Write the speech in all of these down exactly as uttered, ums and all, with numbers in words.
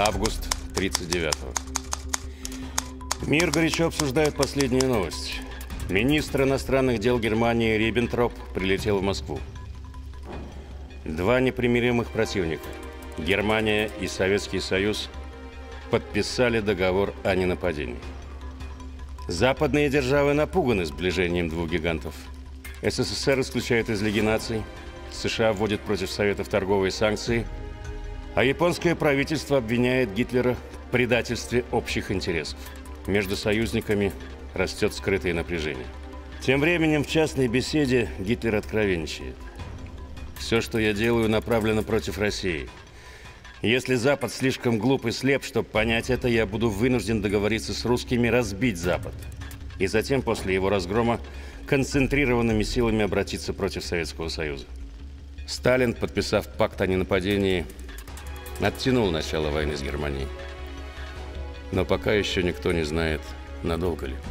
Август тридцать девятого. Мир горячо обсуждает последнюю новость. Министр иностранных дел Германии Риббентроп прилетел в Москву. Два непримиримых противника, Германия и Советский Союз, подписали договор о ненападении. Западные державы напуганы сближением двух гигантов. СССР исключает из Лиги наций, США вводит против Советов торговые санкции, а японское правительство обвиняет Гитлера в предательстве общих интересов. Между союзниками растет скрытое напряжение. Тем временем в частной беседе Гитлер откровенничает. Все, что я делаю, направлено против России. Если Запад слишком глуп и слеп, чтобы понять это, я буду вынужден договориться с русскими разбить Запад. И затем, после его разгрома, концентрированными силами обратиться против Советского Союза. Сталин, подписав пакт о ненападении, оттянул начало войны с Германией. Но пока еще никто не знает, надолго ли.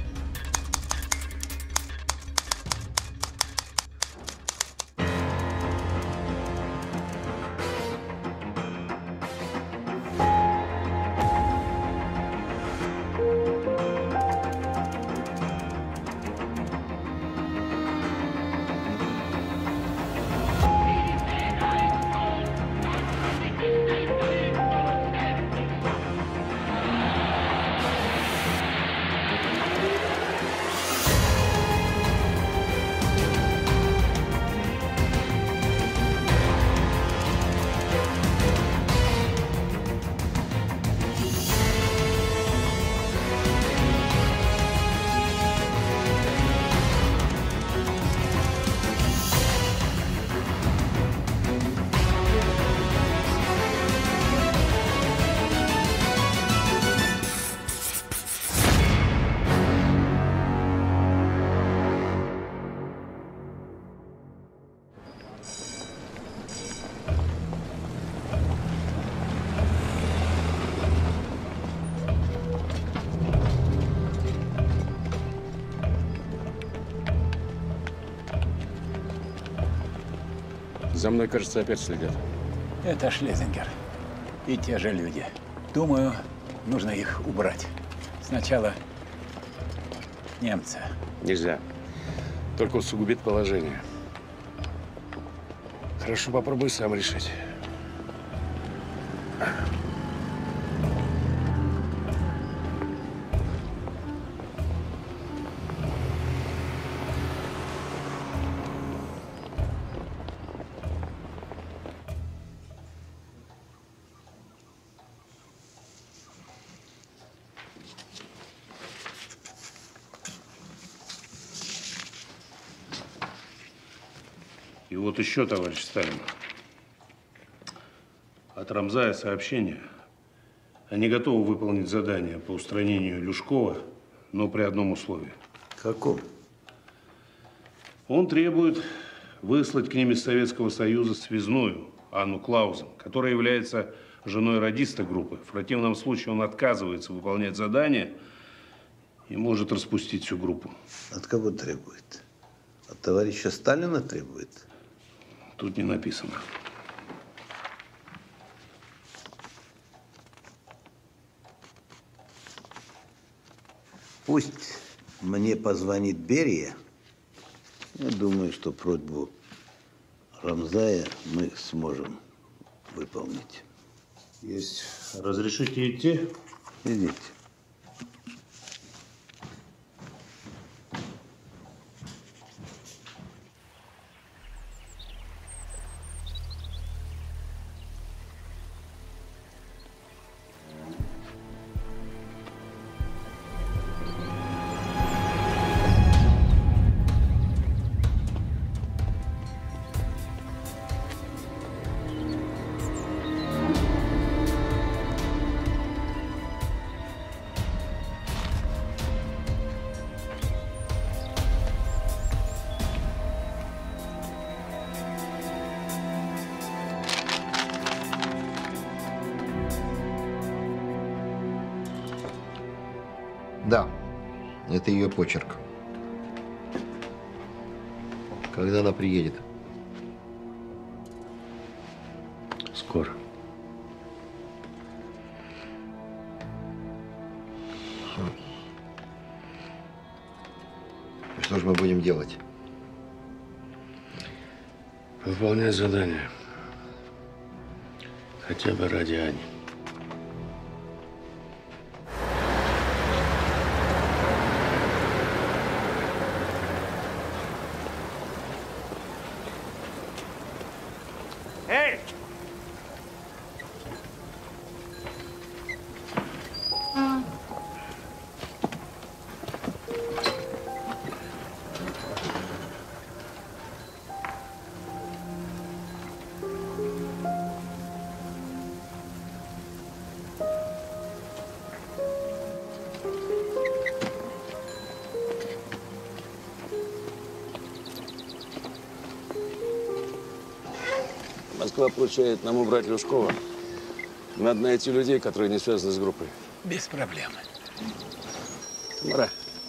За мной, кажется, опять следят. Это Шлезингер. И те же люди. Думаю, нужно их убрать. Сначала немца. Нельзя. Только усугубит положение. Хорошо, попробуй сам решить. И вот еще, товарищ Сталин, от Рамзая сообщение. Они готовы выполнить задание по устранению Люшкова, но при одном условии. Каком? Он требует выслать к ним из Советского Союза связную Анну Клаузен, которая является женой радиста группы. В противном случае он отказывается выполнять задание и может распустить всю группу. От кого требует? От товарища Сталина требует? Тут не написано. Пусть мне позвонит Берия. Я думаю, что просьбу Рамзая мы сможем выполнить. Есть. Разрешите идти? Идите. Да, это ее почерк. Когда она приедет? Скоро. И что же мы будем делать? Выполнять задание. Хотя бы ради Ани. Эй! Москва поручает нам убрать Люшкова. Надо найти людей, которые не связаны с группой. Без проблем. Тамара.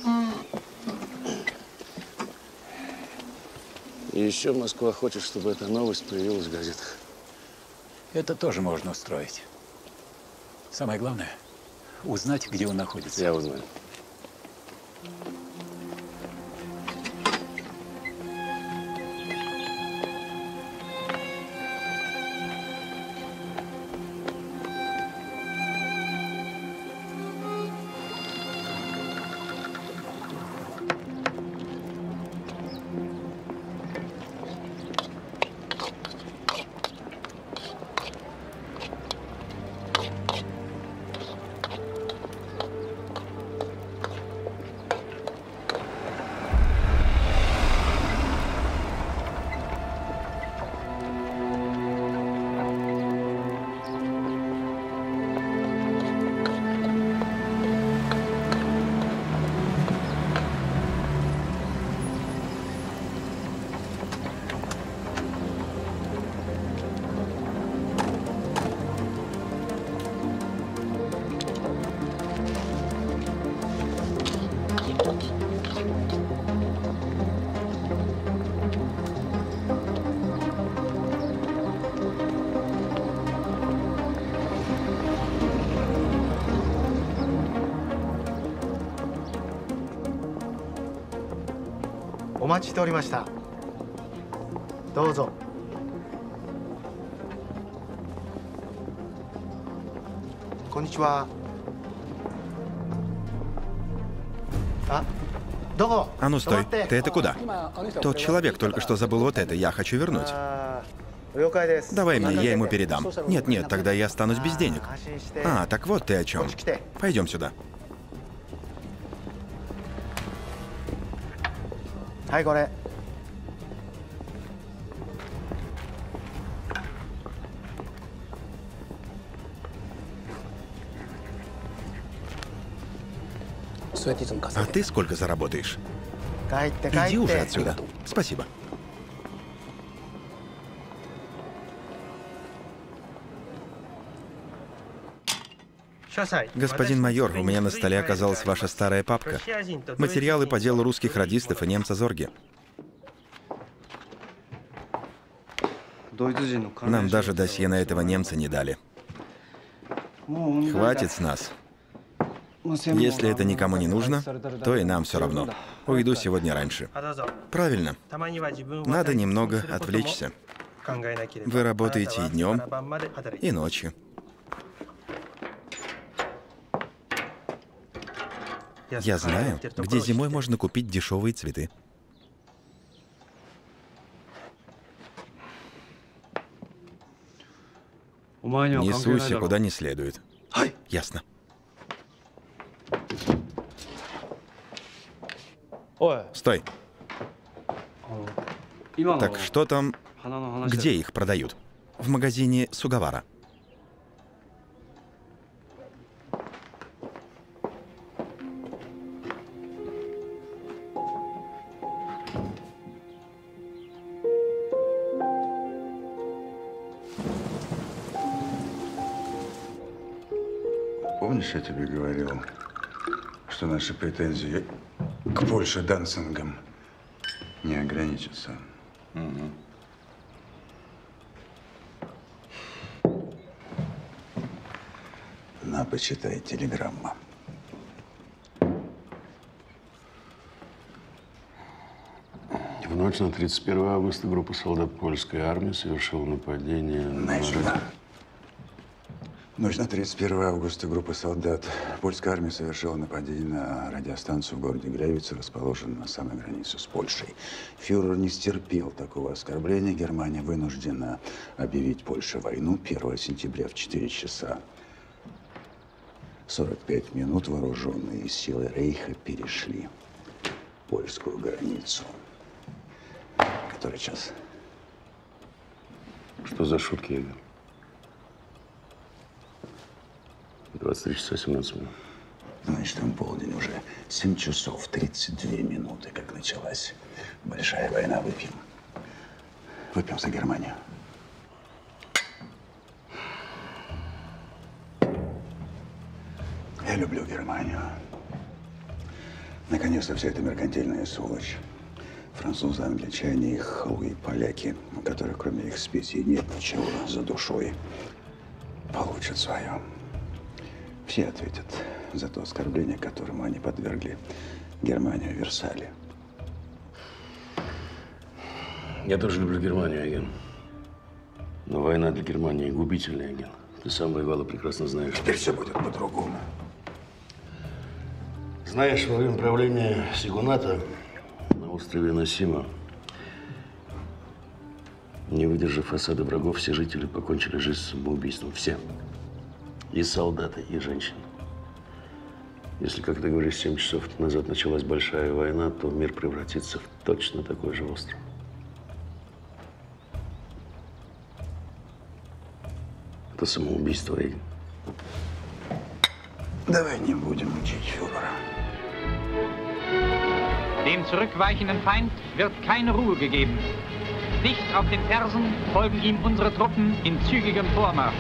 И еще Москва хочет, чтобы эта новость появилась в газетах. Это тоже можно устроить. Самое главное – узнать, где он находится. Я узнаю. お待ちしておりました。どうぞ。こんにちは。あ、どこ？ А ну стой, ты это куда? Тот человек только что забыл вот это, я хочу вернуть. Давай мне, я ему передам. Нет, нет, тогда я останусь без денег. А, так вот ты о чем. Пойдем сюда. はいこれ。 А ты сколько заработаешь? 帰って帰って。 Иди уже отсюда. Спасибо. Господин майор, у меня на столе оказалась ваша старая папка. Материалы по делу русских радистов и немца Зорге. Нам даже досье на этого немца не дали. Хватит с нас. Если это никому не нужно, то и нам все равно. Уйду сегодня раньше. Правильно. Надо немного отвлечься. Вы работаете и днем, и ночью. Я знаю, где зимой можно купить дешевые цветы. Не суйся, куда не следует. Ясно. Стой. Так что там, где их продают? В магазине Сугавара. Помнишь, я тебе говорил, что наши претензии к Польше Данцингам не ограничатся? Угу. На, почитай телеграмма. ночь на тридцать первое августа группа солдат польской армии совершила нападение на... Ночь на тридцать первое августа группа солдат польской армии совершила нападение на радиостанцию в городе Гревице, расположенную на самой границе с Польшей. Фюрер не стерпел такого оскорбления. Германия вынуждена объявить Польше войну. первого сентября в четыре часа сорок пять минут вооруженные силы Рейха перешли польскую границу. Который час? Что за шутки, Егор? двадцать три часа семнадцать минут. Значит, там полдень уже. семь часов тридцать две минуты, как началась большая война. Выпьем. Выпьем за Германию. Я люблю Германию. Наконец-то вся эта меркантильная сволочь. Французы, англичане, их халуи, поляки, у которых кроме их специй нет ничего за душой, получат свое. Все ответят за то оскорбление, которому они подвергли Германию в Версале. Я тоже люблю Германию, Еген. Но война для Германии губительная, Еген. Ты сам воевал и прекрасно знаешь. Теперь все будет по-другому. Знаешь, во время правления Сигуната на острове Носима, не выдержав осады врагов, все жители покончили жизнь самоубийством. Все. И солдаты, и женщины. Если, как ты говоришь, семь часов назад началась большая война, то мир превратится в точно такой же остров. Это самоубийство, Еген. Давай не будем учить фюрера. Dem zurückweichenden Feind wird keine Ruhe gegeben. Dicht auf den Fersen folgen ihm unsere Truppen in zügigem Vormarsch.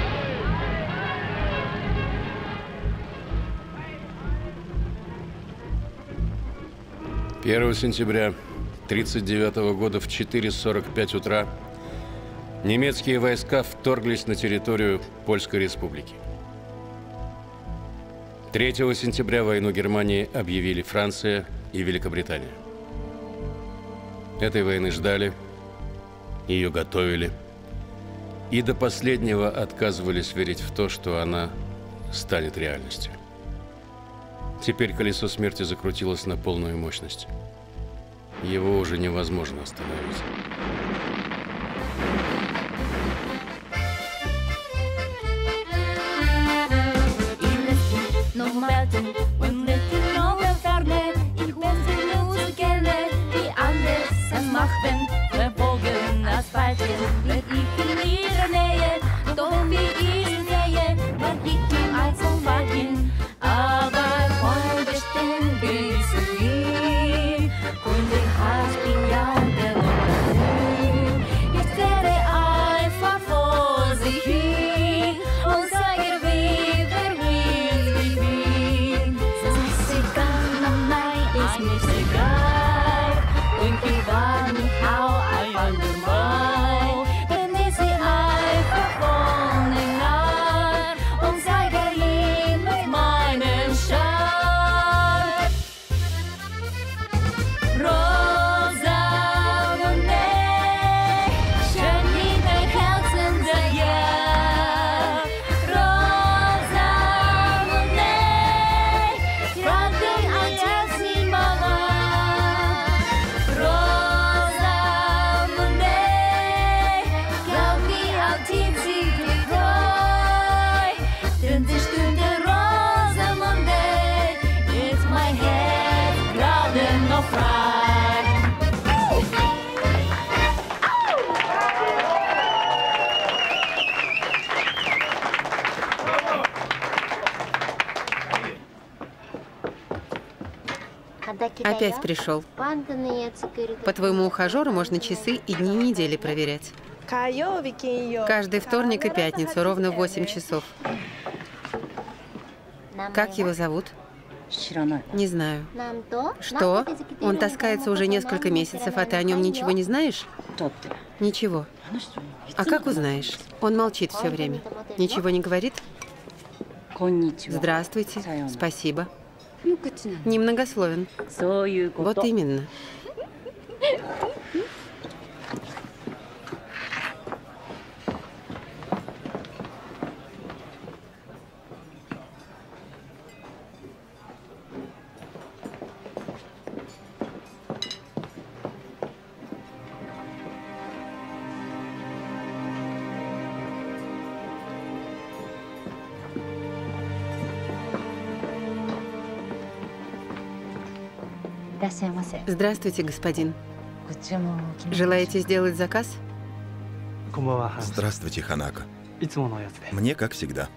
первого сентября тридцать девятого года в четыре сорок пять утра немецкие войска вторглись на территорию Польской Республики. третьего сентября войну Германии объявили Франция и Великобритания. Этой войны ждали, ее готовили и до последнего отказывались верить в то, что она станет реальностью. Теперь колесо смерти закрутилось на полную мощность. Его уже невозможно остановить. Опять пришел. По твоему ухажеру можно часы и дни недели проверять. Каждый вторник и пятницу, ровно в восемь часов. Как его зовут? Не знаю. Что? Он таскается уже несколько месяцев, а ты о нем ничего не знаешь? Ничего. А как узнаешь? Он молчит все время. Ничего не говорит? Здравствуйте. Спасибо. Немногословен. Вот именно. Здравствуйте, господин. Желаете сделать заказ? Здравствуйте, Ханако. Мне как всегда.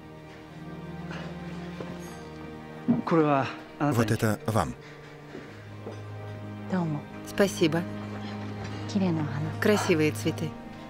Вот это вам. Спасибо. Красивые цветы.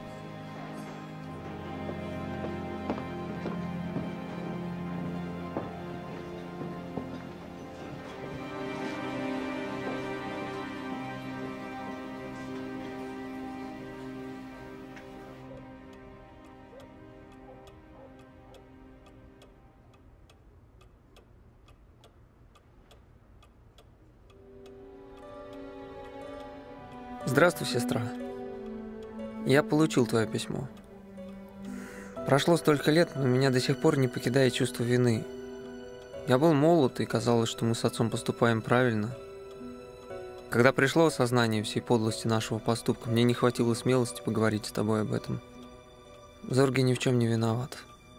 Здравствуй, сестра. Я получил твое письмо. Прошло столько лет, но меня до сих пор не покидает чувство вины. Я был молод, и казалось, что мы с отцом поступаем правильно. Когда пришло осознание всей подлости нашего поступка, мне не хватило смелости поговорить с тобой об этом. Зорги ни в чем не виноват.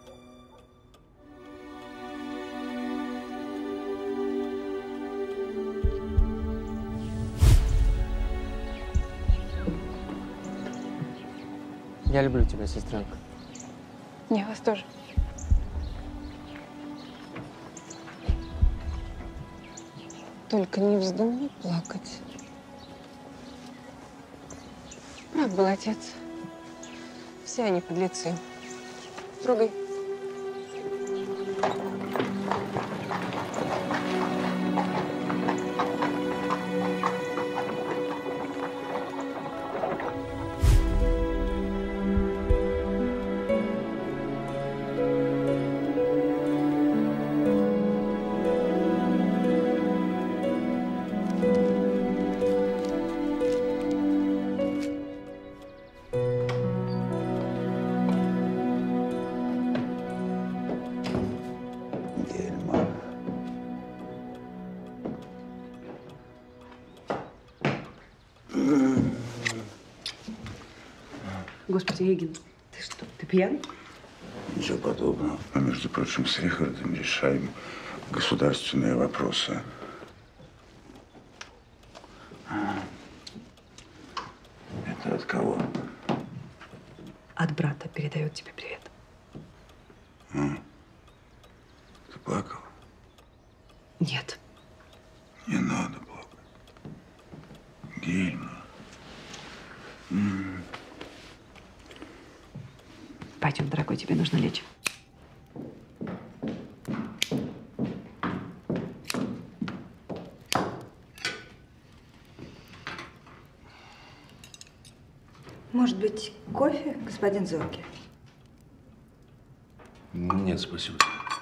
Я люблю тебя, сестренка. Я вас тоже. Только не вздумай плакать. Прав был отец. Все они подлецы. Трогай. Господи, Эгин, ты что, ты пьян? Ничего подобного. Мы, между прочим, с Рихардом решаем государственные вопросы. Это от кого? От брата передает тебе привет. А? Ты плакал? Нет. Не надо плакать. Гельма. М-м. Пойдем, дорогой, тебе нужно лечь. Может быть, кофе, господин Зорги? Нет, спасибо.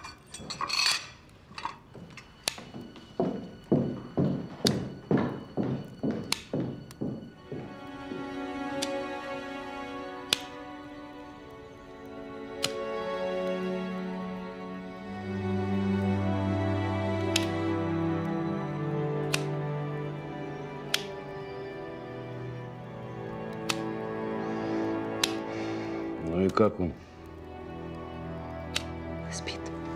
Ну и как он? Спит.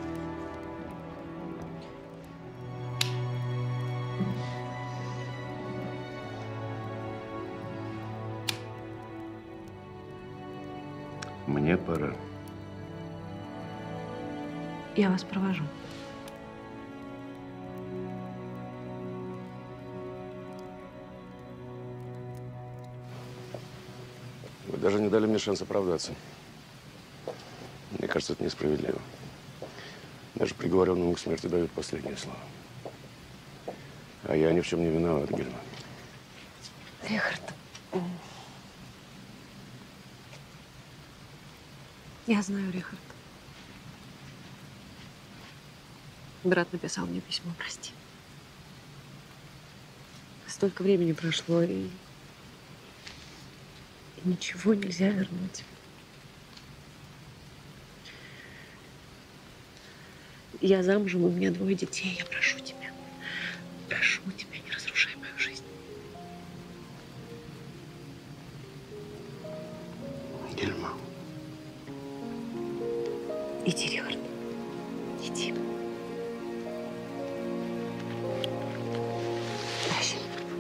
Мне пора. Я вас провожу. Вы даже не дали мне шанс оправдаться. Мне кажется, это несправедливо. Даже приговоренному к смерти дают последнее слово. А я ни в чем не виноват, Гельма. Рихард, я знаю, Рихард. Брат написал мне письмо, прости. Столько времени прошло, и, и ничего нельзя вернуть. Я замужем, у меня двое детей. Я прошу тебя, прошу тебя, не разрушай мою жизнь. Гельма. Иди, Рихард, иди. Прощай.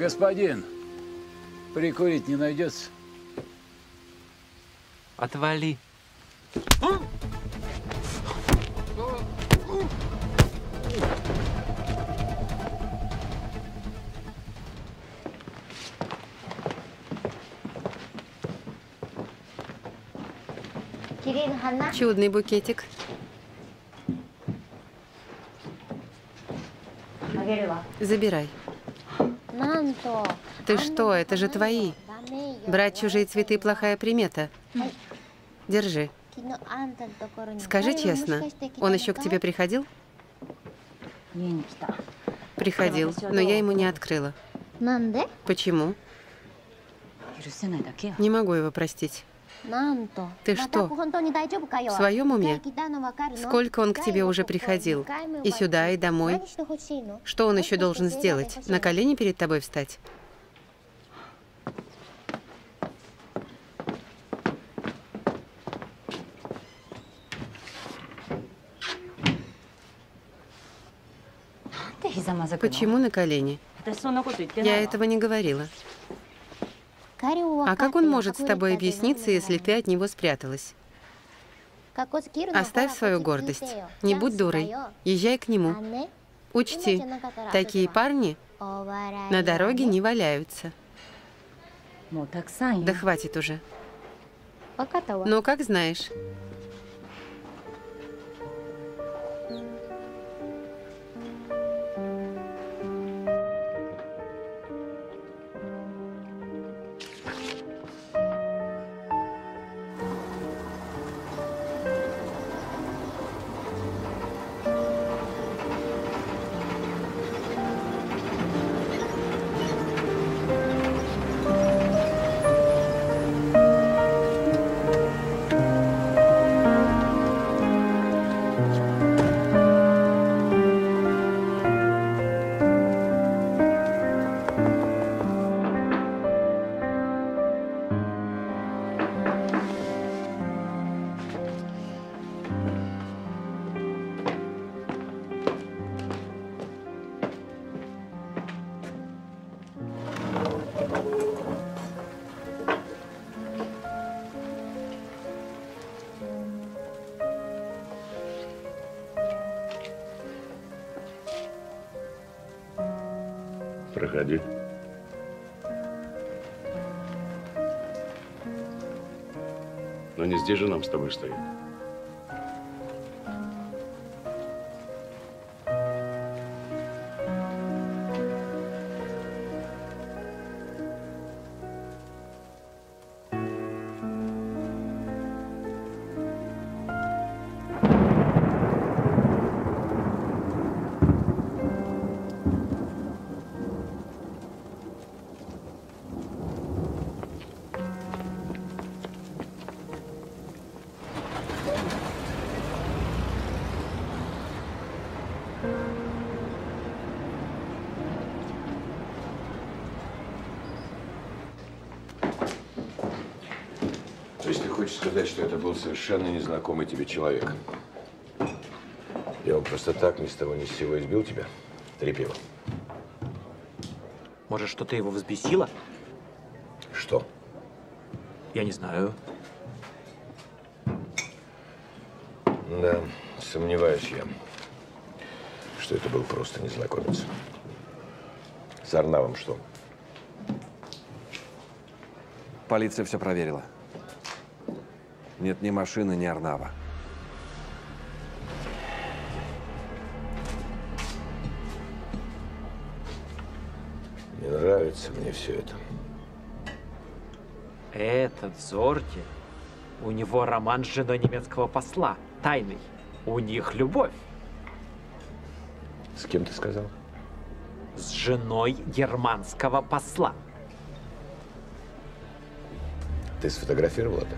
Господин, прикурить не найдется? Отвали. Чудный букетик. Забирай. Ты что, это же твои. Брать чужие цветы – плохая примета. Держи. Скажи честно, он еще к тебе приходил? Приходил, но я ему не открыла. Почему? Не могу его простить. Ты что, в своем уме? Сколько он к тебе уже приходил? И сюда, и домой. Что он еще должен сделать? На колени перед тобой встать? Почему на колени? Я этого не говорила. А как он может с тобой объясниться, если ты от него спряталась? Оставь свою гордость. Не будь дурой. Езжай к нему. Учти, такие парни на дороге не валяются. Да хватит уже. Ну, как знаешь. Проходи. Но не здесь же нам с тобой стоять. Хочешь сказать, что это был совершенно незнакомый тебе человек? И он просто так, ни с того ни с сего избил тебя? Трепева. Может, что-то его взбесило? Что? Я не знаю. Да, сомневаюсь я, что это был просто незнакомец. С Арнавом что? Полиция все проверила. Нет ни машины, ни Арнава. Не нравится мне все это. Этот Зорги, у него роман с женой немецкого посла, тайный. У них любовь. С кем ты сказал? С женой германского посла. Ты сфотографировал это?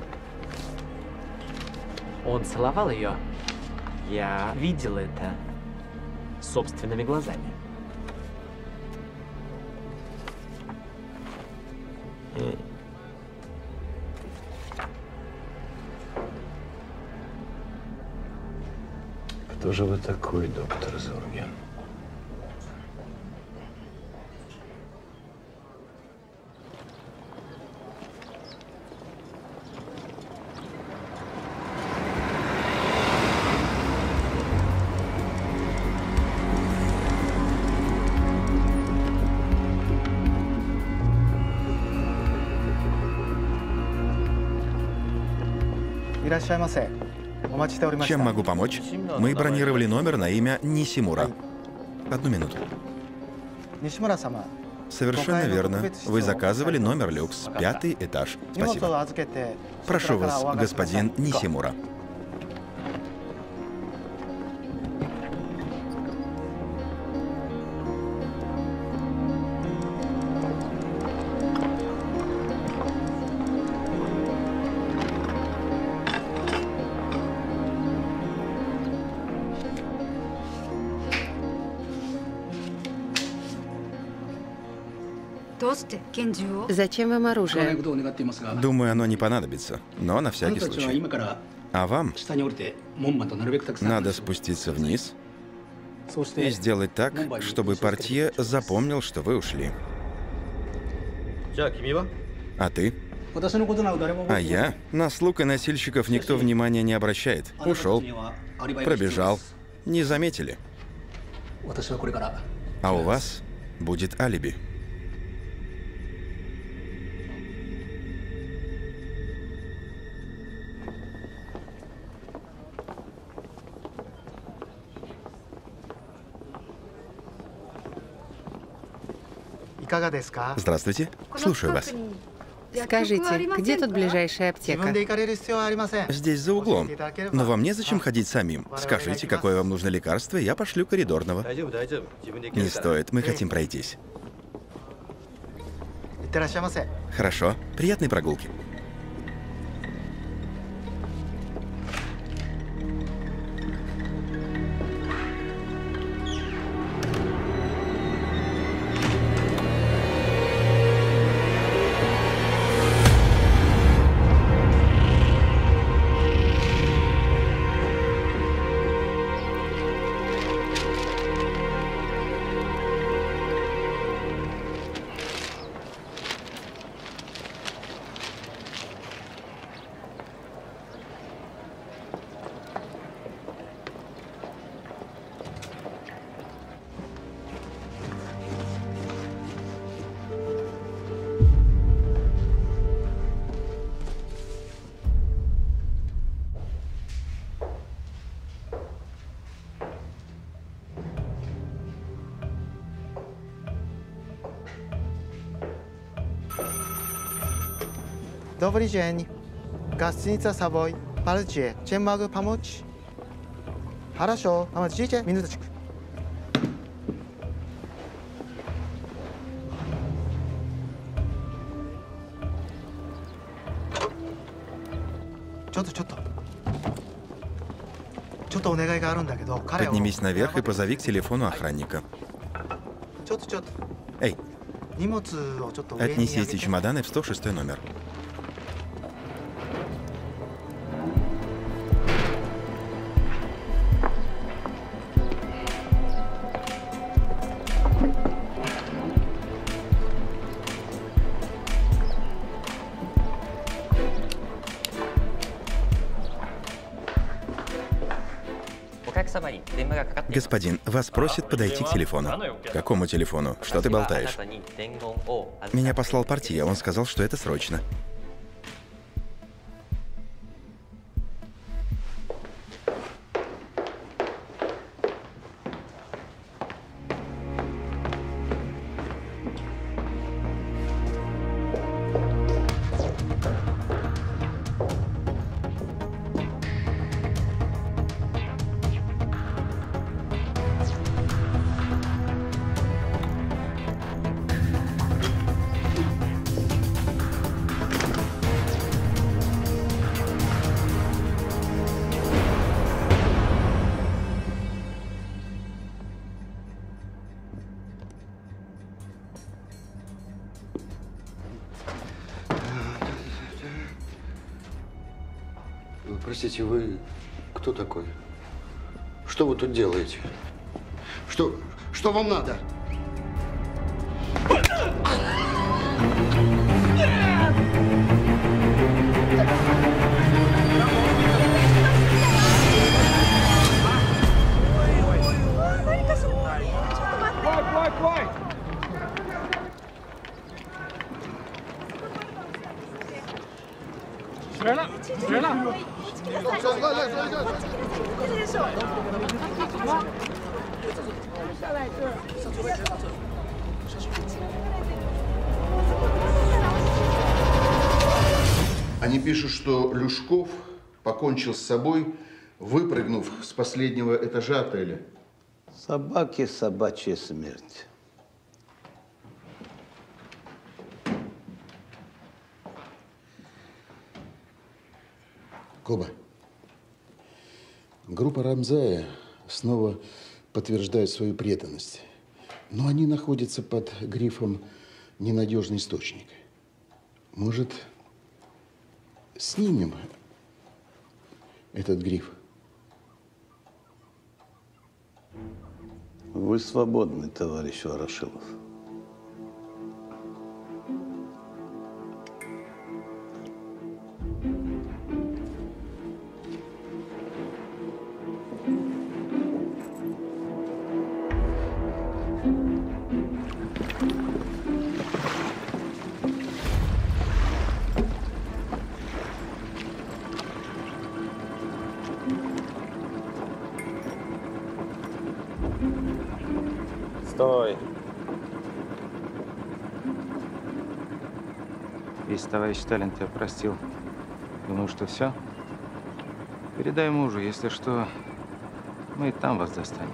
Он целовал ее. Я видел это собственными глазами. Mm. Кто же вы такой, доктор Зорге? Чем могу помочь? Мы бронировали номер на имя Нисимура. Одну минуту. Совершенно верно. Вы заказывали номер люкс, пятый этаж. Спасибо. Прошу вас, господин Нисимура. Зачем вам оружие? Думаю, оно не понадобится, но на всякий случай. А вам надо спуститься вниз и сделать так, чтобы портье запомнил, что вы ушли. А ты? А я? На слуг и носильщиков никто внимания не обращает. Ушел, пробежал, не заметили. А у вас будет алиби. Здравствуйте. Слушаю вас. Скажите, где тут ближайшая аптека? Здесь за углом. Но вам незачем ходить самим. Скажите, какое вам нужно лекарство, я пошлю коридорного. Не стоит, мы хотим пройтись. Хорошо. Приятной прогулки. Добрый день. Гостиница Savoy. Пальче. Чем могу помочь? Хорошо. Подождите минуточку. Поднимись наверх и позови к телефону охранника. Эй, отнеси эти чемоданы в сто шестой номер. Господин, вас просят подойти к телефону. К какому телефону? Что ты болтаешь? Меня послал портье, он сказал, что это срочно. Простите, вы кто такой? Что вы тут делаете? Что, что вам надо? Они пишут, что Люшков покончил с собой, выпрыгнув с последнего этажа отеля. Собаки, собачья смерть. Коба, группа Рамзая снова подтверждает свою преданность, но они находятся под грифом «ненадежный источник». Может, снимем этот гриф? Вы свободны, товарищ Ворошилов. Стой! Если товарищ Сталин тебя простил, думаю, что все? Передай мужу, если что, мы и там вас достанем.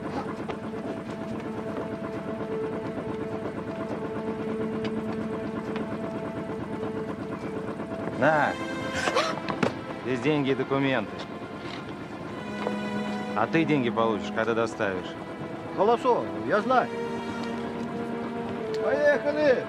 На! Здесь деньги и документы. А ты деньги получишь, когда доставишь. Голосов, я знаю. Поехали!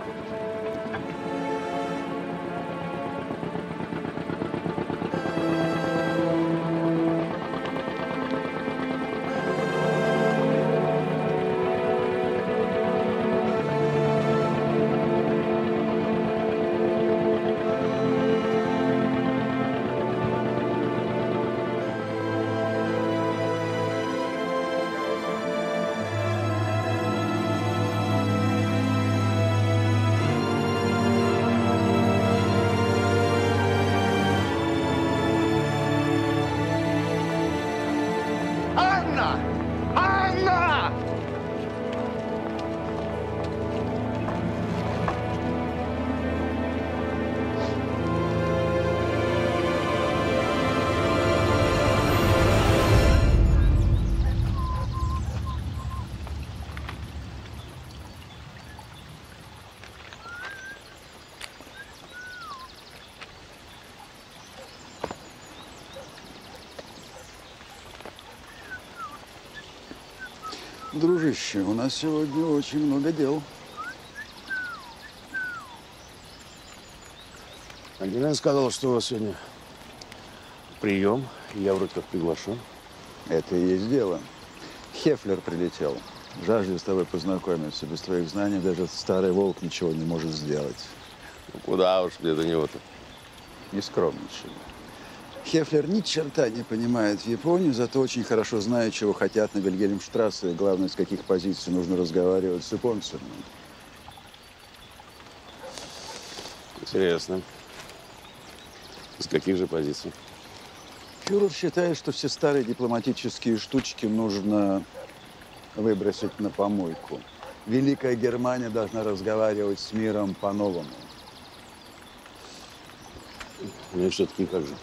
Дружище, у нас сегодня очень много дел. Ангелина сказала, что у вас сегодня прием, и я вроде как приглашен. Это и есть дело. Хефлер прилетел. Жаждет с тобой познакомиться. Без твоих знаний даже старый волк ничего не может сделать. Ну, куда уж мне до него-то? Не скромничай. Хефлер ни черта не понимает в Японии, зато очень хорошо знает, чего хотят на Вильгельмштрассе, и главное, с каких позиций нужно разговаривать с японцами. Интересно. С каких же позиций? Фюрер считает, что все старые дипломатические штучки нужно выбросить на помойку. Великая Германия должна разговаривать с миром по-новому. Ну и все-таки как же?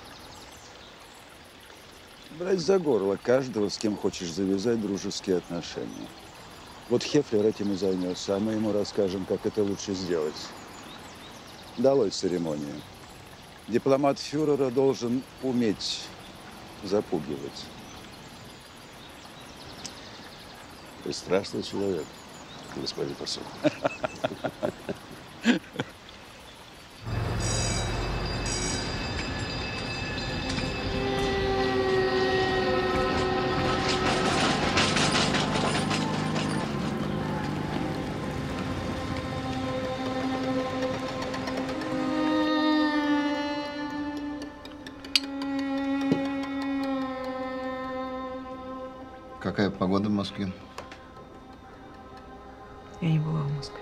Брать за горло каждого, с кем хочешь завязать дружеские отношения. Вот Хефлер этим и займется, а мы ему расскажем, как это лучше сделать. Долой церемонию. Дипломат фюрера должен уметь запугивать. Ты страшный человек, господин посол. Какая погода в Москве? Я не была в Москве.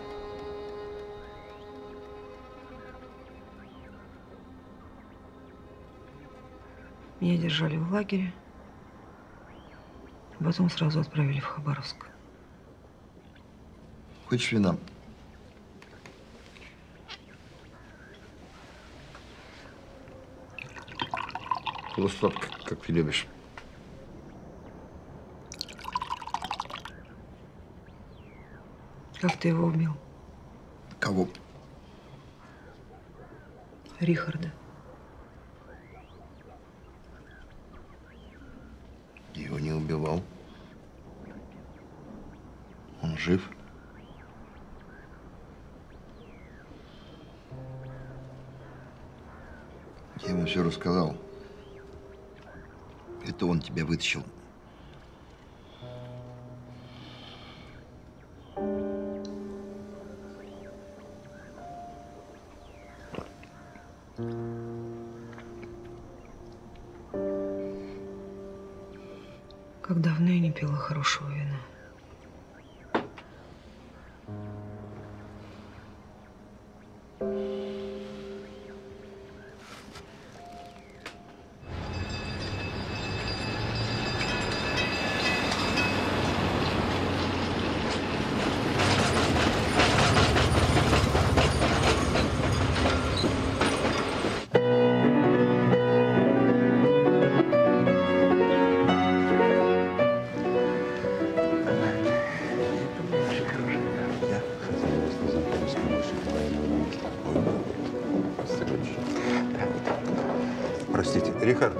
Меня держали в лагере, а потом сразу отправили в Хабаровск. Хочешь вина? Полусладко, как ты любишь. Как ты его убил? Кого? Рихарда. Я его не убивал. Он жив. Я ему все рассказал. Это он тебя вытащил. Как давно я не пила хорошего вина. Простите, Рихард,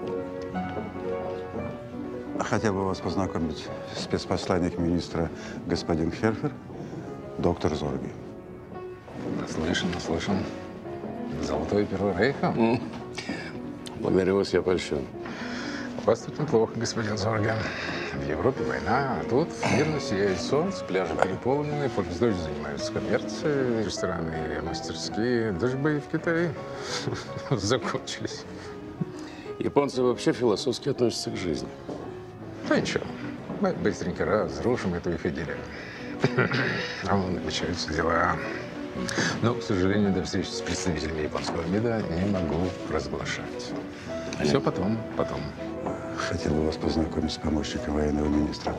хотел бы вас познакомить спецпосланник министра господин Херфер, доктор Зорги. Наслышан, наслышан. Золотой Первый Рейха? Mm. Благодарю вас, я польщен. У вас тут неплохо, господин Зорге. В Европе война, а тут мирно сияет солнце, пляжи переполнены, пользователи занимаются коммерцией, рестораны и мастерские, даже бои в Китае закончились. Японцы вообще философски относятся к жизни. Ну ничего, мы быстренько разрушим эту их идиллию. А вон начинаются дела. Но, к сожалению, до встречи с представителями японского МИДа не могу разглашать. Все потом, потом. Хотел бы вас познакомить с помощником военного министра.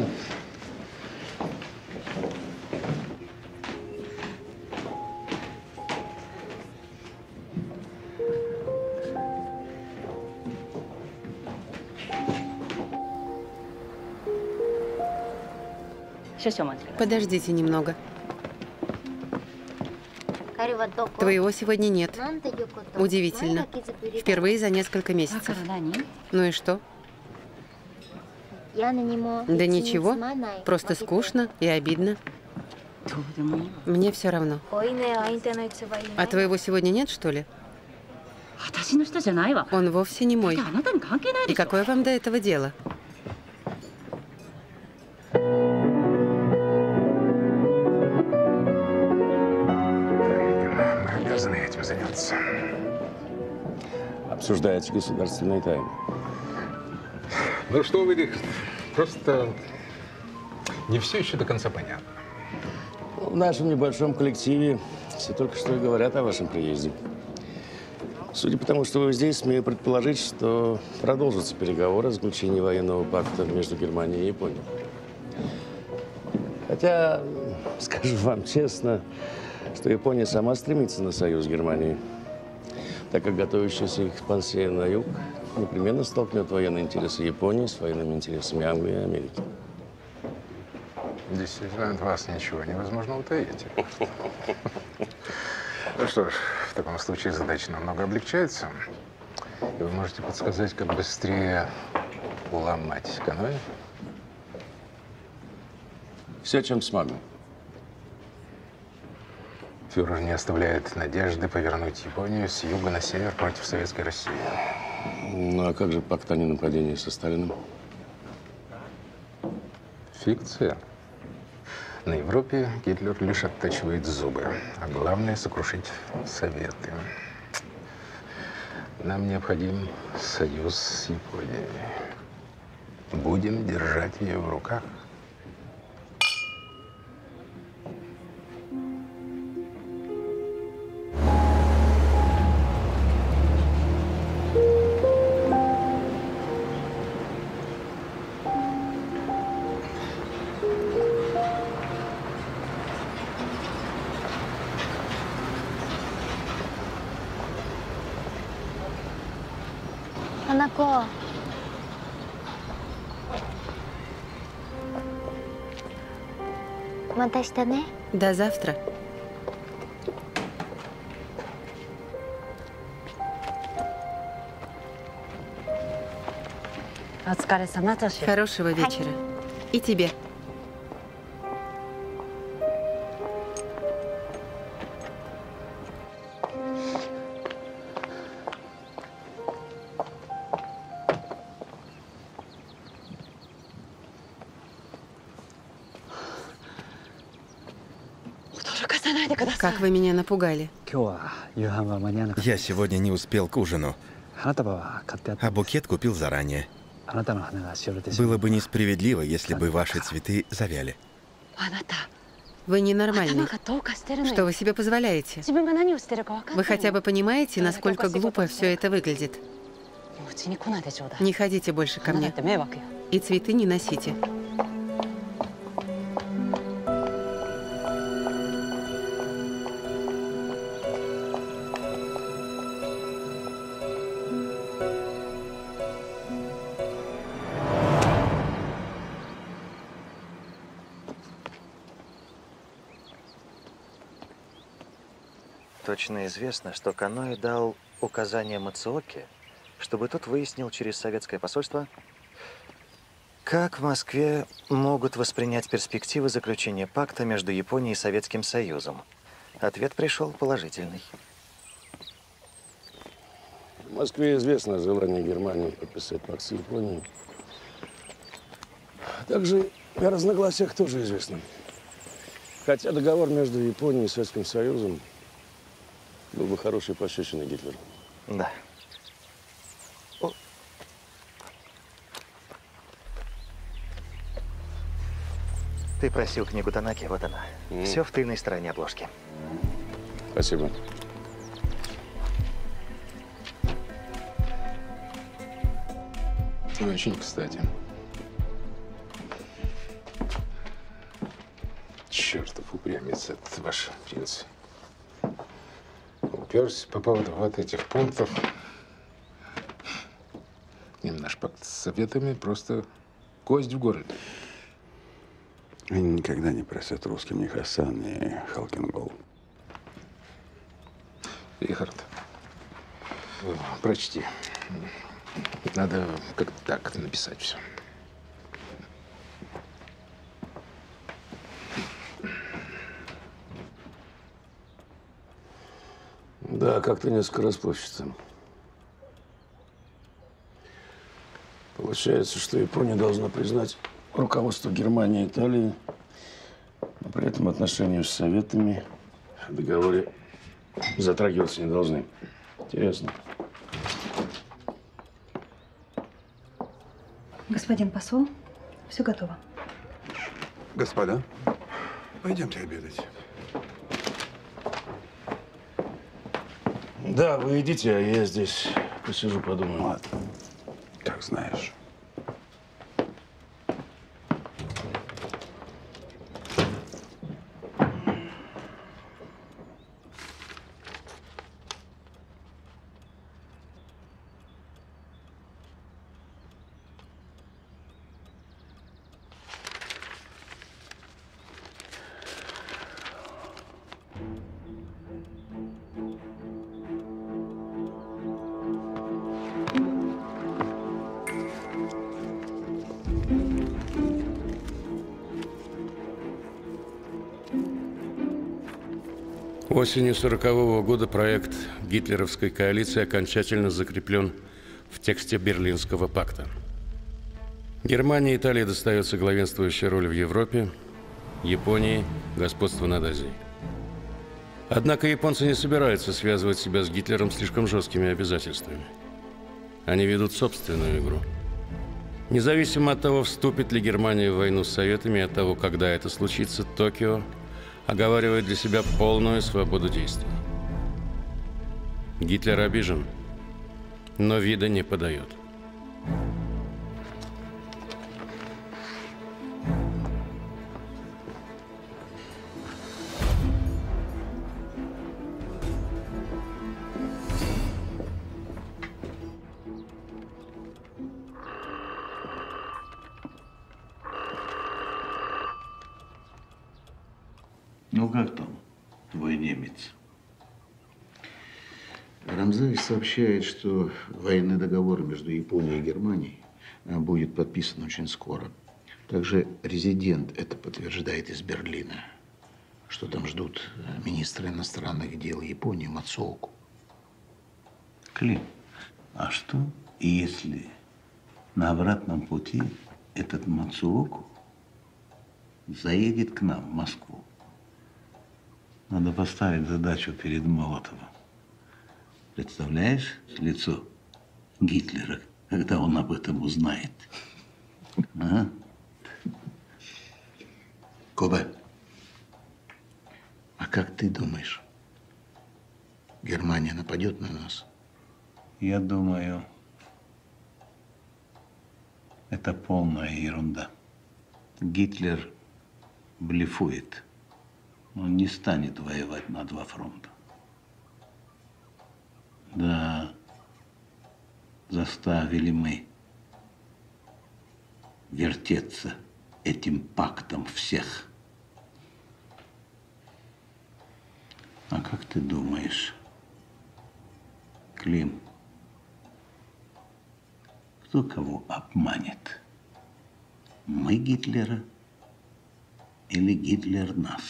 Подождите немного. Твоего сегодня нет. Удивительно. Впервые за несколько месяцев. Ну и что? Да ничего. Просто скучно и обидно. Мне все равно. А твоего сегодня нет, что ли? Он вовсе не мой. И какое вам до этого дело? Этим заняться. Обсуждается государственная тайна. Ну что вы, Рихард, просто не все еще до конца понятно. В нашем небольшом коллективе все только что и говорят о вашем приезде. Судя по тому, что вы здесь, смею предположить, что продолжатся переговоры о заключении военного пакта между Германией и Японией. Хотя, скажу вам честно, что Япония сама стремится на союз с Германией, так как готовящаяся экспансия на юг непременно столкнет военные интересы Японии с военными интересами Англии и Америки. Действительно, от вас ничего невозможно утаить. Ну что ж, в таком случае задача намного облегчается. И вы можете подсказать, как быстрее уломать каноэ? Все, чем смогу. Фюрер не оставляет надежды повернуть Японию с юга на север против Советской России. Ну а как же пакт о ненападении со Сталиным? Фикция. На Европе Гитлер лишь оттачивает зубы, а главное – сокрушить Советы. Нам необходим союз с Японией. Будем держать ее в руках. До завтра. Хорошего вечера. И тебе. Как вы меня напугали. Я сегодня не успел к ужину, а букет купил заранее. Было бы несправедливо, если бы ваши цветы завяли. Вы ненормальный. Что вы себе позволяете? Вы хотя бы понимаете, насколько глупо все это выглядит? Не ходите больше ко мне. И цветы не носите. Точно известно, что Каноэ дал указание Мацуоки, чтобы тот выяснил через советское посольство, как в Москве могут воспринять перспективы заключения пакта между Японией и Советским Союзом. Ответ пришел положительный. В Москве известно желание Германии подписать пакт с Японией. Также и о разногласиях тоже известно. Хотя договор между Японией и Советским Союзом был бы хорошей пощечиной Гитлеру. Да. О. Ты просил книгу Танаки, вот она. Mm. Все в тыльной стороне обложки. Спасибо. Очень кстати. Чертов упрямец, этот ваш принц. Уперся по поводу вот этих пунктов. И наш пакт с Советами просто кость в горле. Они никогда не просят русским ни Хасан, ни Халкингол. Рихард, прочти. Надо как-то так написать все. Да, как-то несколько расплывчато. Получается, что Япония должна признать руководство Германии и Италии, но при этом отношения с Советами в договоре затрагиваться не должны. Интересно. Господин посол, все готово. Господа, пойдемте обедать. Да, вы идите, а я здесь посижу, подумаю. Ладно, как знаешь. Осенью сорокового года проект гитлеровской коалиции окончательно закреплен в тексте Берлинского пакта. Германии и Италии достается главенствующая роль в Европе, Японии – господство над Азией. Однако японцы не собираются связывать себя с Гитлером слишком жесткими обязательствами. Они ведут собственную игру. Независимо от того, вступит ли Германия в войну с Советами, и от того, когда это случится, Токио оговаривает для себя полную свободу действий. Гитлер обижен, но вида не подает. Ну как там, твой немец? Рамзаевич сообщает, что военный договор между Японией и Германией будет подписан очень скоро. Также резидент это подтверждает из Берлина, что там ждут министра иностранных дел Японии Мацуоку. Клим, а что, если на обратном пути этот Мацуоку заедет к нам в Москву? Надо поставить задачу перед Молотовым. Представляешь лицо Гитлера, когда он об этом узнает? А? Коба, а как ты думаешь, Германия нападет на нас? Я думаю, это полная ерунда. Гитлер блефует. Он не станет воевать на два фронта. Да, заставили мы вертеться этим пактом всех. А как ты думаешь, Клим, кто кого обманет? Мы Гитлера или Гитлер нас?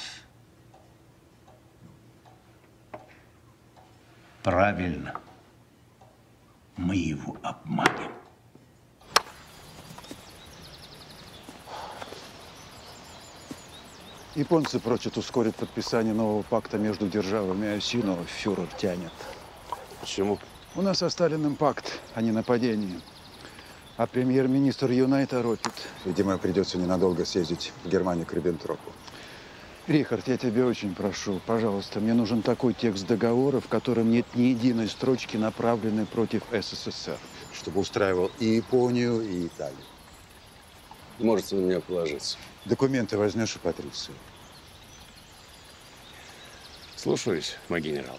Правильно. Мы его обманем. Японцы просят ускорить подписание нового пакта между державами оси, но фюрер тянет. Почему? У нас со Сталиным пакт о ненападении. А премьер-министр Юнай торопит. Видимо, придется ненадолго съездить в Германию к Риббентропу. Рихард, я тебя очень прошу, пожалуйста, мне нужен такой текст договора, в котором нет ни единой строчки, направленной против СССР. Чтобы устраивал и Японию, и Италию. Можете на меня положиться. Документы возьмешь у Патриции. Слушаюсь, мой генерал.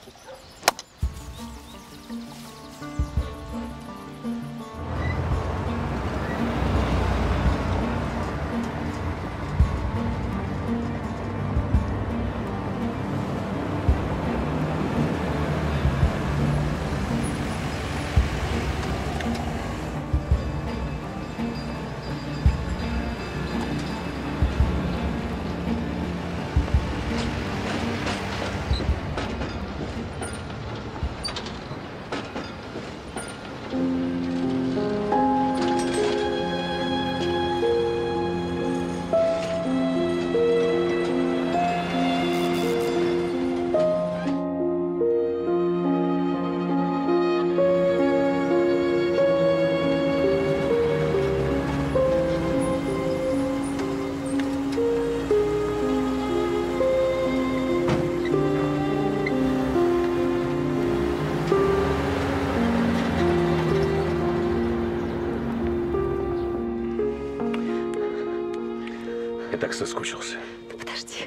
Так соскучился. Подожди.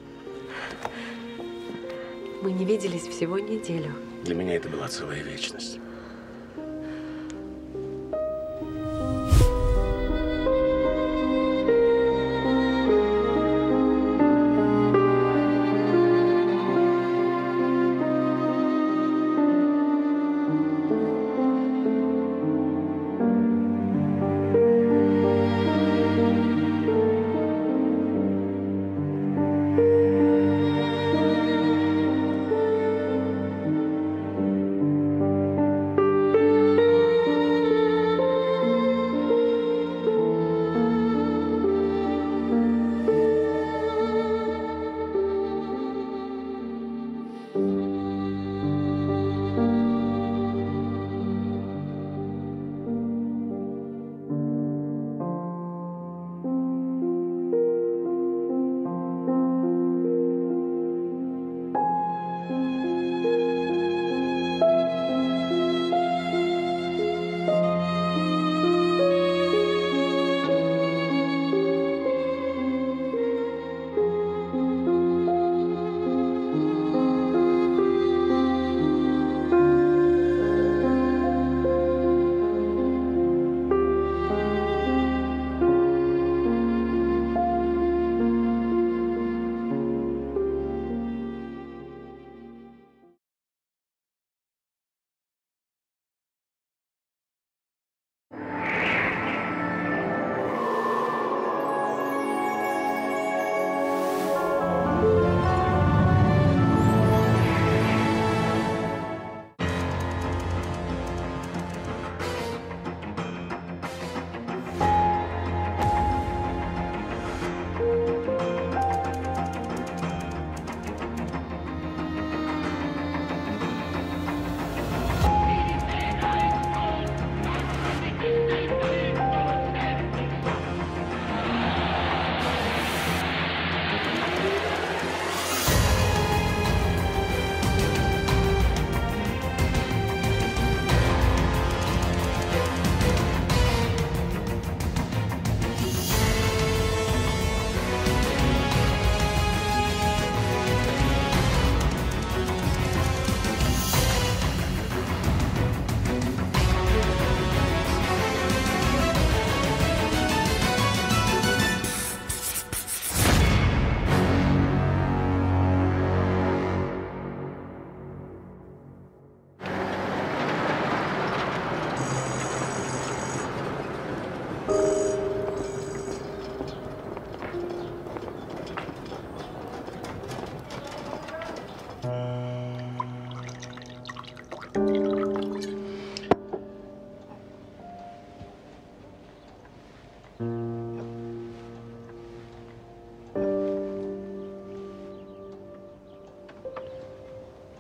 Мы не виделись всего неделю. Для меня это была целая вечность.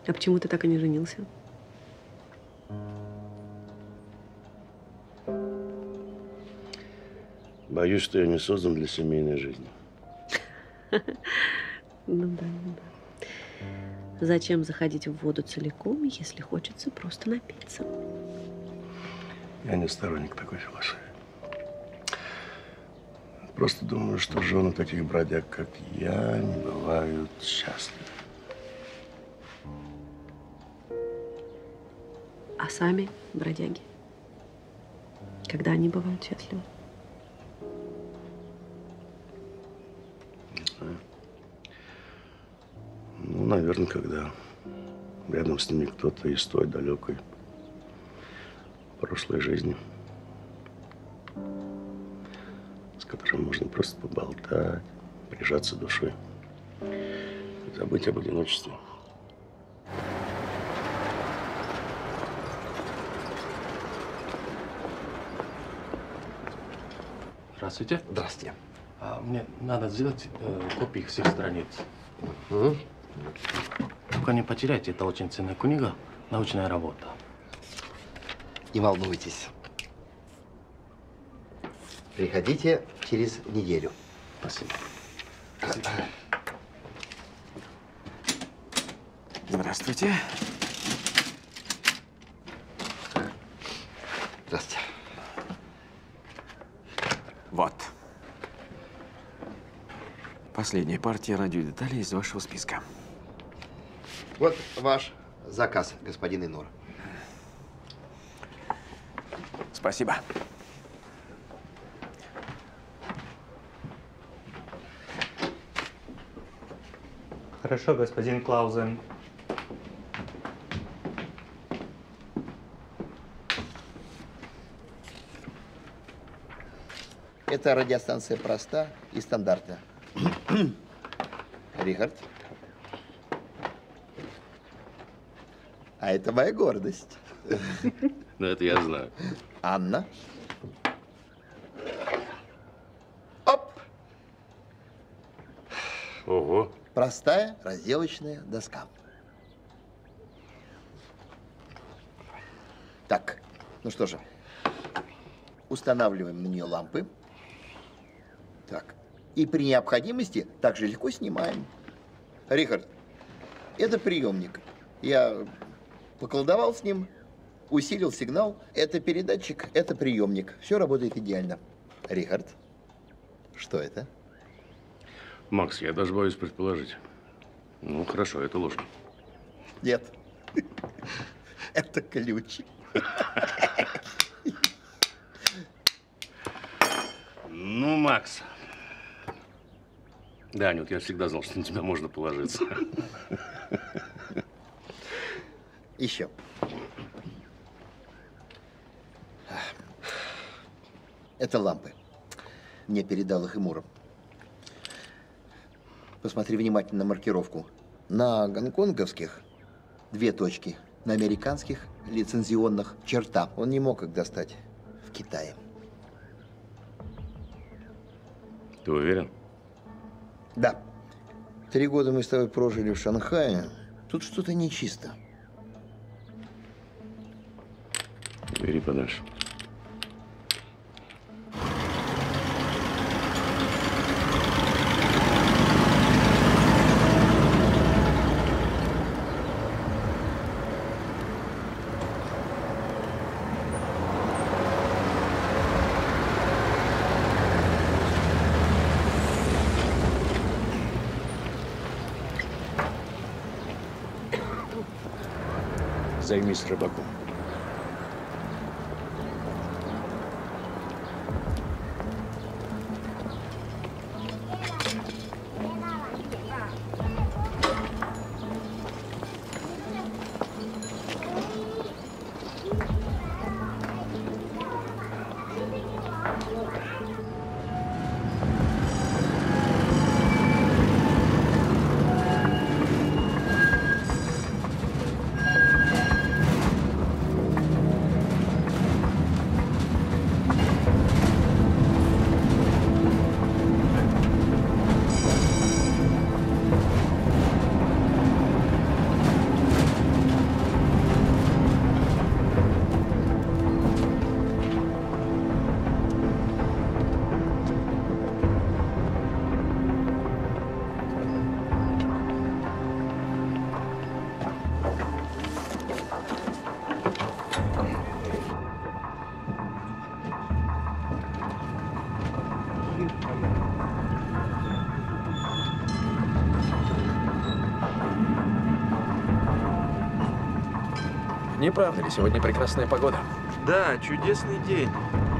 А почему ты так и не женился? Боюсь, что я не создан для семейной жизни. Ну да, ну да. Зачем заходить в воду целиком, если хочется просто напиться? Я не сторонник такой философии. Просто думаю, что жены таких бродяг, как я, не бывают счастливы. А сами бродяги? Когда они бывают счастливы? Не знаю. Ну, наверное, когда рядом с ними кто-то из той далекой прошлой жизни, с которым можно просто поболтать, прижаться душой, забыть об одиночестве. Здравствуйте. Здравствуйте. А, мне надо сделать э, копии всех страниц. Угу. Только не потеряйте, это очень ценная книга, научная работа. Не волнуйтесь. Приходите через неделю. Спасибо. Спасибо. Здравствуйте. Здравствуйте. Вот. Последняя партия радиодеталей из вашего списка. Вот ваш заказ, господин Инур. Спасибо. Хорошо, господин Клаузен. Эта радиостанция проста и стандартна. Рихард. А это моя гордость. Ну, это я знаю. Анна. Оп! Ого. Простая разделочная доска. Так, ну что же. Устанавливаем на нее лампы. Так. И при необходимости также легко снимаем. Рихард, это приемник. Я поколдовал с ним, усилил сигнал. Это передатчик, это приемник. Все работает идеально. Рихард, что это? Макс, я даже боюсь предположить. Ну, хорошо, это ложка. Нет. Это ключ. Ну, Макс. Да, Анют, я всегда знал, что на тебя можно положиться. Еще. Это лампы. Мне передал их Имуров. Посмотри внимательно на маркировку. На гонконговских две точки. На американских лицензионных черта. Он не мог их достать в Китае. Ты уверен? Да. Три года мы с тобой прожили в Шанхае. Тут что-то нечисто. Бери подальше. Займись рыбаком. Не правда ли, сегодня прекрасная погода? Да, чудесный день.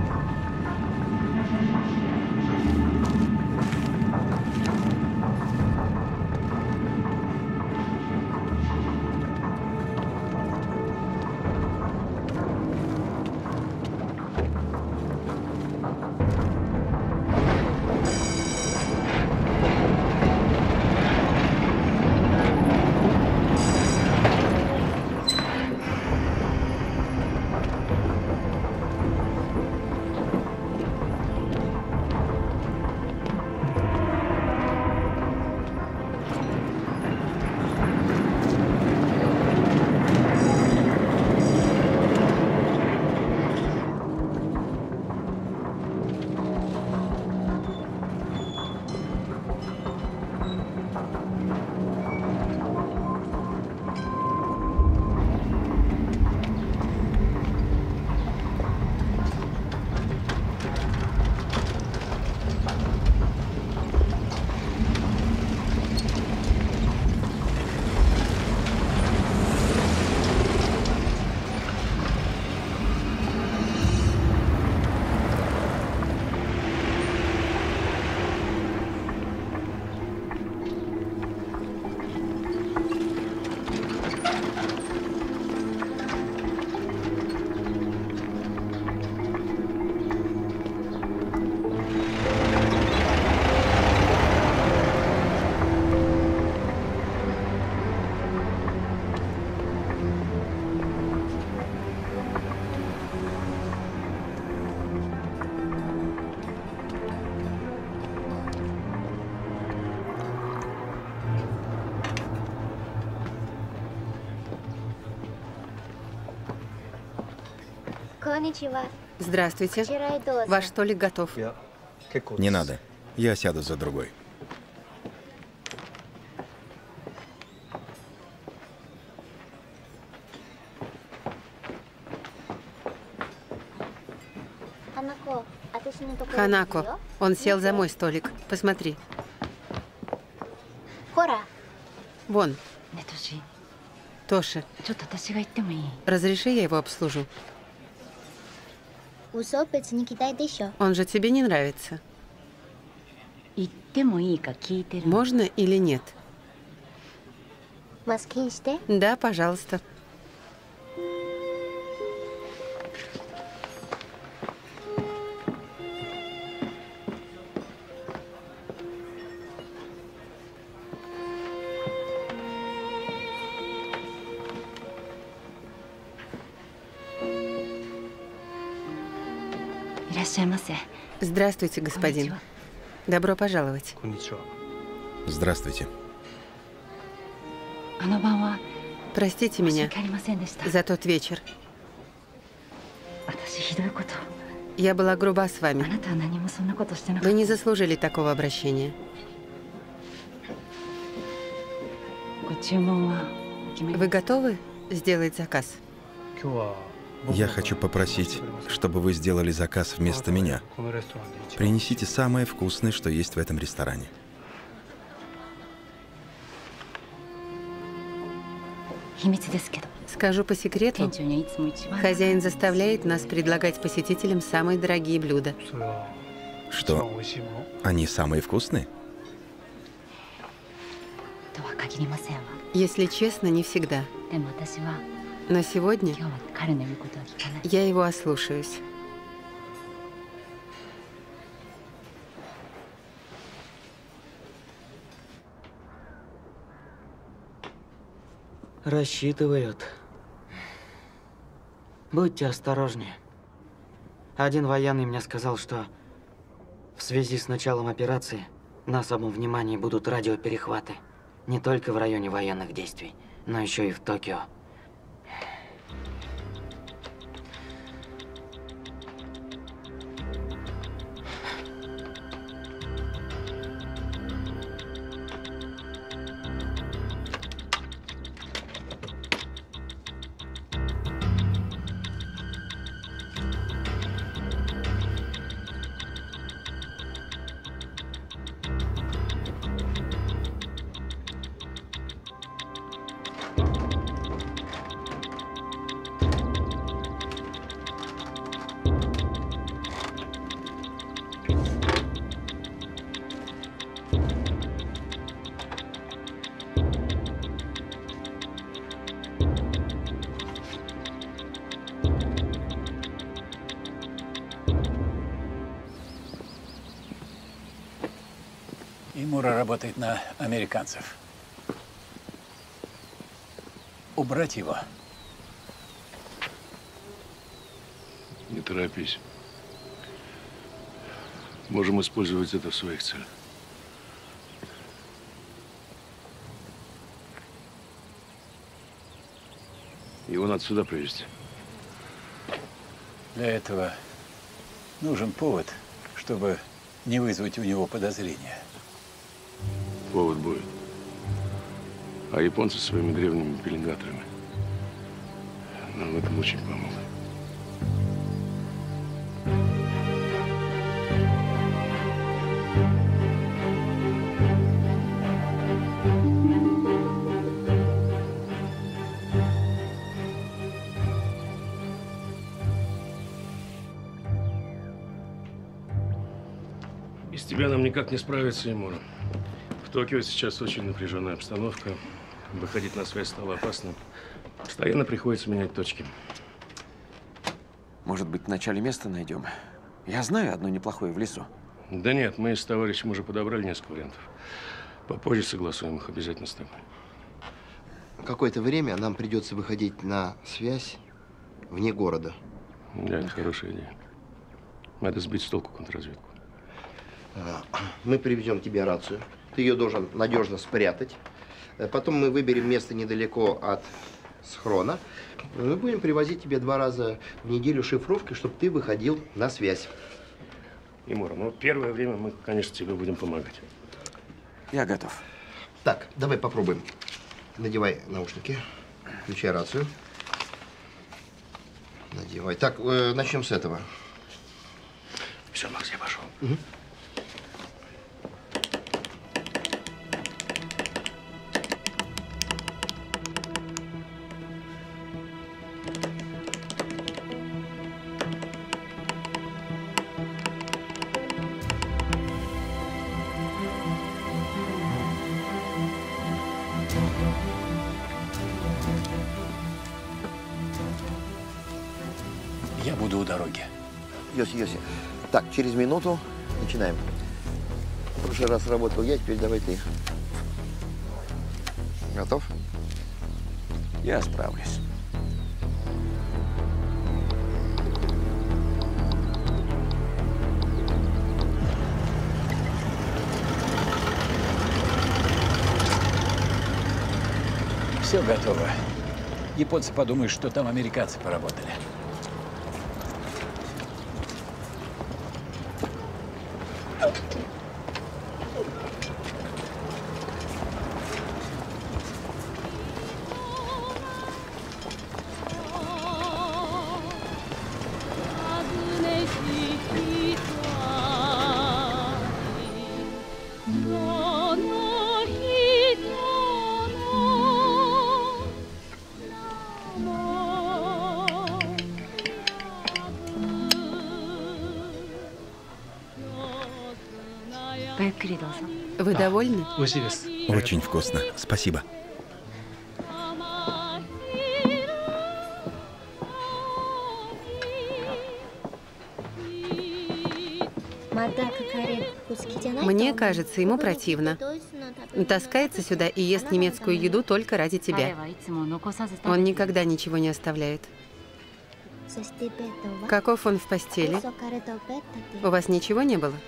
Здравствуйте. Ваш столик готов. Не надо. Я сяду за другой. Ханако, он сел за мой столик. Посмотри. Вон. Тоши, разреши, я его обслужу. Он же тебе не нравится. Можно или нет? Да, пожалуйста. Здравствуйте, господин. Добро пожаловать. Здравствуйте. Простите меня за тот вечер. Я была груба с вами. Вы не заслужили такого обращения. Вы готовы сделать заказ? Я хочу попросить, чтобы вы сделали заказ вместо меня. Принесите самое вкусное, что есть в этом ресторане. Скажу по секрету, хозяин заставляет нас предлагать посетителям самые дорогие блюда. Что? Они самые вкусные? Если честно, не всегда. Но сегодня я его ослушаюсь. Рассчитывают. Будьте осторожнее. Один военный мне сказал, что в связи с началом операции на особом внимании будут радиоперехваты. Не только в районе военных действий, но еще и в Токио. Мура работает на американцев. Убрать его. Не торопись. Можем использовать это в своих целях. Его надо сюда привезти. Для этого нужен повод, чтобы не вызвать у него подозрения. Повод будет. А японцы своими древними пеленгаторами нам в этом очень помогут. Без тебя нам никак не справиться, Имура. В Токио сейчас очень напряженная обстановка. Выходить на связь стало опасно. Постоянно приходится менять точки. Может быть, вначале место найдем? Я знаю одно неплохое в лесу. Да нет, мы с товарищем уже подобрали несколько вариантов. Попозже согласуем их обязательно с тобой. Какое-то время нам придется выходить на связь вне города. Да, это хорошая идея. Надо сбить с толку контрразведку. Мы привезем тебе рацию. Ты ее должен надежно спрятать. Потом мы выберем место недалеко от схрона. Мы будем привозить тебе два раза в неделю шифровки, чтобы ты выходил на связь. Имура, ну первое время мы, конечно, тебе будем помогать. Я готов. Так, давай попробуем. Надевай наушники, включай рацию. Надевай. Так, э, начнем с этого. Все, Макс, я пошел. Угу. Я буду у дороги. Йоси, Йоси. Так, через минуту начинаем. В прошлый раз работал я, теперь давай ты. Готов? Я справлюсь. Все готово. Японцы подумают, что там американцы поработали. Вы довольны? Очень вкусно. Спасибо. Мне кажется, ему противно. Таскается сюда и ест немецкую еду только ради тебя. Он никогда ничего не оставляет. Каков он в постели? У вас ничего не было?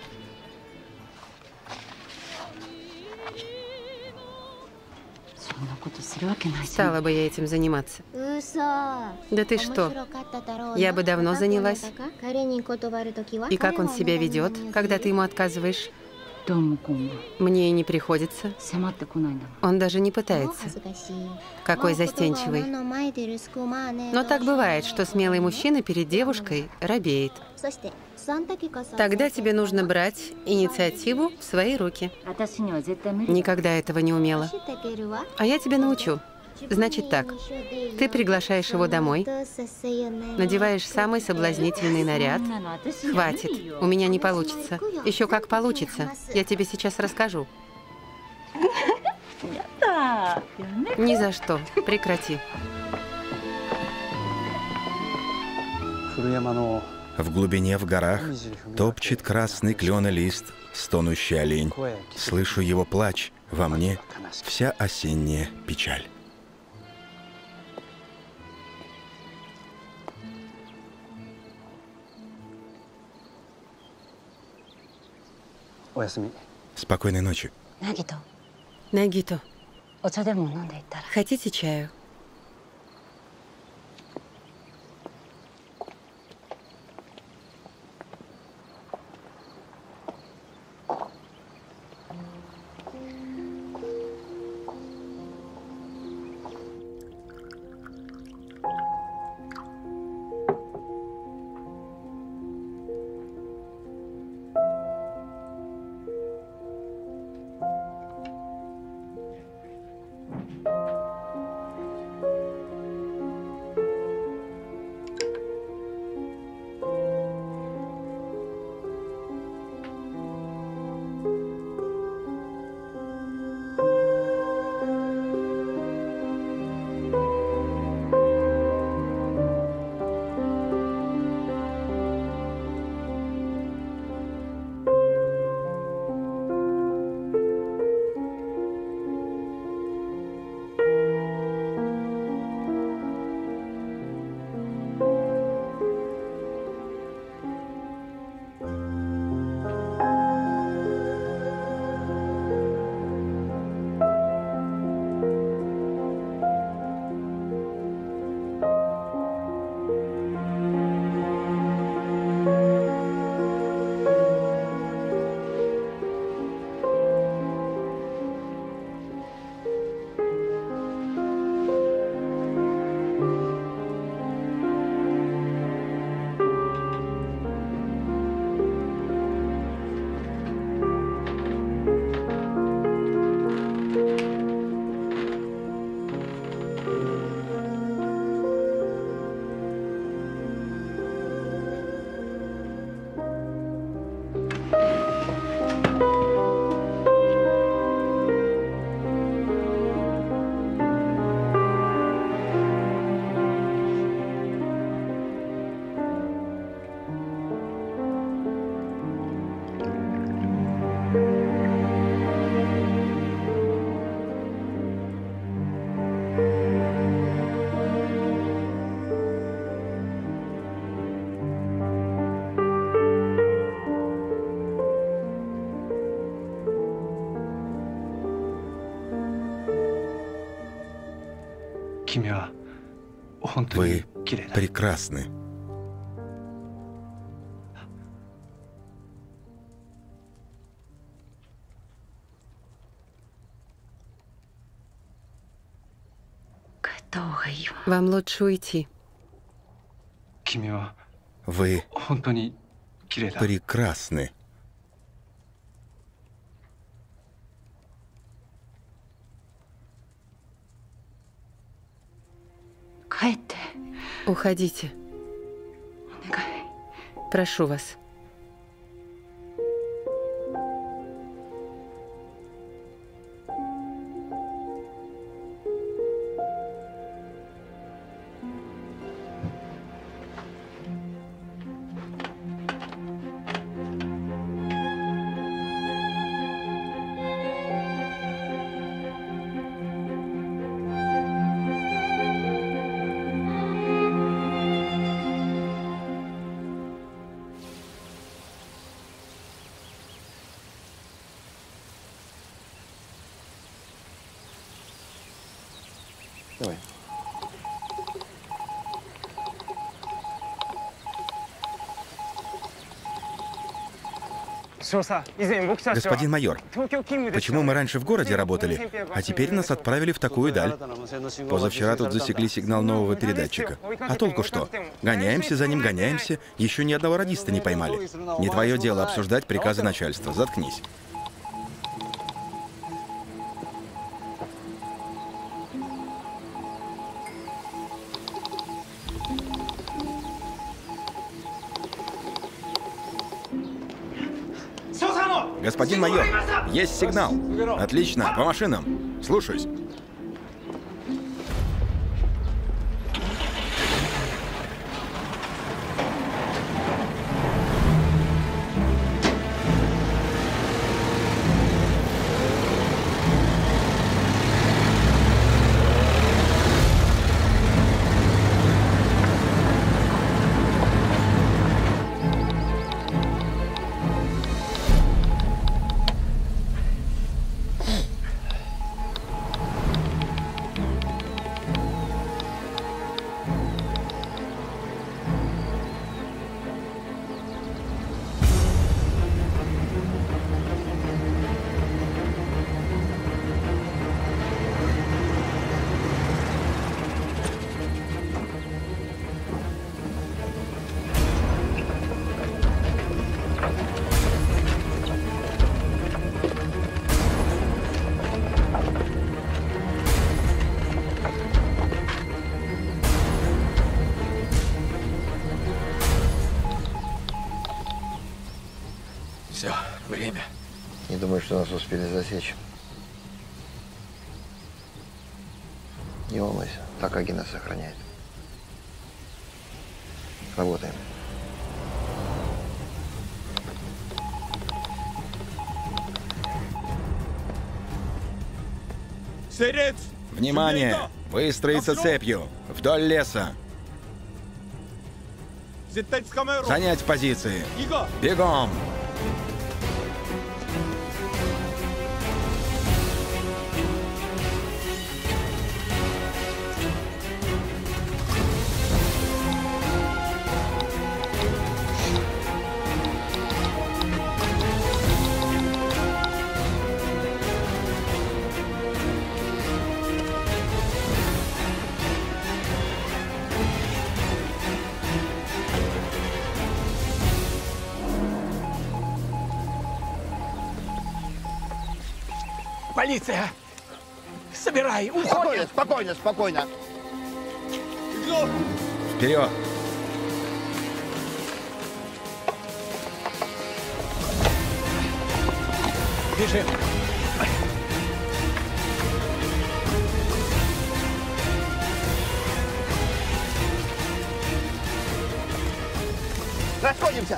Стала бы я этим заниматься. Да ты что? Я бы давно занялась. И как он себя ведет, когда ты ему отказываешь? Мне и не приходится. Он даже не пытается. Какой застенчивый. Но так бывает, что смелый мужчина перед девушкой робеет. Тогда тебе нужно брать инициативу в свои руки. Никогда этого не умела. А я тебя научу. Значит так, ты приглашаешь его домой, надеваешь самый соблазнительный наряд. Хватит, у меня не получится. Еще как получится. Я тебе сейчас расскажу. Ни за что. Прекрати. В глубине в горах топчет красный кленолист стонущий олень. Слышу его плач, во мне вся осенняя печаль. Спокойной ночи. Нагито, хотите чаю? Вы прекрасны. Вам лучше уйти. Вы прекрасны. Уходите. Прошу вас. Давай. Господин майор, почему мы раньше в городе работали, а теперь нас отправили в такую даль? Позавчера тут засекли сигнал нового передатчика. А толку что? Гоняемся за ним, гоняемся, еще ни одного радиста не поймали. Не твое дело обсуждать приказы начальства. Заткнись. Господин майор, есть сигнал. Отлично, по машинам. Слушаюсь. успели засечь. Не волнуйся, Такаги нас сохраняет. Работаем. Внимание! Выстроиться цепью вдоль леса. Занять позиции. Бегом! Полиция! Собирай! Уходим! Спокойно, спокойно, спокойно! Вперед! Бежим! Расходимся!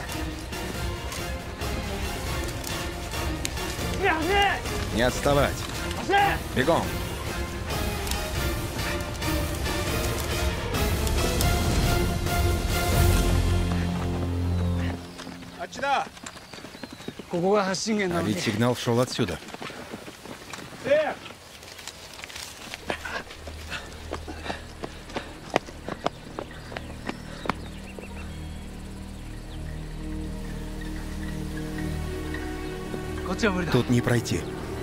Не отставать. Бегом. А ведь сигнал шел отсюда. Тут не пройти.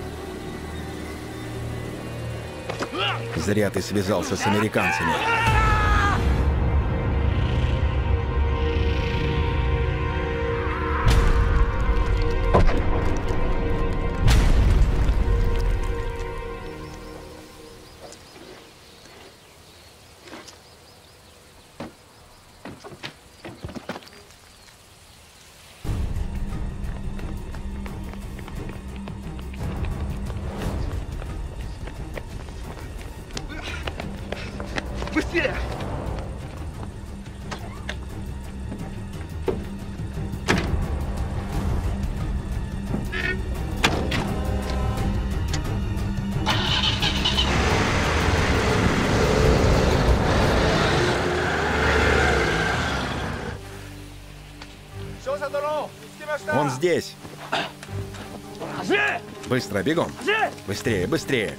Зря ты связался с американцами. Быстрее! Он здесь. Быстро, бегом. Быстрее, быстрее.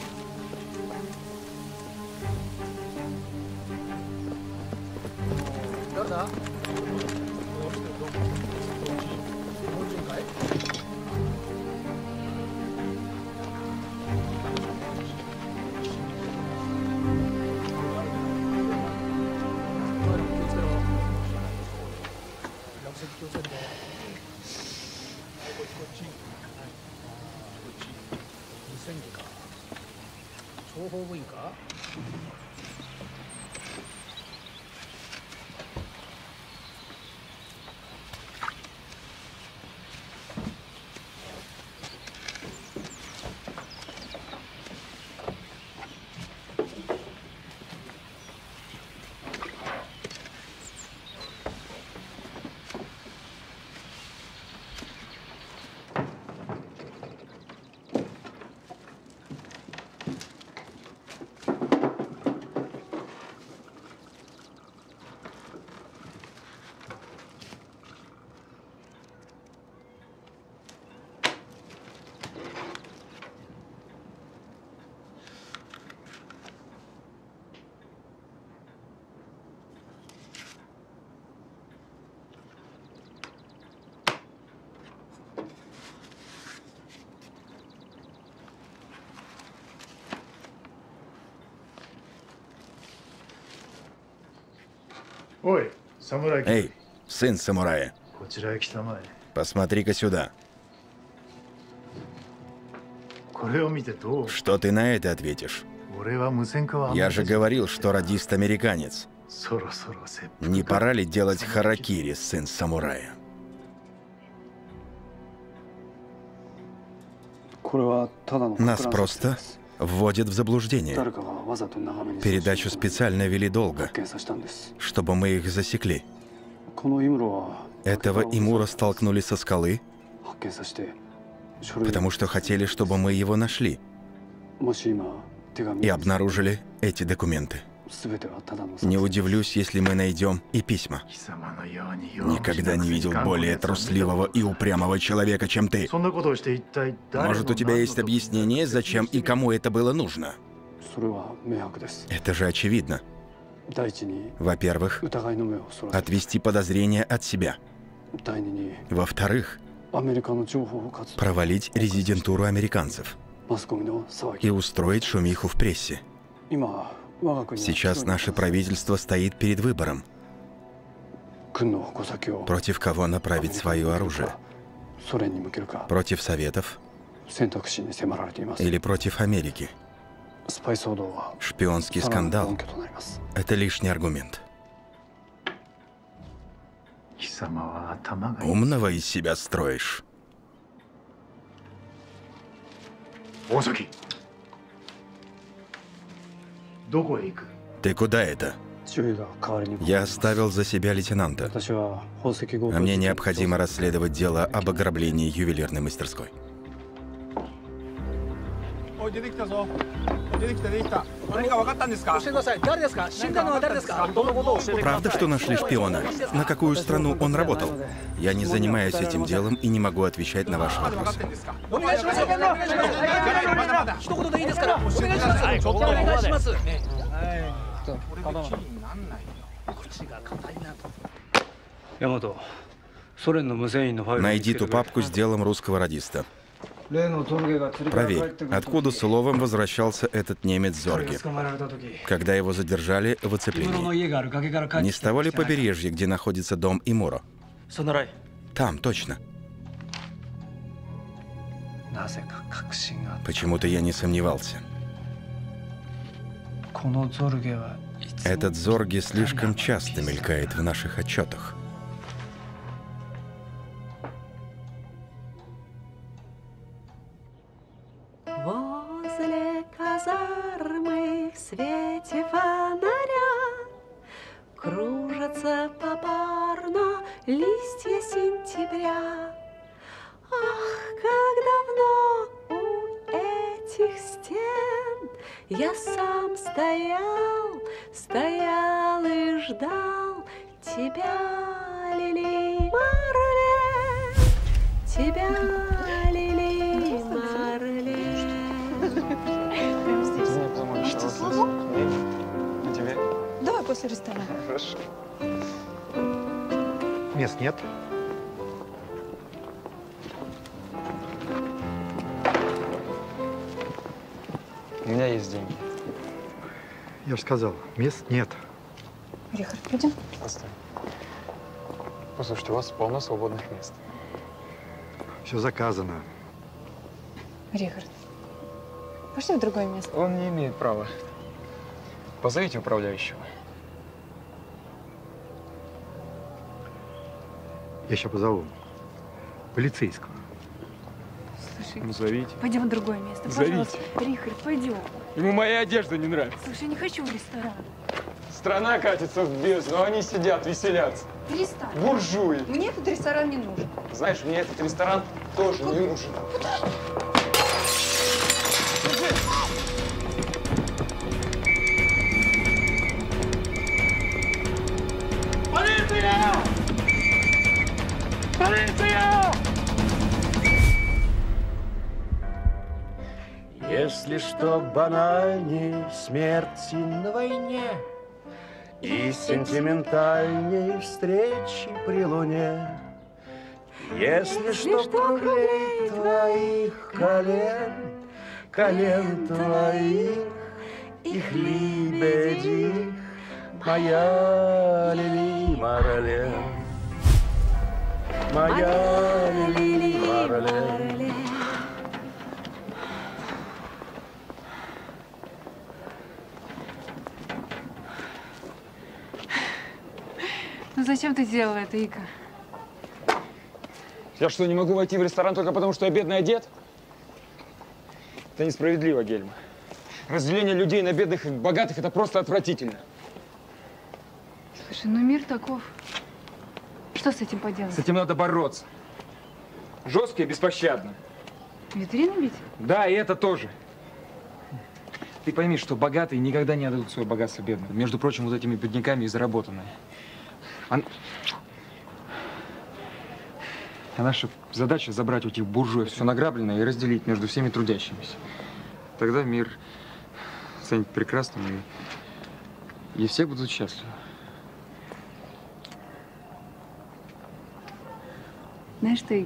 Эй, сын самурая. Посмотри-ка сюда. Что ты на это ответишь? Я же говорил, что радист американец. Не пора ли делать харакири, сын самурая? Нас просто вводят в заблуждение. Передачу специально вели долго, чтобы мы их засекли. Этого Имура столкнули со скалы, потому что хотели, чтобы мы его нашли, и обнаружили эти документы. Не удивлюсь, если мы найдем и письма. Никогда не видел более трусливого и упрямого человека, чем ты. Может, у тебя есть объяснение, зачем и кому это было нужно? Это же очевидно. Во-первых, отвести подозрения от себя. Во-вторых, провалить резидентуру американцев и устроить шумиху в прессе. Сейчас наше правительство стоит перед выбором. Против кого направить свое оружие? Против Советов? Или против Америки? Шпионский скандал – это лишний аргумент. Умного из себя строишь. Ты куда это? Я оставил за себя лейтенанта. А мне необходимо расследовать дело об ограблении ювелирной мастерской. Правда, что нашли шпиона? На какую страну он работал? Я не занимаюсь этим делом и не могу отвечать на ваши вопросы. Найди ту папку с делом русского радиста. Проверь, откуда с уловом возвращался этот немец Зорге, когда его задержали в оцеплении. Не с того ли побережья, где находится дом Имуро? Там, точно. Почему-то я не сомневался. Этот Зорге слишком часто мелькает в наших отчетах. Возле казармы в свете фонаря кружатся попарно листья сентября. Ах, как давно у этих стен я сам стоял, стоял и ждал тебя, Лили Марлен, тебя, Лили Марлен. Тебе? Давай после ресторана. Хорошо. Мест нет? У меня есть деньги. Я же сказал, мест нет. Рихард, пойдем? Постой. Послушайте, у вас полно свободных мест. Все заказано. Рихард, пошли в другое место. Он не имеет права. Позовите управляющего. Я сейчас позову. Полицейского. Слушай, Ну, зовите. пойдем в другое место. Зовите. Пожалуйста. Рихард, пойдем. Ему моя одежда не нравится. Слушай, я не хочу в ресторан. Страна катится в бездну, а они сидят, веселятся. Перестань. Буржуи. Мне этот ресторан не нужен. Знаешь, мне этот ресторан тоже не нужен. Полиция! Полиция! Если что банальней смерти на войне и сентиментальней встречи при луне, если что круглей твоих колен, колен твоих, их лебедих, моя Лили Марлен, моя Лили Марлен. Ну зачем ты сделала это, Ика? Я что, не могу войти в ресторан только потому, что я бедный одет? Это несправедливо, Гельма. Разделение людей на бедных и богатых – это просто отвратительно. Слушай, ну мир таков. Что с этим поделать? С этим надо бороться. Жестко и беспощадно. Витрины бить? Да, и это тоже. Ты пойми, что богатые никогда не отдадут свое богатство бедным. Между прочим, вот этими бедняками и заработанное. А... а наша задача забрать у этих буржуев все награбленное и разделить между всеми трудящимися. Тогда мир станет прекрасным, и, и все будут счастливы. Знаешь, Таик,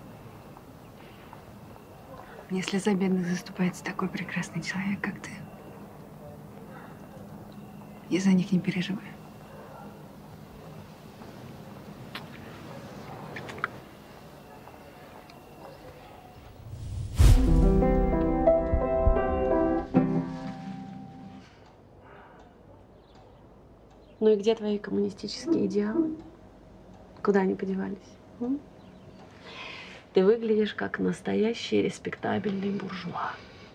если за бедных заступается такой прекрасный человек, как ты, я за них не переживаю. Ну и где твои коммунистические идеалы? Куда они подевались? М? Ты выглядишь как настоящий респектабельный буржуа.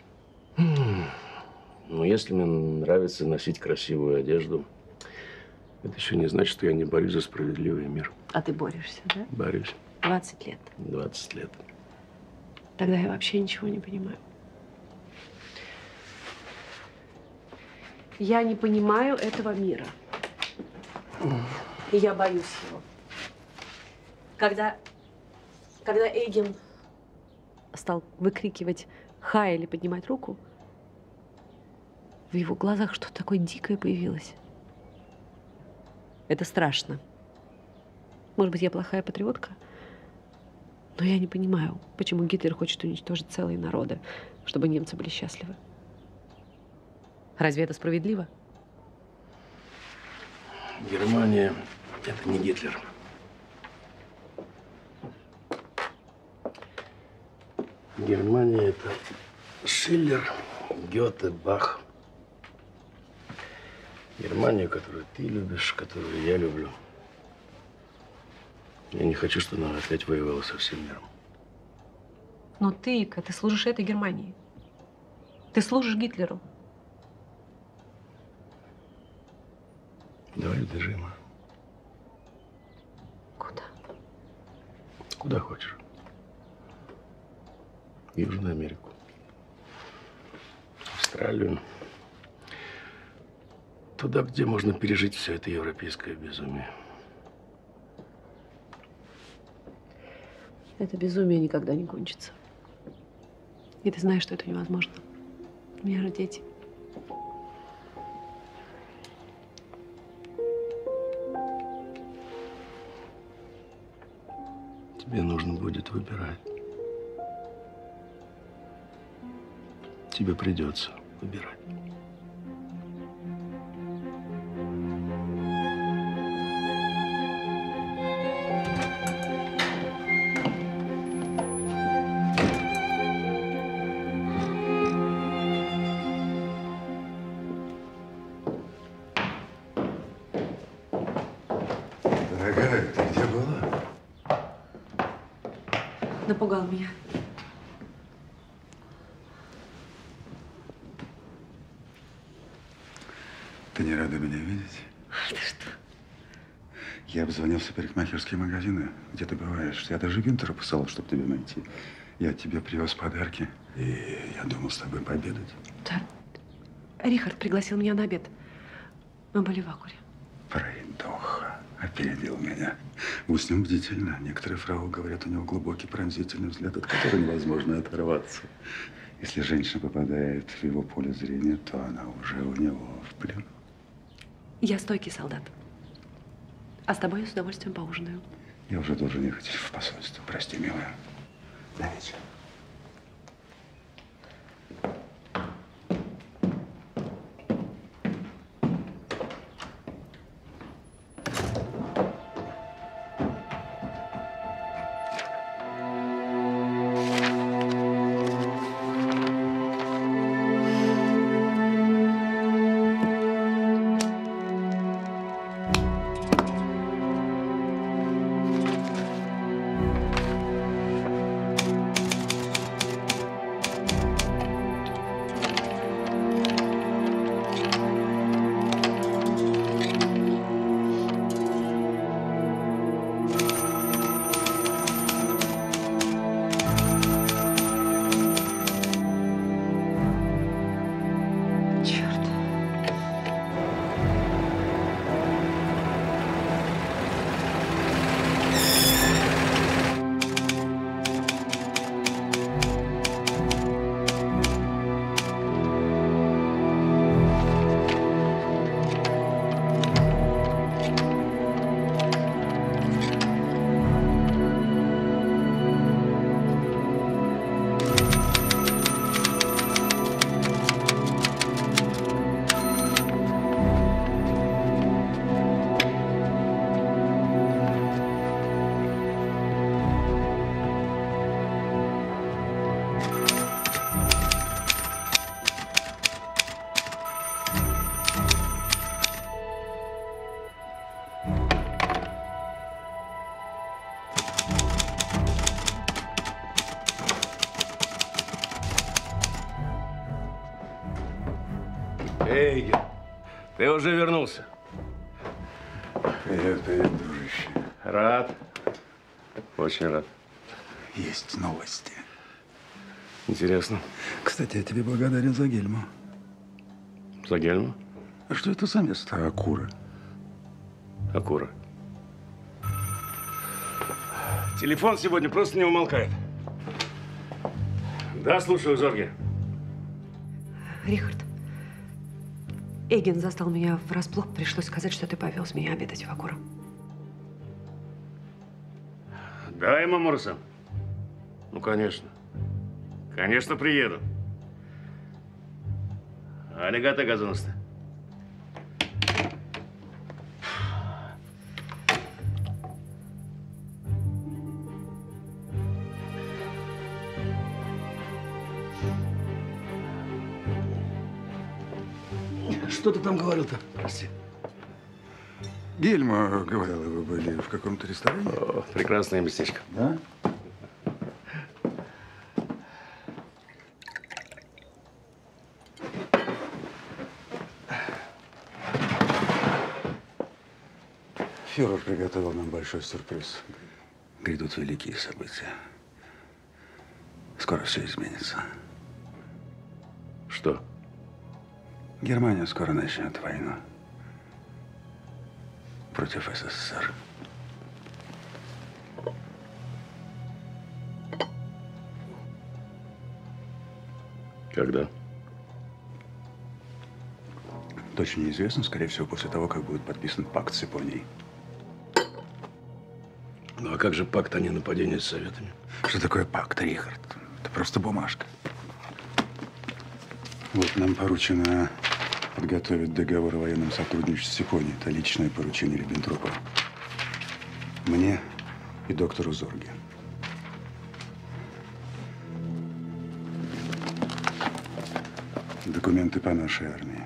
Ну, если мне нравится носить красивую одежду, это еще не значит, что я не борюсь за справедливый мир. А ты борешься, да? Борюсь. двадцать лет. двадцать лет. Тогда я вообще ничего не понимаю. Я не понимаю этого мира. И я боюсь его. Когда, когда Эйген стал выкрикивать «Хай» или поднимать руку, в его глазах что-то такое дикое появилось. Это страшно. Может быть, я плохая патриотка, но я не понимаю, почему Гитлер хочет уничтожить целые народы, чтобы немцы были счастливы. Разве это справедливо? Германия – это не Гитлер. Германия – это Шиллер, Гёте, Бах. Германию, которую ты любишь, которую я люблю. Я не хочу, чтобы она опять воевала со всем миром. Но ты, Ика, ты служишь этой Германии. Ты служишь Гитлеру. Давай в Дежима. Куда? Куда хочешь. В Южную Америку. Австралию. Туда, где можно пережить все это европейское безумие. Это безумие никогда не кончится. И ты знаешь, что это невозможно. У меня же дети. Тебе нужно будет выбирать. Тебе придется выбирать. Дорогая, ты где была? Напугал меня. Ты не рада меня видеть? Ты что? Я обзвонился в парикмахерские магазины, где ты бываешь. Я даже Винтера посылал, чтобы тебя найти. Я тебе привез подарки, и я думал с тобой пообедать. Да. Рихард пригласил меня на обед. Мы были в Акуре. Пройдоха. Опередил меня. Будь с ним бдительно. Некоторые фрау говорят, у него глубокий пронзительный взгляд, от которого невозможно оторваться. Если женщина попадает в его поле зрения, то она уже у него в плену. Я стойкий солдат. А с тобой я с удовольствием поужинаю. Я уже должен ехать в посольство. Прости, милая. До вечера. Эй, ты уже вернулся. Привет, привет, дружище. Рад. Очень рад. Есть новости. Интересно. Кстати, я тебе благодарен за Гельму. За Гельму? А что это за место? Акура. Акура. Телефон сегодня просто не умолкает. Да, слушаю, Зорге. Рихард, Эйген застал меня врасплох. Пришлось сказать, что ты повез меня обедать в Акуру. Да, Мамура-сан. Ну, конечно. Конечно, приеду. Алигато газоносте. Что ты там говорил-то? Прости. Гельма говорила, вы были в каком-то ресторане? О, прекрасное местечко. Да? Фюрер приготовил нам большой сюрприз. Грядут великие события. Скоро все изменится. Что? Германия скоро начнет войну против СССР. Когда? Точно неизвестно, скорее всего, после того, как будет подписан пакт с Японией. Ну а как же пакт о ненападении с Советами? Что такое пакт, Рихард? Это просто бумажка. Вот нам поручено подготовить договор о военном сотрудничестве с Японией. Это личное поручение Риббентропа. Мне и доктору Зорге. Документы по нашей армии.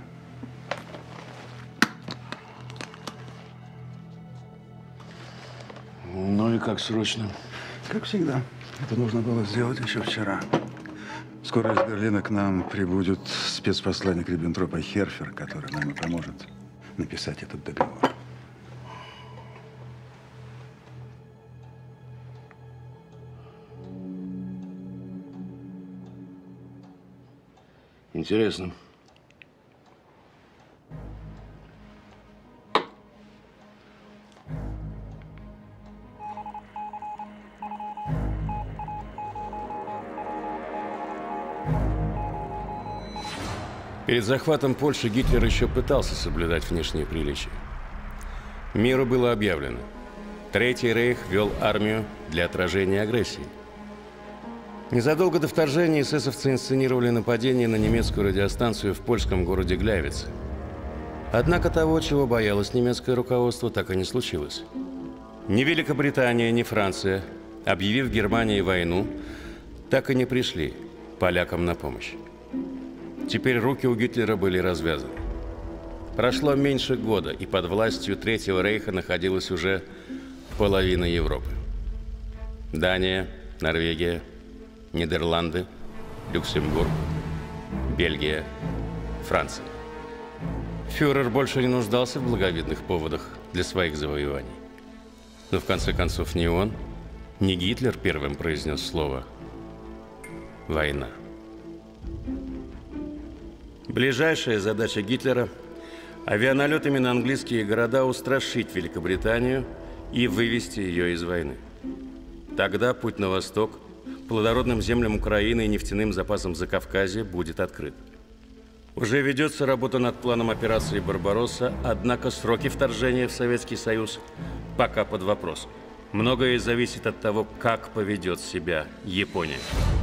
Ну и как срочно? Как всегда. Это нужно было сделать еще вчера. Скоро из Берлина к нам прибудет спецпосланник Риббентропа Херфер, который нам и поможет написать этот договор. Интересно. Перед захватом Польши Гитлер еще пытался соблюдать внешние приличия. Миру было объявлено: Третий рейх вел армию для отражения агрессии. Незадолго до вторжения эсэсовцы инсценировали нападение на немецкую радиостанцию в польском городе Глявице. Однако того, чего боялось немецкое руководство, так и не случилось. Ни Великобритания, ни Франция, объявив Германии войну, так и не пришли полякам на помощь. Теперь руки у Гитлера были развязаны. Прошло меньше года, и под властью Третьего рейха находилась уже половина Европы. Дания, Норвегия, Нидерланды, Люксембург, Бельгия, Франция. Фюрер больше не нуждался в благовидных поводах для своих завоеваний. Но в конце концов ни он, ни Гитлер первым произнес слово «война». Ближайшая задача Гитлера – авианалетами на английские города устрашить Великобританию и вывести ее из войны. Тогда путь на восток, плодородным землям Украины и нефтяным запасам Закавказья будет открыт. Уже ведется работа над планом операции «Барбаросса», однако сроки вторжения в Советский Союз пока под вопросом. Многое зависит от того, как поведет себя Япония.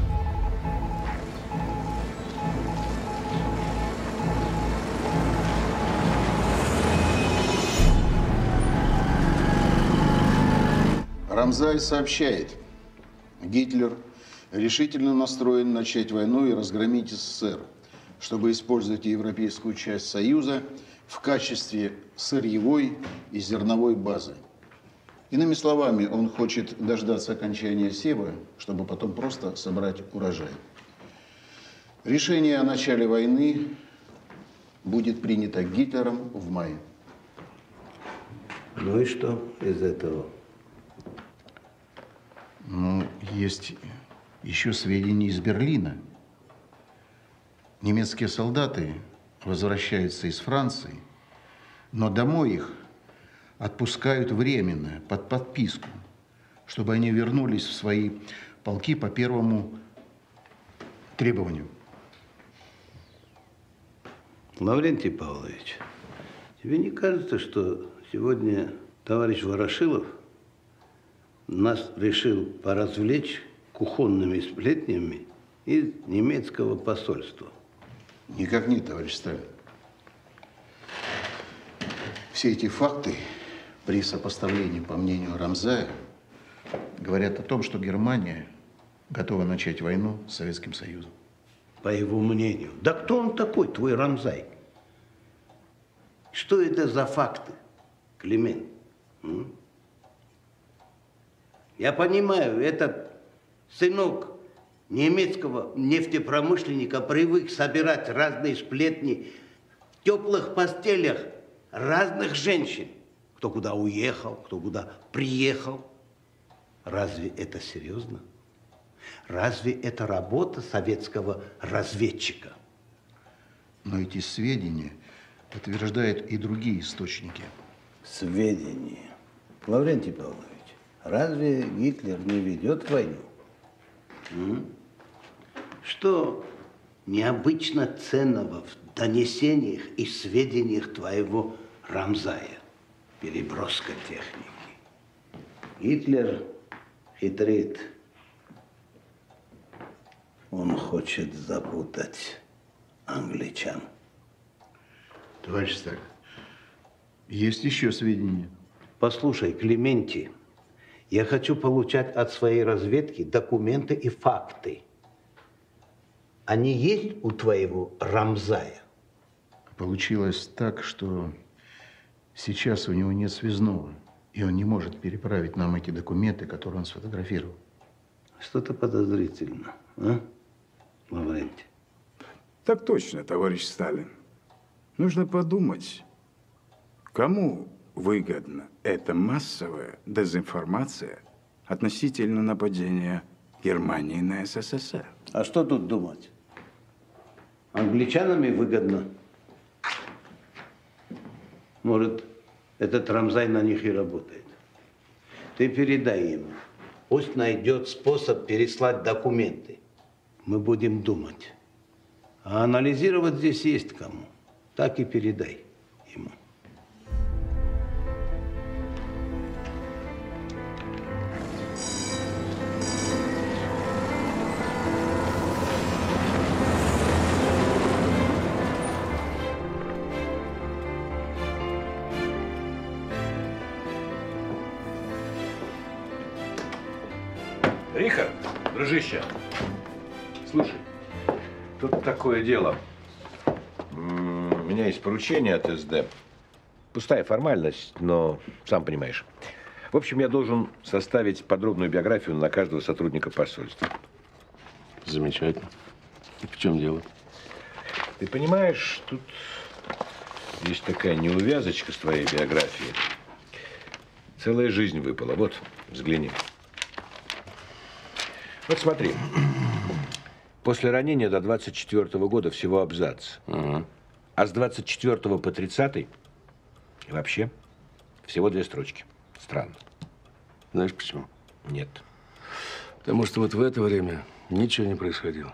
Рамзай сообщает, Гитлер решительно настроен начать войну и разгромить СССР, чтобы использовать европейскую часть Союза в качестве сырьевой и зерновой базы. Иными словами, он хочет дождаться окончания сева, чтобы потом просто собрать урожай. Решение о начале войны будет принято Гитлером в мае. Ну и что из этого? Ну, есть еще сведения из Берлина. Немецкие солдаты возвращаются из Франции, но домой их отпускают временно, под подписку, чтобы они вернулись в свои полки по первому требованию. Лаврентий Павлович, тебе не кажется, что сегодня товарищ Ворошилов нас решил поразвлечь кухонными сплетнями из немецкого посольства? Никак нет, товарищ Сталин. Все эти факты при сопоставлении, по мнению Рамзая, говорят о том, что Германия готова начать войну с Советским Союзом. По его мнению. Да кто он такой, твой Рамзай? Что это за факты, Климент? М? Я понимаю, этот сынок немецкого нефтепромышленника привык собирать разные сплетни в теплых постелях разных женщин. Кто куда уехал, кто куда приехал. Разве это серьезно? Разве это работа советского разведчика? Но эти сведения подтверждают и другие источники. Сведения? Лаврентий Павлович, разве Гитлер не ведет войну? М? Что необычно ценного в донесениях и сведениях твоего Рамзая? Переброска техники. Гитлер хитрит. Он хочет запутать англичан. Товарищ Сталин, есть еще сведения. Послушай, Клементий, я хочу получать от своей разведки документы и факты. Они есть у твоего Рамзая? Получилось так, что сейчас у него нет связного, и он не может переправить нам эти документы, которые он сфотографировал. Что-то подозрительно, а, Лаврентий? Так точно, товарищ Сталин. Нужно подумать, кому выгодна эта массовая дезинформация относительно нападения Германии на СССР. А что тут думать? Англичанами выгодно. Может, этот Рамзай на них и работает. Ты передай ему. Пусть найдет способ переслать документы. Мы будем думать. А анализировать здесь есть кому. Так и передай ему. Рихард, дружище, слушай, тут такое дело. У меня есть поручение от эс дэ. Пустая формальность, но сам понимаешь. В общем, я должен составить подробную биографию на каждого сотрудника посольства. Замечательно. В чем дело? Ты понимаешь, тут есть такая неувязочка с твоей биографией. Целая жизнь выпала. Вот, взгляни. Вот смотри. После ранения до двадцать четвёртого года всего абзац. Ага. А с двадцать четвёртого по тридцатый и вообще всего две строчки. Странно. Знаешь почему? Нет. Потому что вот в это время ничего не происходило.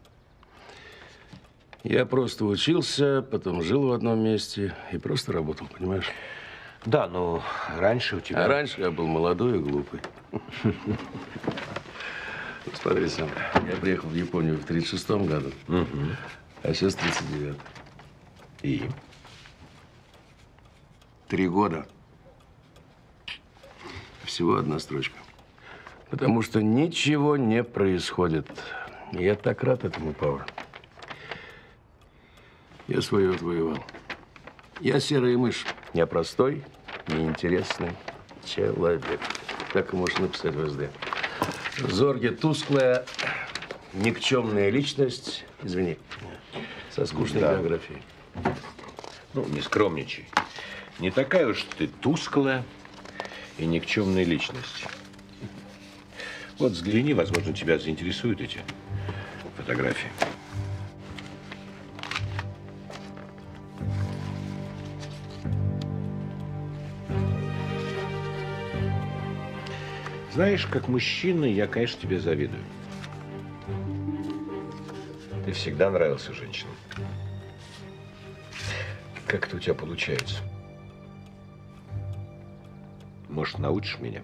Я просто учился, потом жил в одном месте и просто работал, понимаешь? Да, но раньше у тебя… А раньше я был молодой и глупый. Смотри сам, я приехал в Японию в тридцать шестом году, а сейчас тридцать девятый. И? Три года. Всего одна строчка. Потому что ничего не происходит. Я так рад этому, Павел. Я свое отвоевал. Я серая мышь. Я простой, неинтересный человек. Так и можно написать в эс дэ. Зорге тусклая, никчемная личность, извини, со скучной да. биографией. Ну, не скромничай. Не такая уж ты тусклая и никчемная личность. Вот взгляни, возможно, тебя заинтересуют эти фотографии. Знаешь, как мужчина, я, конечно, тебе завидую. Ты всегда нравился женщинам. Как это у тебя получается? Может, научишь меня?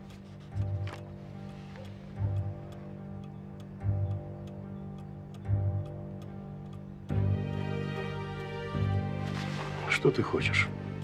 Что ты хочешь?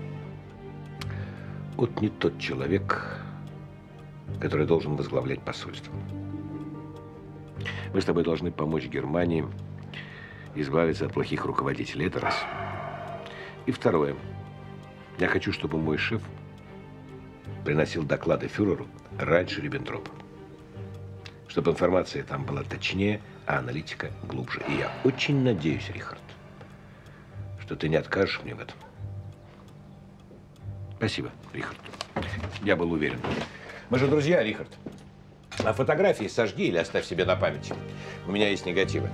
Вот не тот человек, который должен возглавлять посольство. Мы с тобой должны помочь Германии избавиться от плохих руководителей. Это раз. И второе. Я хочу, чтобы мой шеф приносил доклады фюреру раньше Риббентропа. Чтобы информация там была точнее, а аналитика глубже. И я очень надеюсь, Рихард, что ты не откажешь мне в этом. Спасибо, Рихард. Я был уверен. Мы же друзья, Рихард. А фотографии сожги или оставь себе на память. У меня есть негативы.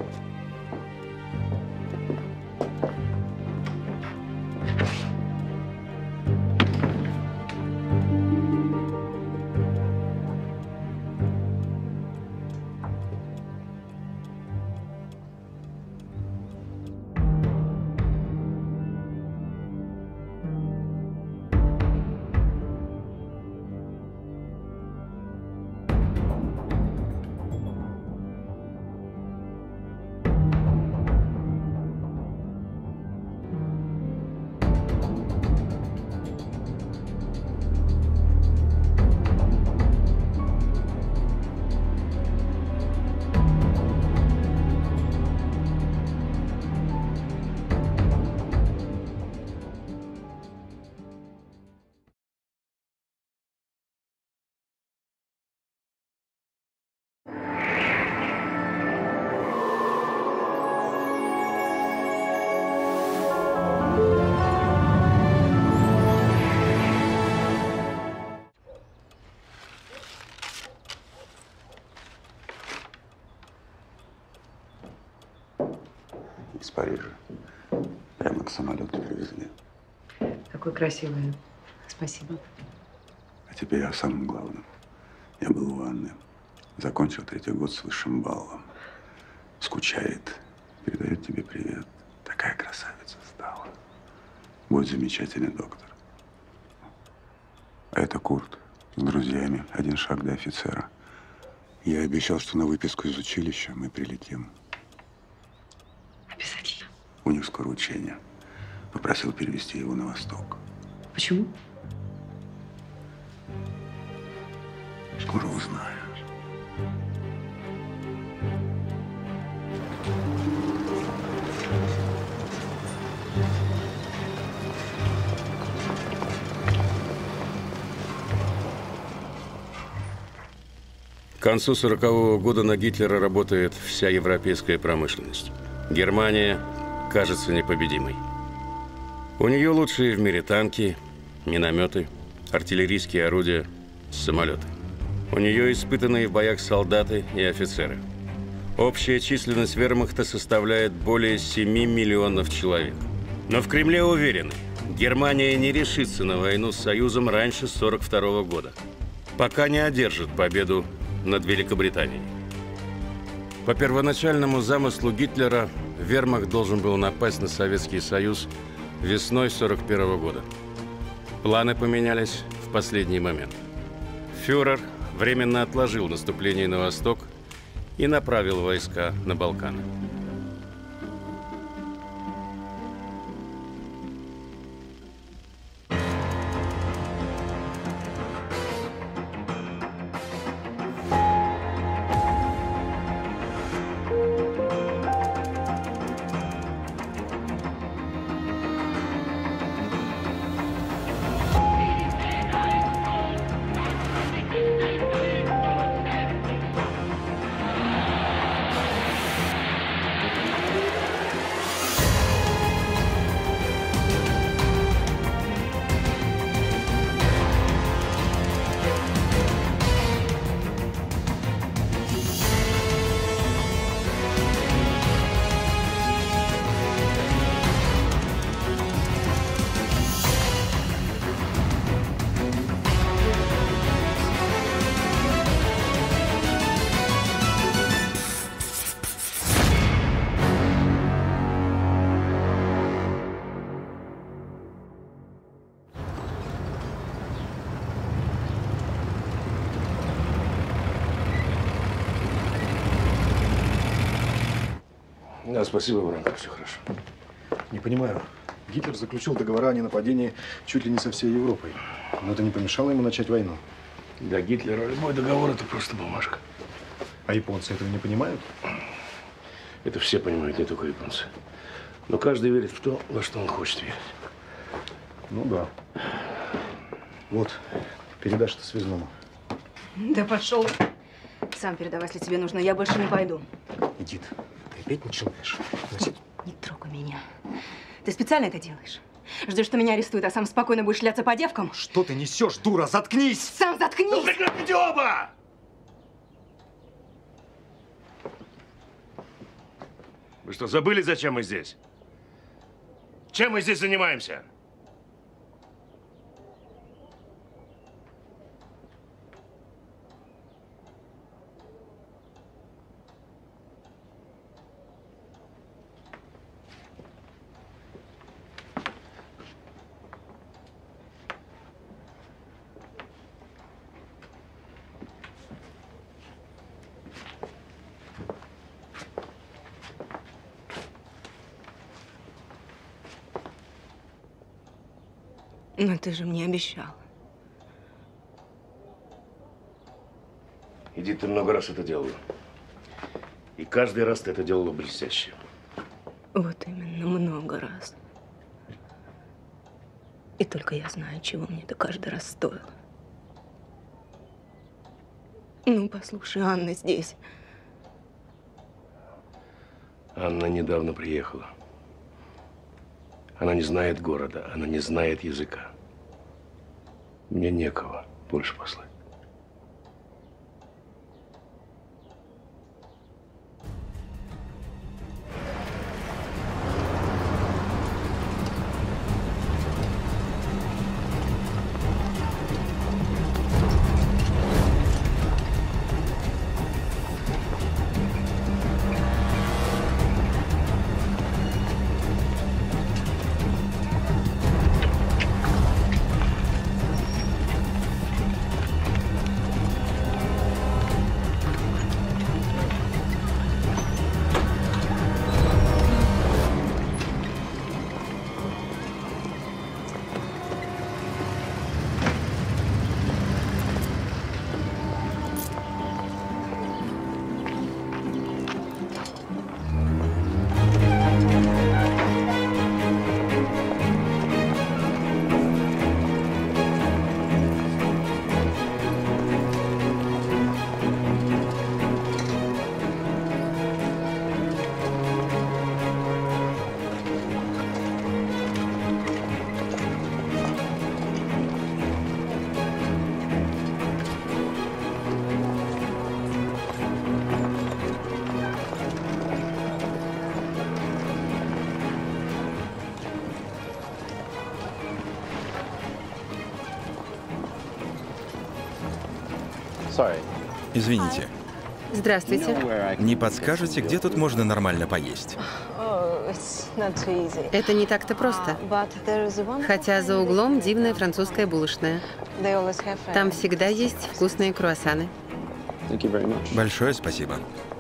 Из Парижа. Прямо к самолету привезли. Какой красивый. Спасибо. А теперь о самом главном. Я был в Анне. Закончил третий год с высшим баллом. Скучает. Передает тебе привет. Такая красавица стала. Будет замечательный доктор. А это Курт. С друзьями. Один шаг до офицера. Я обещал, что на выписку из училища мы прилетим. Обязательно. У них скоро учение. Попросил перевести его на восток. Почему? Скоро узнаешь. К концу сорокового года на Гитлера работает вся европейская промышленность. Германия кажется непобедимой. У нее лучшие в мире танки, минометы, артиллерийские орудия, самолеты. У нее испытанные в боях солдаты и офицеры. Общая численность вермахта составляет более семи миллионов человек. Но в Кремле уверены, Германия не решится на войну с Союзом раньше сорок второго года, пока не одержит победу над Великобританией. По первоначальному замыслу Гитлера, вермахт должен был напасть на Советский Союз весной сорок первого года. Планы поменялись в последний момент. Фюрер временно отложил наступление на восток и направил войска на Балканы. Да, спасибо, Бранко, все хорошо. Не понимаю. Гитлер заключил договора о ненападении чуть ли не со всей Европой. Но это не помешало ему начать войну. Для Гитлера любой договор – это просто бумажка. А японцы этого не понимают? Это все понимают, не только японцы. Но каждый верит в то, во что он хочет верить. Ну да. Вот, передашь это связному. Да пошел. Сам передавай, если тебе нужно. Я больше не пойду. Эдит, ты опять начинаешь? Значит... Не трогай меня. Ты специально это делаешь? Ждешь, что меня арестуют, а сам спокойно будешь шляться по девкам? Что ты несешь, дура? Заткнись! Сам заткнись! Ну прекратите оба! Вы что, забыли, зачем мы здесь? Чем мы здесь занимаемся? Но ты же мне обещал. Иди, ты много раз это делала. И каждый раз ты это делала блестяще. Вот именно, много раз. И только я знаю, чего мне это каждый раз стоило. Ну, послушай, Анна здесь. Анна недавно приехала. Она не знает города, она не знает языка. Мне некого больше послать. Извините. Здравствуйте. Не подскажете, где тут можно нормально поесть? Это не так-то просто. Хотя за углом дивная французская булочная. Там всегда есть вкусные круассаны. Большое спасибо.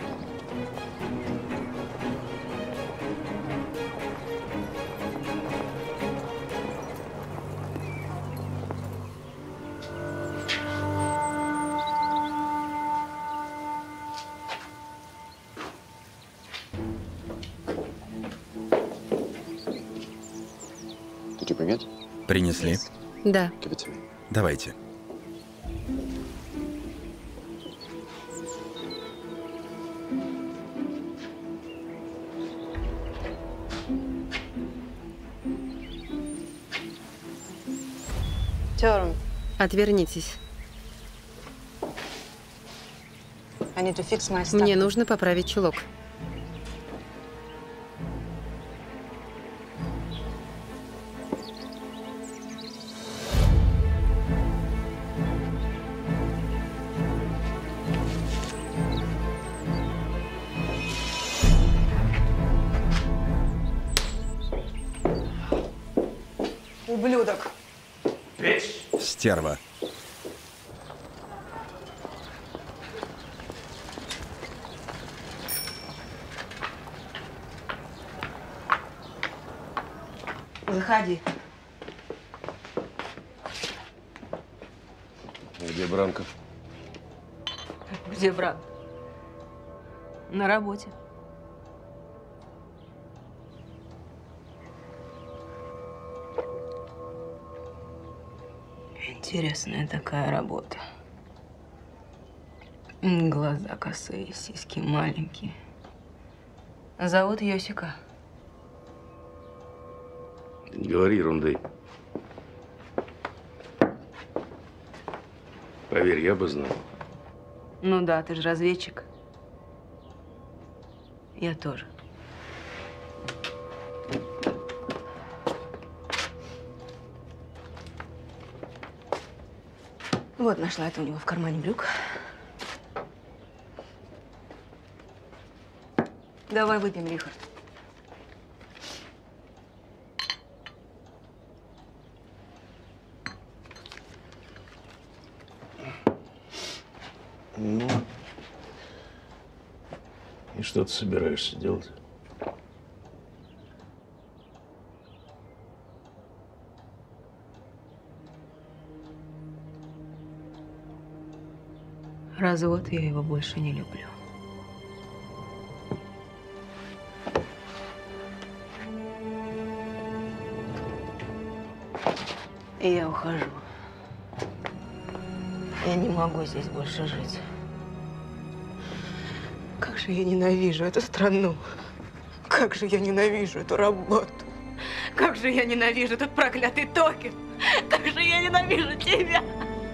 Принесли? Да. Давайте. Отвернитесь. Мне нужно поправить чулок. Ублюдок. Стерва. Заходи. Где Бранко? Где Бран? На работе. Интересная такая работа. Глаза косые, сиськи маленькие. Зовут Йосика. Говори ерунды. Поверь, я бы знал. Ну да, ты же разведчик. Я тоже. Вот, нашла это у него в кармане брюк. Давай выпьем, Рихард. Ну, и что ты собираешься делать? Развод, я его больше не люблю. И я ухожу. Я не могу здесь больше жить. Как же я ненавижу эту страну. Как же я ненавижу эту работу. Как же я ненавижу этот проклятый Токио. Как же я ненавижу тебя.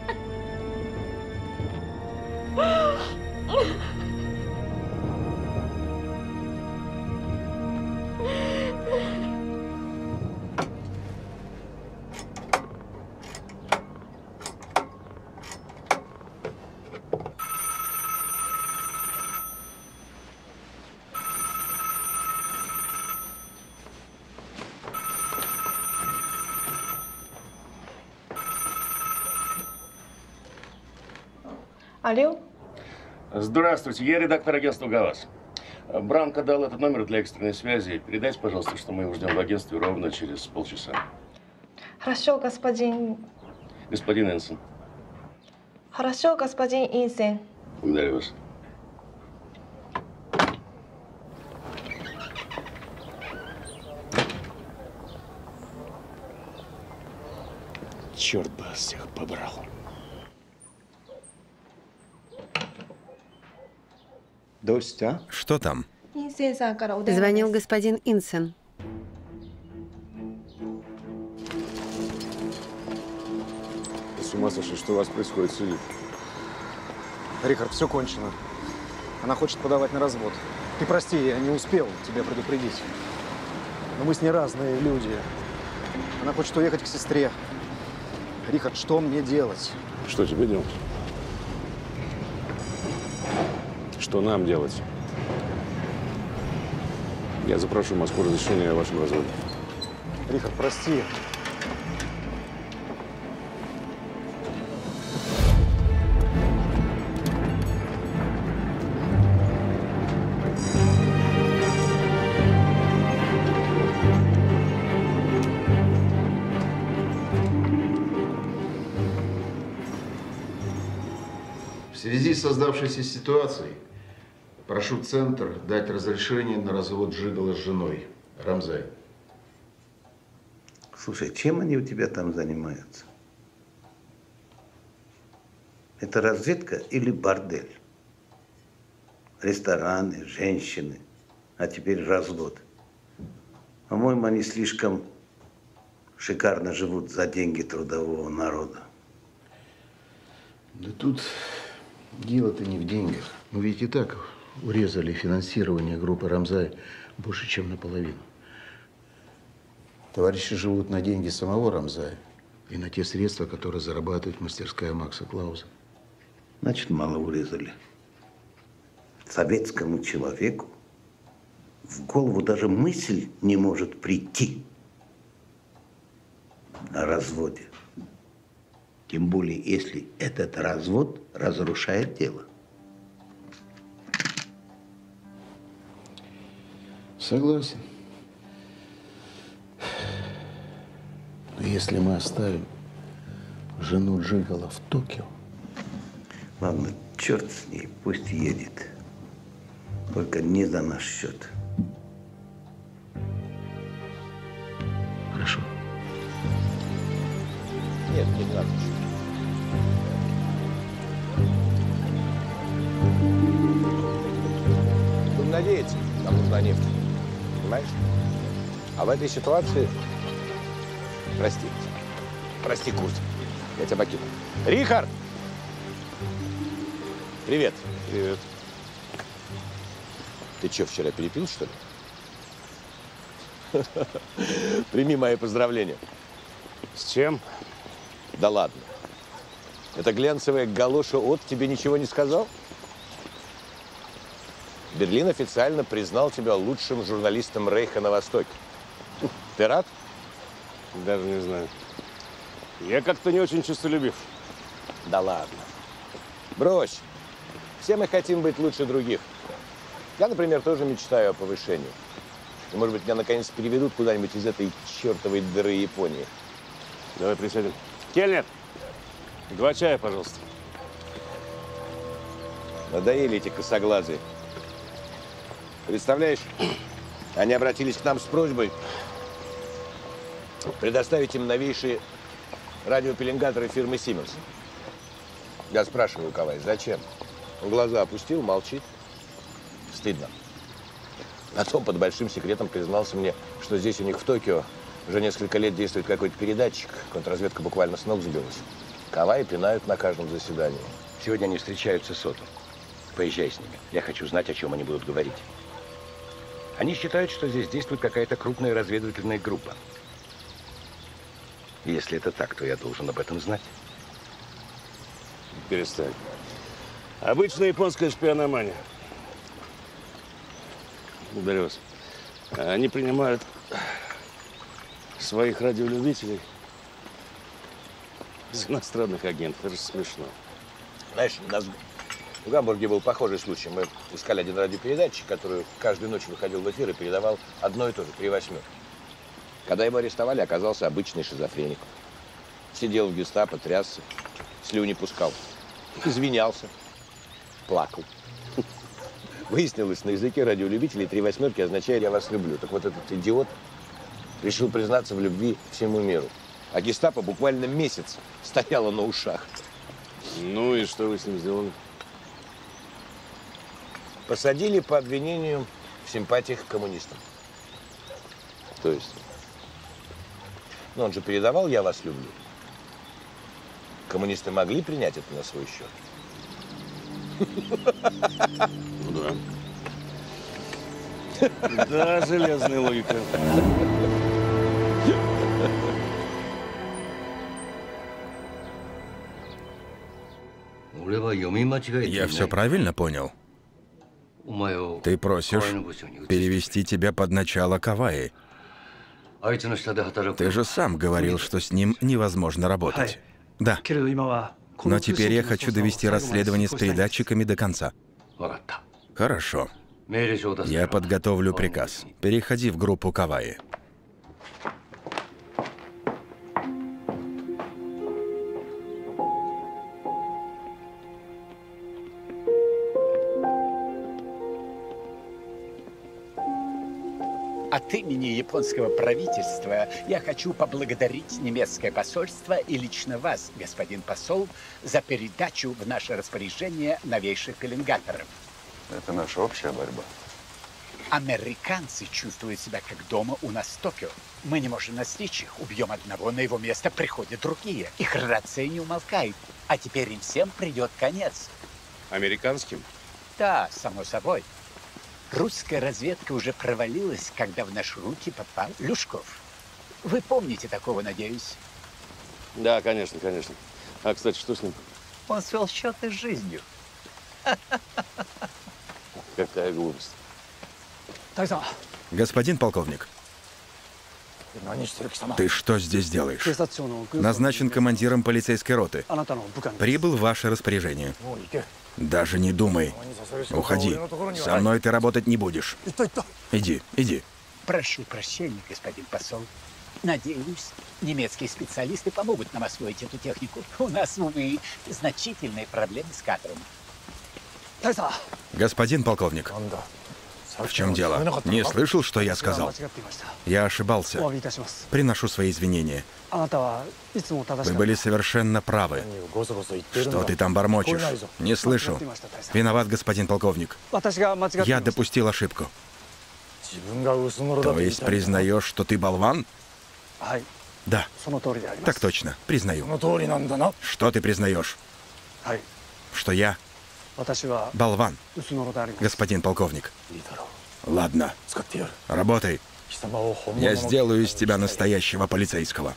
Алло? Здравствуйте, я редактор агентства ГАВАЗ. Бранко дал этот номер для экстренной связи. Передайте, пожалуйста, что мы его ждем в агентстве ровно через полчаса. Хорошо, господин… Господин Энсон. Хорошо, господин Инсен. Благодарю вас. Черт бы всех побрал. Что там? Звонил господин Инсен. Ты с ума сошли, что у вас происходит, Сюли? Рихард, все кончено. Она хочет подавать на развод. Ты прости, я не успел тебя предупредить. Но мы с ней разные люди. Она хочет уехать к сестре. Рихард, что мне делать? Что тебе делать? Что нам делать? Я запрошу Москву разрешения о вашем разводе. Рихард, прости. В связи с создавшейся ситуацией прошу Центр дать разрешение на развод Жигала с женой. Рамзай. Слушай, чем они у тебя там занимаются? Это разведка или бордель? Рестораны, женщины, а теперь развод. По-моему, они слишком шикарно живут за деньги трудового народа. Да тут дело-то не в деньгах. Мы ведь и так урезали финансирование группы Рамзай больше, чем наполовину. Товарищи живут на деньги самого Рамзая и на те средства, которые зарабатывает мастерская Макса Клауза. Значит, мало урезали. Советскому человеку в голову даже мысль не может прийти о разводе. Тем более, если этот развод разрушает дело. Согласен. если мы оставим жену Джигала в Токио? Ладно, черт с ней, пусть едет. Только не за наш счет. Хорошо. Нет, не надо. Будем надеяться, нам нужна нефть. Понимаешь? А в этой ситуации... Прости. Прости, Курт. Я тебя покину. Рихард! Привет. Привет. Ты что, вчера перепил, что ли? Прими мои поздравления. С чем? Да ладно. Эта глянцевая галоша от тебе ничего не сказал? Берлин официально признал тебя лучшим журналистом Рейха на Востоке. Ты рад? Даже не знаю. Я как-то не очень честолюбив. Да ладно. Брось. Все мы хотим быть лучше других. Я, например, тоже мечтаю о повышении. И, может быть, меня наконец переведут куда-нибудь из этой чертовой дыры Японии. Давай присядем. Кельнер, два чая, пожалуйста. Надоели эти косоглазые. Представляешь, они обратились к нам с просьбой предоставить им новейшие радиопеленгаторы фирмы Siemens. Я спрашиваю Кавай, зачем? Он глаза опустил, молчит. Стыдно. Потом под большим секретом признался мне, что здесь у них в Токио уже несколько лет действует какой-то передатчик. Контрразведка буквально с ног сбилась. Кавай пинают на каждом заседании. Сегодня они встречаются с Ото. Поезжай с ними. Я хочу знать, о чем они будут говорить. Они считают, что здесь действует какая-то крупная разведывательная группа. И если это так, то я должен об этом знать. Перестань. Обычная японская шпиономания. Благодарю вас. Они принимают своих радиолюбителей за иностранных агентов. Это же смешно. Знаешь, у нас в Гамбурге был похожий случай. Мы искали один радиопередатчик, который каждую ночь выходил в эфир и передавал одно и то же, три восьмерки. Когда его арестовали, оказался обычный шизофреник. Сидел в гестапо, трясся, слюни пускал, извинялся, плакал. Выяснилось, на языке радиолюбителей три восьмерки означает «я вас люблю». Так вот этот идиот решил признаться в любви всему миру. А гестапо буквально месяц стояло на ушах. Ну и что вы с ним сделали? Посадили по обвинению в симпатиях к коммунистам. То есть? Ну, он же передавал «я вас люблю». Коммунисты могли принять это на свой счет? Ну да. Да, железная логика. Я все правильно понял? Ты просишь перевести тебя под начало Каваи. Ты же сам говорил, что с ним невозможно работать. Да. Но теперь я хочу довести расследование с передатчиками до конца. Хорошо. Я подготовлю приказ. Переходи в группу Каваи. От имени японского правительства я хочу поблагодарить немецкое посольство и лично вас, господин посол, за передачу в наше распоряжение новейших пеленгаторов. Это наша общая борьба. Американцы чувствуют себя как дома у нас в Токио. Мы не можем настичь их. Убьем одного, на его место приходят другие. Их рация не умолкает. А теперь им всем придет конец. Американским? Да, само собой. Русская разведка уже провалилась, когда в наши руки попал Люшков. Вы помните такого, надеюсь? Да, конечно, конечно. А, кстати, что с ним? Он свел счеты с жизнью. Какая глупость. Господин полковник, ты что здесь делаешь? Назначен командиром полицейской роты. Прибыл в ваше распоряжение. Даже не думай. Уходи. Со мной ты работать не будешь. Иди, иди. Прошу прощения, господин посол. Надеюсь, немецкие специалисты помогут нам освоить эту технику. У нас, увы, значительные проблемы с кадром. Господин полковник, в чем дело? Не слышал, что я сказал? Я ошибался. Приношу свои извинения. Вы были совершенно правы. Что ты там бормочешь? Не слышу. Виноват, господин полковник. Я допустил ошибку. То есть признаешь, что ты болван? Да. Так точно, признаю. Что ты признаешь? Что я болван, господин полковник. Ладно, работай. Я сделаю из тебя настоящего полицейского.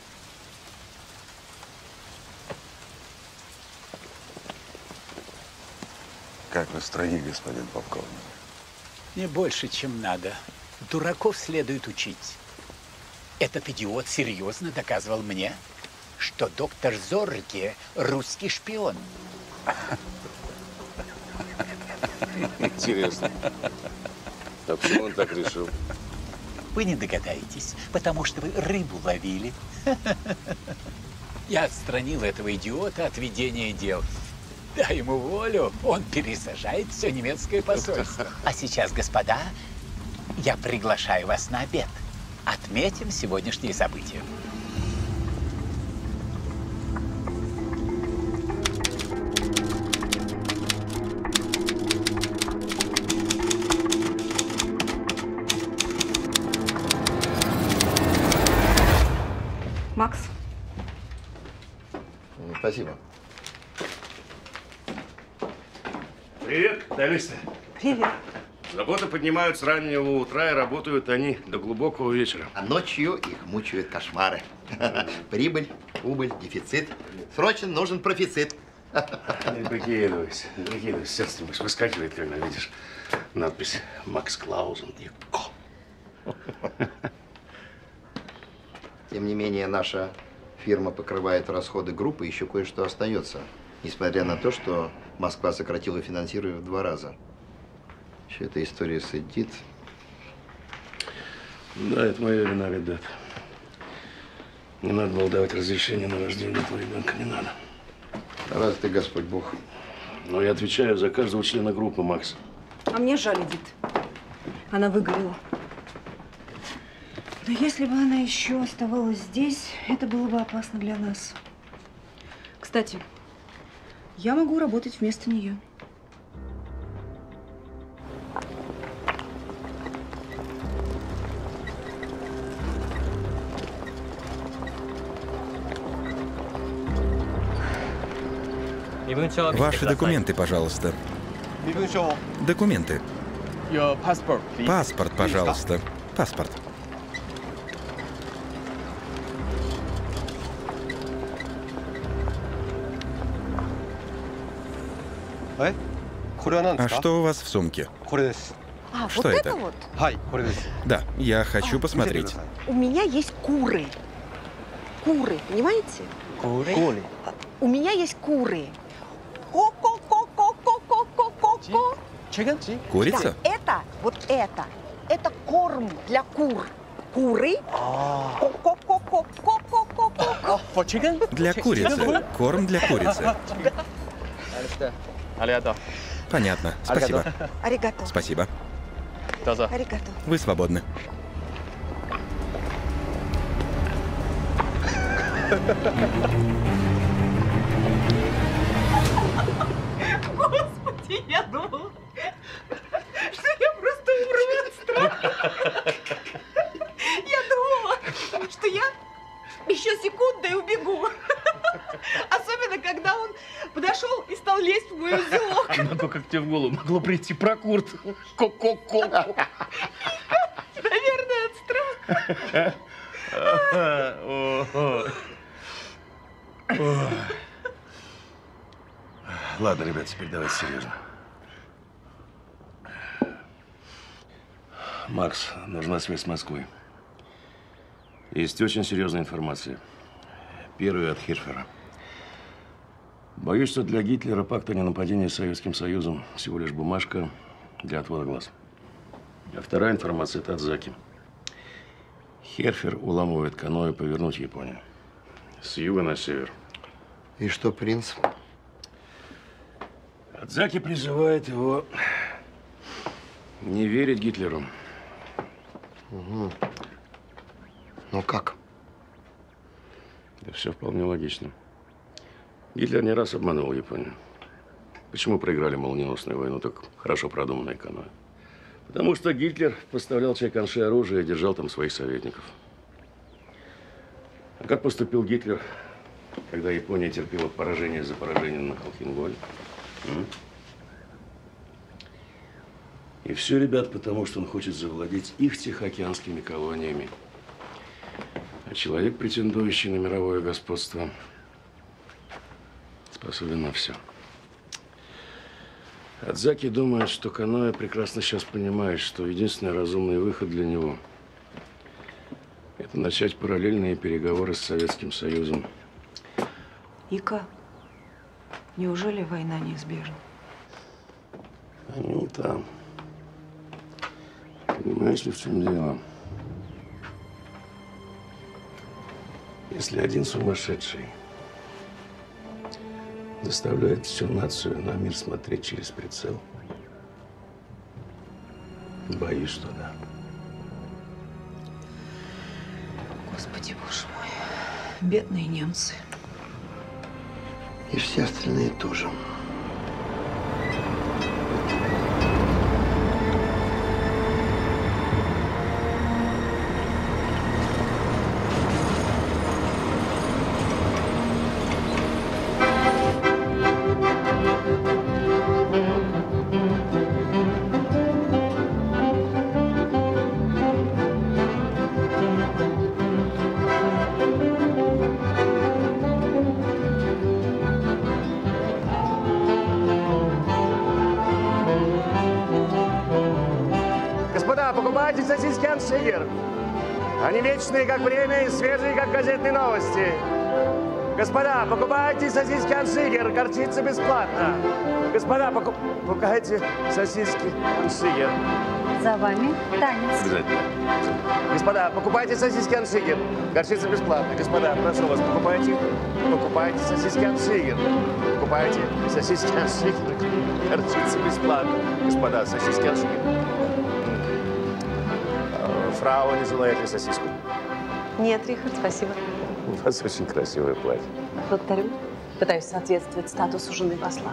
Как настроение, господин полковник? Не больше, чем надо. Дураков следует учить. Этот идиот серьезно доказывал мне, что доктор Зорге русский шпион. Интересно. А почему он так решил? Вы не догадаетесь, потому что вы рыбу ловили. Я отстранил этого идиота от ведения дел. Дай ему волю, он пересажает все немецкое посольство. А сейчас, господа, я приглашаю вас на обед. Отметим сегодняшние события. Макс. Спасибо. Привет, Талиса. Привет. Заботы поднимают с раннего утра, и работают они до глубокого вечера. А ночью их мучают кошмары. Прибыль, убыль, дефицит. Срочно нужен профицит. Не прикидывайся, не прикидывайся. Сердце выскакивает, когда видишь надпись «Макс Клаузен и Ко». Тем не менее, наша фирма покрывает расходы группы, еще кое-что остается. Несмотря на то, что Москва сократила финансирование в два раза. Еще эта история с Эдит. Да, это моя вина, ребят. Не надо было давать разрешение на рождение этого ребенка, не надо. Раз ты Господь Бог. Но я отвечаю за каждого члена группы, Макс. А мне жаль Эдит. Она выгорела. Но если бы она еще оставалась здесь, это было бы опасно для нас. Кстати, я могу работать вместо нее. Ваши документы, пожалуйста. Документы. Паспорт, пожалуйста. Паспорт. А что у вас в сумке? А, Что вот это? это вот? Да, я хочу посмотреть. У меня есть куры. Куры, понимаете? Куры? У меня есть куры. Ко-ко-ко-ко-ко-ко-ко-ко. Курица? Да, это, вот это, это корм для кур. Куры. Ко-ко-ко-ко-ко-ко-ко. Для курицы. Корм для курицы. Понятно. Спасибо. Аригато. Спасибо. Аригато. Вы свободны. Господи, я думала, что я просто умру от страха. Я думала, что я еще секунду и убегу. Особенно, когда он подошел и стал лезть в мой узелок. Ну, как тебе в голову могло прийти про Курт? Ко-ко-ко. Наверное, от страха. Ладно, ребят, теперь давайте серьезно. Макс, нужна связь с Москвой. Есть очень серьезная информация. Первая от Хирфера. Боюсь, что для Гитлера пакт о ненападении с Советским Союзом всего лишь бумажка для отвода глаз. А вторая информация – это от Заки. Херфер уламывает каноэ повернуть Японию. С юга на север. И что, принц? Адзаки призывает его не верить Гитлеру. Угу. Ну как? Да все вполне логично. Гитлер не раз обманул Японию. Почему проиграли молниеносную войну, так хорошо продуманное каноэ? Потому что Гитлер поставлял Чайканше оружие и держал там своих советников. А как поступил Гитлер, когда Япония терпела поражение за поражением на Холхенголе? И все, ребят, потому что он хочет завладеть их тихоокеанскими колониями. А человек, претендующий на мировое господство, способен на все. Адзаки думает, что каноэ прекрасно сейчас понимает, что единственный разумный выход для него – это начать параллельные переговоры с Советским Союзом. Ика, неужели война неизбежна? Они не там. Понимаешь ли, в чем дело? Если один сумасшедший заставляет всю нацию на мир смотреть через прицел, боюсь, что да. Господи, боже мой, бедные немцы. И все остальные тоже. Сосиски Аншигер. Они вечные, как время, и свежие, как газетные новости. Господа, покупайте сосиски Аншигер, горчица бесплатно. Господа, покуп... покупайте сосиски Аншигер. За вами танец. Обязательно. Господа, покупайте сосиски Аншигер, горчица бесплатно. Господа, прошу вас, покупайте, покупайте сосиски Аншигер. Покупайте сосиски Аншигер, горчица бесплатно. Господа, сосиски Аншигер. Фрау, не желаете сосиску? Нет, Рихард, спасибо. У вас очень красивое платье. Благодарю. Пытаюсь соответствовать статусу жены посла.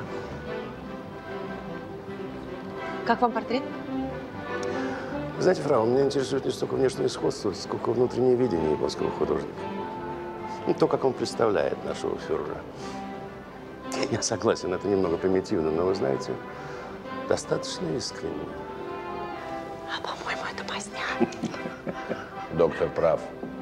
Как вам портрет? Знаете, фрау, меня интересует не столько внешнее сходство, сколько внутреннее видение японского художника. И то, как он представляет нашего фюрера. Я согласен, это немного примитивно, но вы знаете, достаточно искренне. А, по-моему, это мазня. Доктор прав.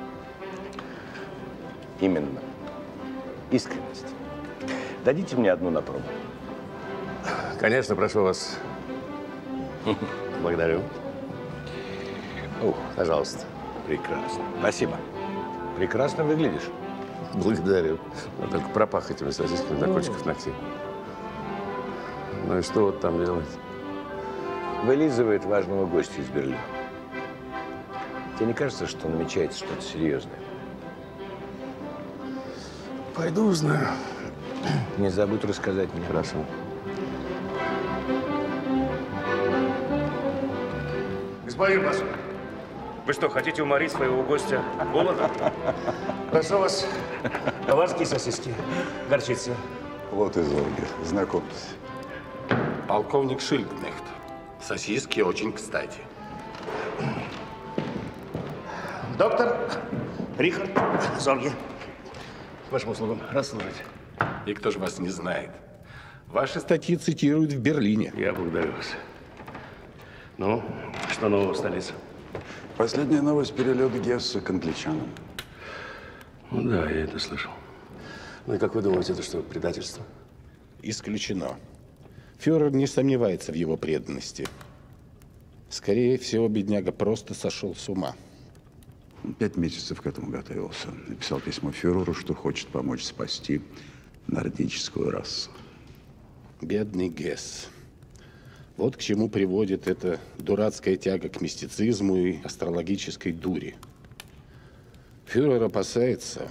Именно. Искренность. Дадите мне одну на пробу. Конечно, прошу вас. Благодарю. Ух, пожалуйста. Прекрасно. Спасибо. Прекрасно выглядишь. Благодарю. Но только пропах этими сосисками до кончиков ногтей. Ну и что вот там делать? Вылизывает важного гостя из Берлина. Тебе не кажется, что намечается что-то серьезное? Пойду узнаю. Не забудь рассказать мне. Хорошо. Господин посол, вы что, хотите уморить своего гостя голодом? Прошу вас, баварские сосиски, горчица. Вот и Зорге. Знакомьтесь. Полковник Шильдкнехт. Сосиски очень кстати. Доктор Рихард Зорге. К вашим услугам. Рад служить. И кто же вас не знает? Ваши статьи цитируют в Берлине. Я благодарю вас. Ну, что нового в столице? Последняя новость – перелет Гесса к англичанам. Ну да, я это слышал. Ну и как вы думаете, это что, предательство? Исключено. Фюрер не сомневается в его преданности. Скорее всего, бедняга просто сошел с ума. Пять месяцев к этому готовился. Написал письмо фюреру, что хочет помочь спасти нордическую расу. Бедный Гесс. Вот к чему приводит эта дурацкая тяга к мистицизму и астрологической дури. Фюрер опасается,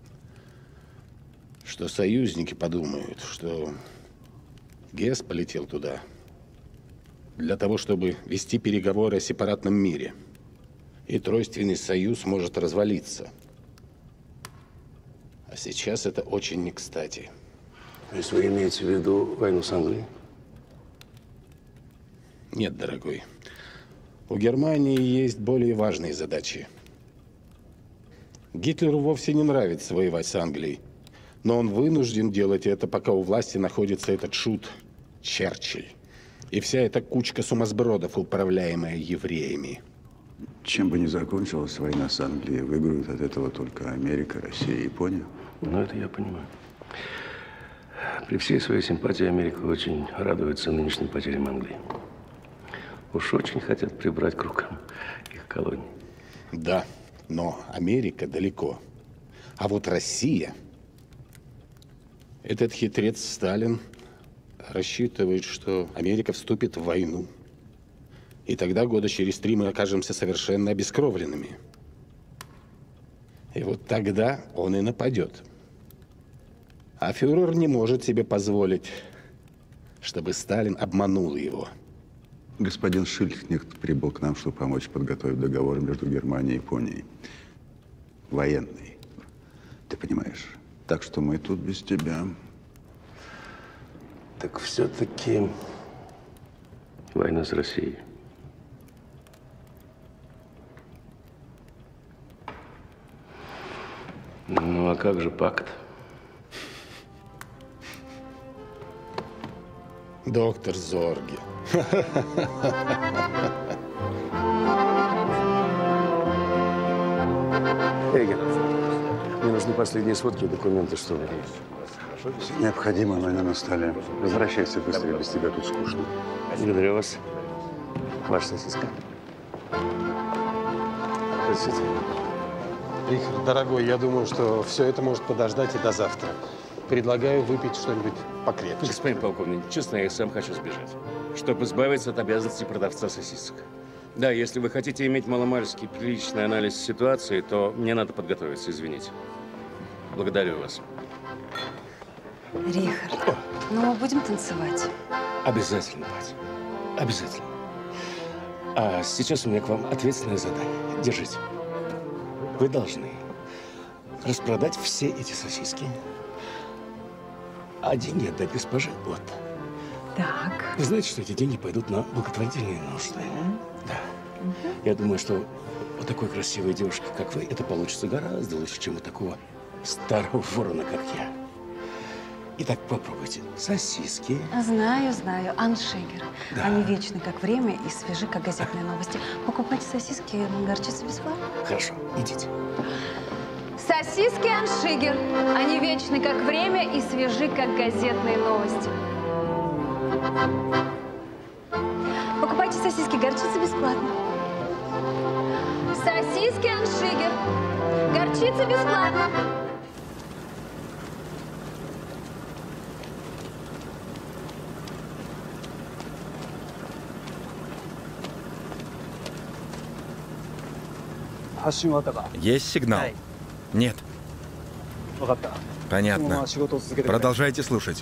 что союзники подумают, что Гесс полетел туда для того, чтобы вести переговоры о сепаратном мире. И Тройственный союз может развалиться. А сейчас это очень не кстати. То есть вы имеете в виду войну с Англией? Нет, дорогой. У Германии есть более важные задачи. Гитлеру вовсе не нравится воевать с Англией. Но он вынужден делать это, пока у власти находится этот шут Черчилль. И вся эта кучка сумасбродов, управляемая евреями. Чем бы ни закончилась война с Англией, выиграют от этого только Америка, Россия и Япония. Ну, это я понимаю. При всей своей симпатии Америка очень радуется нынешним потерям Англии. Уж очень хотят прибрать к рукам их колонии. Да, но Америка далеко. А вот Россия, этот хитрец Сталин рассчитывает, что Америка вступит в войну. И тогда года через три мы окажемся совершенно обескровленными. И вот тогда он и нападет. А фюрер не может себе позволить, чтобы Сталин обманул его. Господин Шильдкнехт прибыл к нам, чтобы помочь подготовить договор между Германией и Японией. Военный. Ты понимаешь? Так что мы тут без тебя. Так все-таки война с Россией. Ну, а как же пакт? Доктор Зорге. Эгер, мне нужны последние сводки и документы, чтобы... Необходимо, война на столе. Возвращайся быстрее, без тебя тут скучно. Благодарю вас. Ваша сосиска. Простите. Рихард, дорогой, я думаю, что все это может подождать и до завтра. Предлагаю выпить что-нибудь покрепче. Господин полковник, честно, я сам хочу сбежать, чтобы избавиться от обязанности продавца сосисок. Да, если вы хотите иметь маломальский приличный анализ ситуации, то мне надо подготовиться, извините. Благодарю вас. Рихард, ну мы будем танцевать? Обязательно, Пать. Обязательно. А сейчас у меня к вам ответственное задание. Держите. Вы должны распродать все эти сосиски, а деньги отдать госпоже. Вот. Так. Вы знаете, что эти деньги пойдут на благотворительные нужды? Да. Я думаю, что у такой красивой девушки, как вы, это получится гораздо лучше, чем у такого старого ворона, как я. Итак, попробуйте. Сосиски. Знаю, знаю. Аншигер. Да. Они вечны, как время, и свежи, как газетные новости. Покупайте сосиски, горчица бесплатно. Хорошо, идите. Сосиски Аншигер. Они вечны, как время, и свежи, как газетные новости. Покупайте сосиски, горчица бесплатно. Сосиски Аншигер. Горчица бесплатно. Есть сигнал? Нет. Понятно. Продолжайте слушать.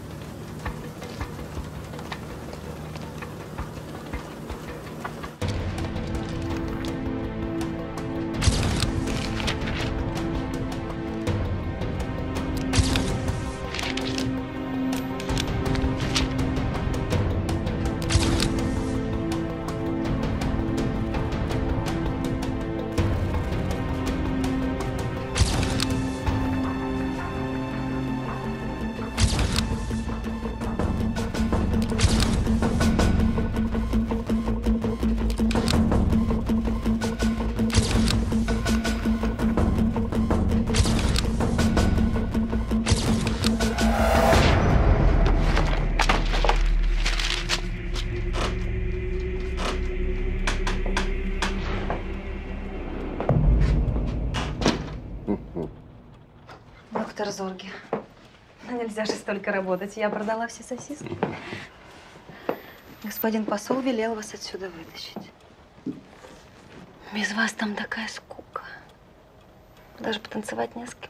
Доктор Зорге, ну нельзя же столько работать. Я продала все сосиски. Господин посол велел вас отсюда вытащить. Без вас там такая скука. Даже потанцевать не с кем.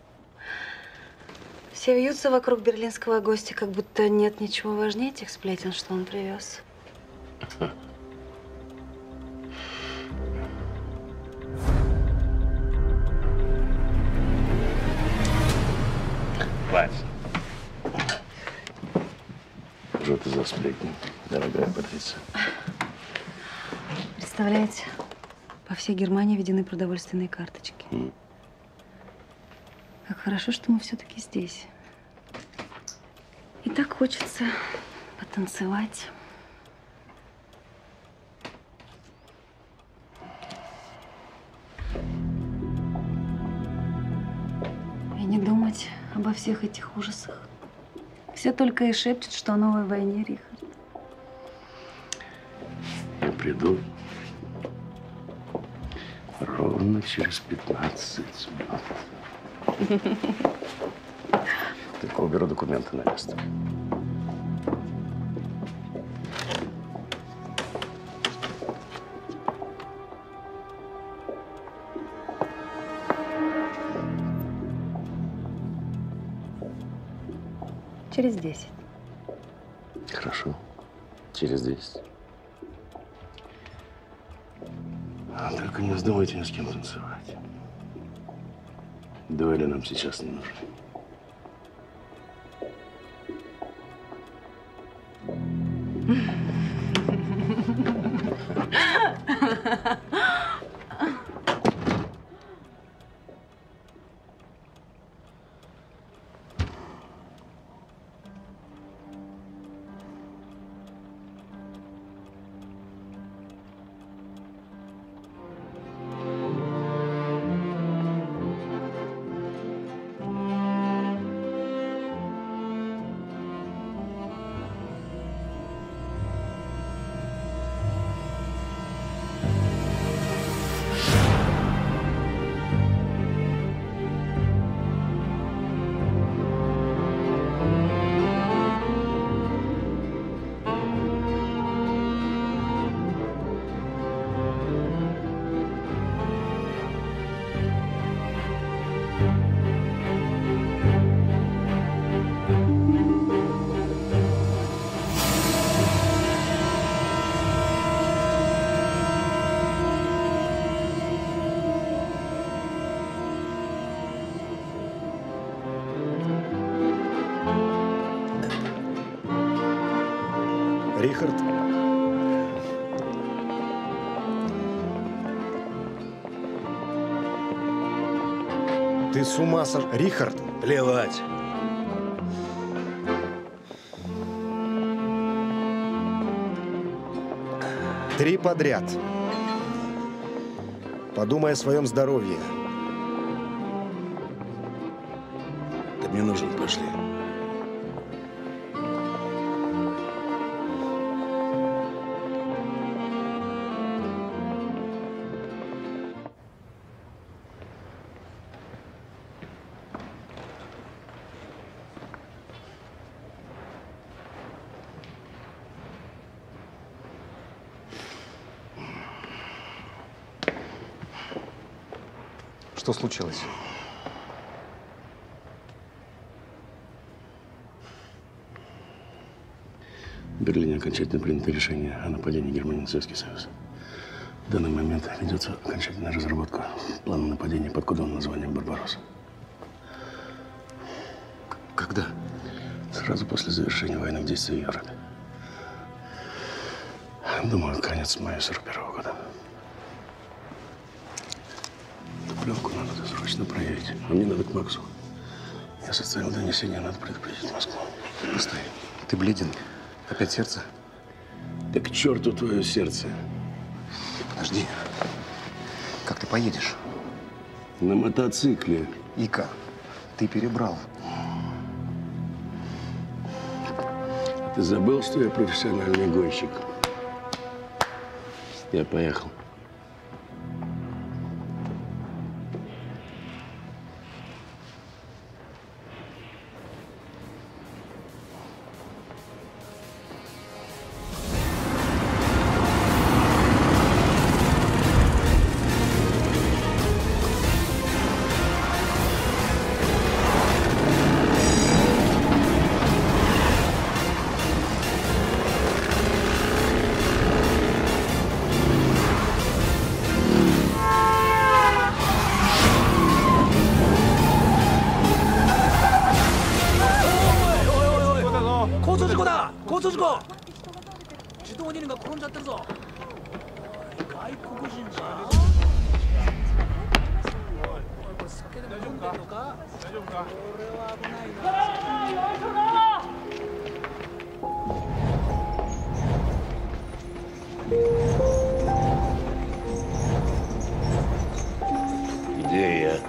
Все вьются вокруг берлинского гостя, как будто нет ничего важнее этих сплетен, что он привез. Вась. Что ты за сплетни, дорогая Патриция? Представляете, по всей Германии введены продовольственные карточки. Mm. Как хорошо, что мы все-таки здесь. И так хочется потанцевать. И не думать обо всех этих ужасах. Все только и шепчут, что о новой войне, Рихард. Я приду ровно через пятнадцать минут. Только уберу документы на место. Через десять. Хорошо. Через десять. А только не вздумайте ни с кем танцевать. Дуэли нам сейчас не нужны. Рихард. Ты с ума сошел? Рихард? Плевать. Три подряд. Подумай о своем здоровье. Ты мне нужен, пошли. Что случилось? В Берлине окончательно принято решение о нападении Германии на Советский Союз. В данный момент ведется окончательная разработка плана нападения под кодовым названием «Барбаросса». Когда? Сразу после завершения военных действий в Европе. Думаю, конец мая сорок первого года. Пленку надо срочно проявить. А мне надо к Максу. Я составил донесение, надо предупредить Москву. Постой. Ты бледен. Опять сердце? Да к черту твое сердце. Подожди. Как ты поедешь? На мотоцикле. Ика, ты перебрал. Ты забыл, что я профессиональный гонщик? Я поехал. こ自動二輪が転んじゃってるぞ外国人じゃん酒でも飲んでるのか大丈夫かこれは危ないな Где я?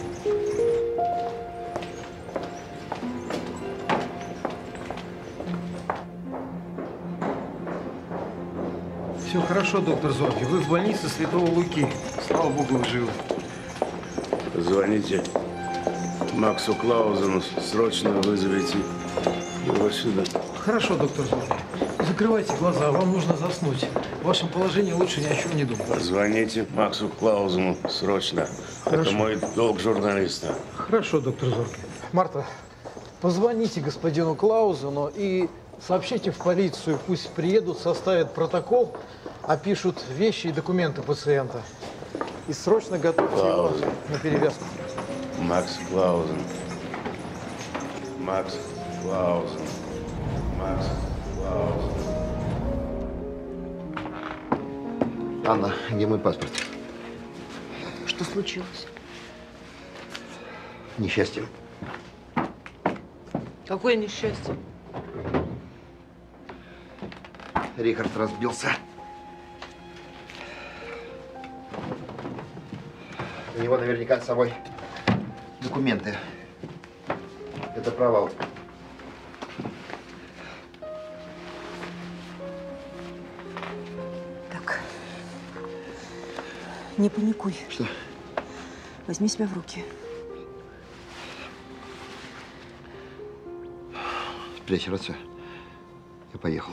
Все хорошо, доктор Зорги. Вы в больнице Святого Луки. Слава Богу, вы живы. Звоните Максу Клаузену. Срочно вызовите его сюда. Хорошо, доктор Зорги. Закрывайте глаза, вам нужно заснуть. В вашем положении лучше ни о чем не думать. Звоните Максу Клаузену срочно. Хорошо. Это мой долг журналиста. Хорошо, доктор Зорги. Марта, позвоните господину Клаузену и сообщите в полицию. Пусть приедут, составят протокол, опишут вещи и документы пациента. И срочно готовьте его на перевязку. Макс Клаузен. Макс Клаузен. Макс Клаузен. Анна, где мой паспорт? Что случилось? Несчастье. Какое несчастье? Рихард разбился. У него наверняка с собой документы. Это провал. Так. Не паникуй. Что? Возьми себя в руки. Спрячь рацию. Я поехал.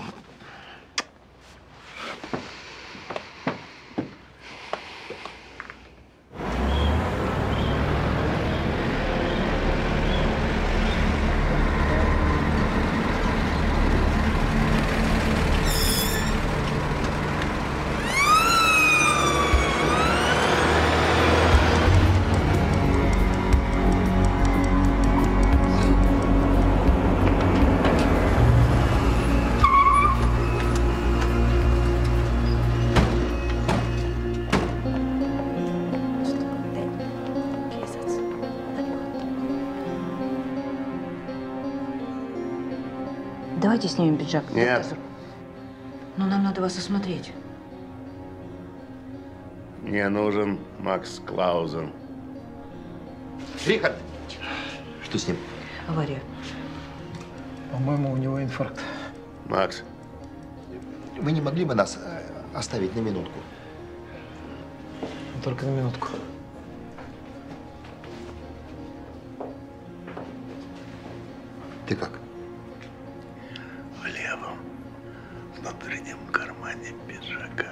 Давайте снимем пиджак. Нет. Но нам надо вас осмотреть. Мне нужен Макс Клаузен. Рихард! Что с ним? Авария. По-моему, у него инфаркт. Макс. Вы не могли бы нас оставить на минутку? Только на минутку. Ты как? В левом внутреннем кармане пиджака.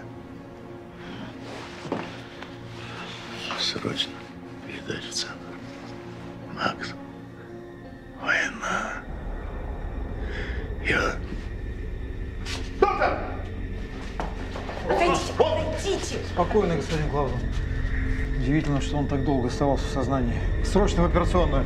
Срочно передать в центр. Макс, война. Я... Доктор! Отойдите, отойдите! Спокойно, господин Клаузен. Удивительно, что он так долго оставался в сознании. Срочно в операционную.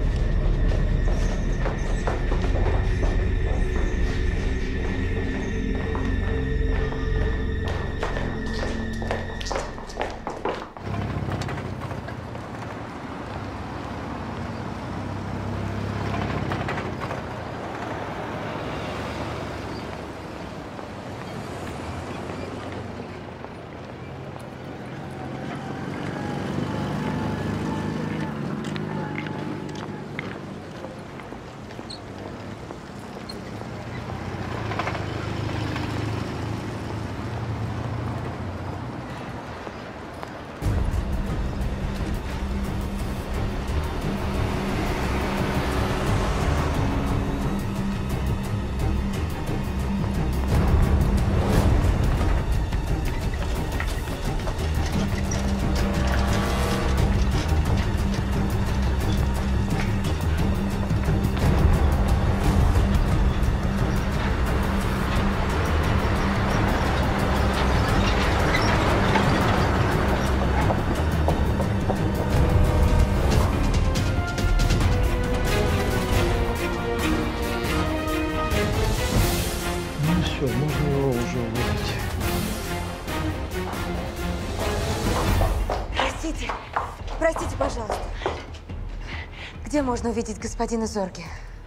Где можно увидеть господина Зорге?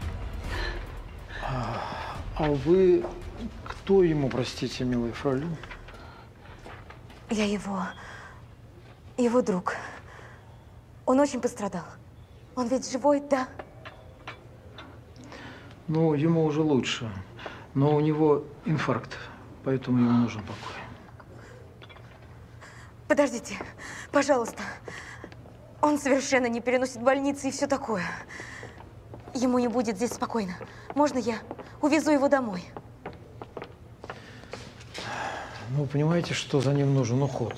А, а вы кто ему, простите, милый фролин? Я его... его друг. Он очень пострадал. Он ведь живой, да? Ну, ему уже лучше. Но у него инфаркт, поэтому ему нужен покой. Подождите, пожалуйста. Он совершенно не переносит больницы и все такое. Ему не будет здесь спокойно. Можно я увезу его домой? Ну, понимаете, что за ним нужен уход?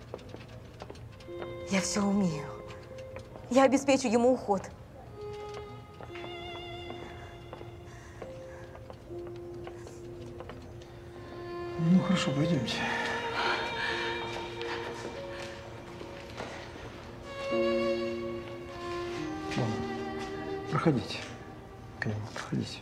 Я все умею. Я обеспечу ему уход. Ну, хорошо, пойдемте. Ладно, проходите к нему, проходите.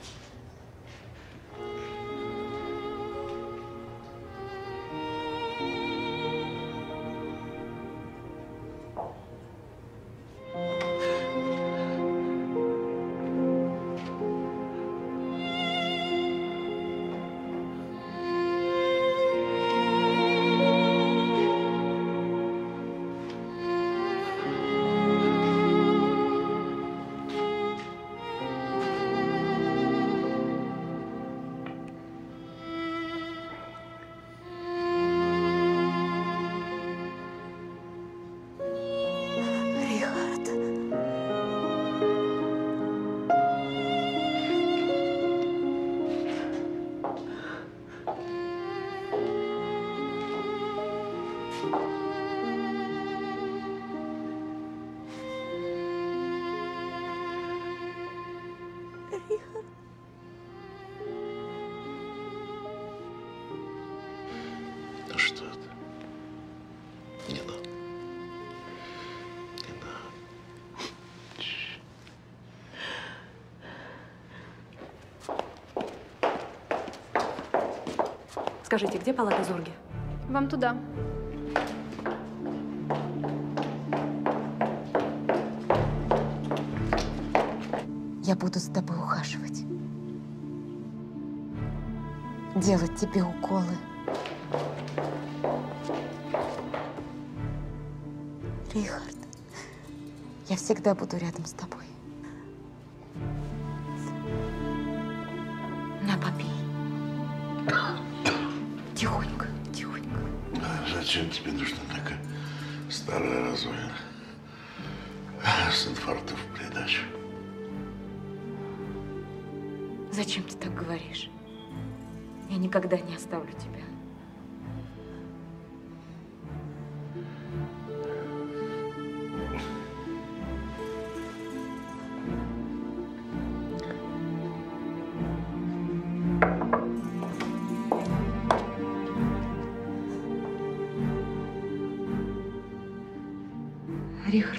Ну что ты? Не надо. Не надо. Скажите, где палата Зорги? Вам туда. Я буду за тобой ухаживать. Делать тебе уколы. Рихард, я всегда буду рядом с тобой. На, попей. Тихонько, тихонько. Зачем тебе нужна такая старая развалина? С инфарктом в придачу. Зачем ты так говоришь? Я никогда не оставлю тебя. Рихард.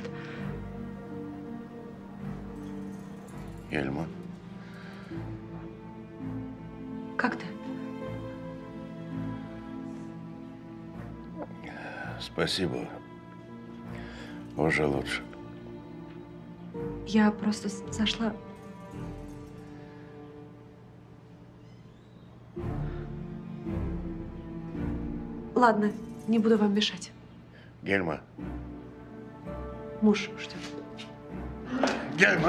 Эльма. Как ты? Спасибо. Уже лучше. Я просто зашла. Ладно, не буду вам мешать. Гельма. Муж ждет. Гельма!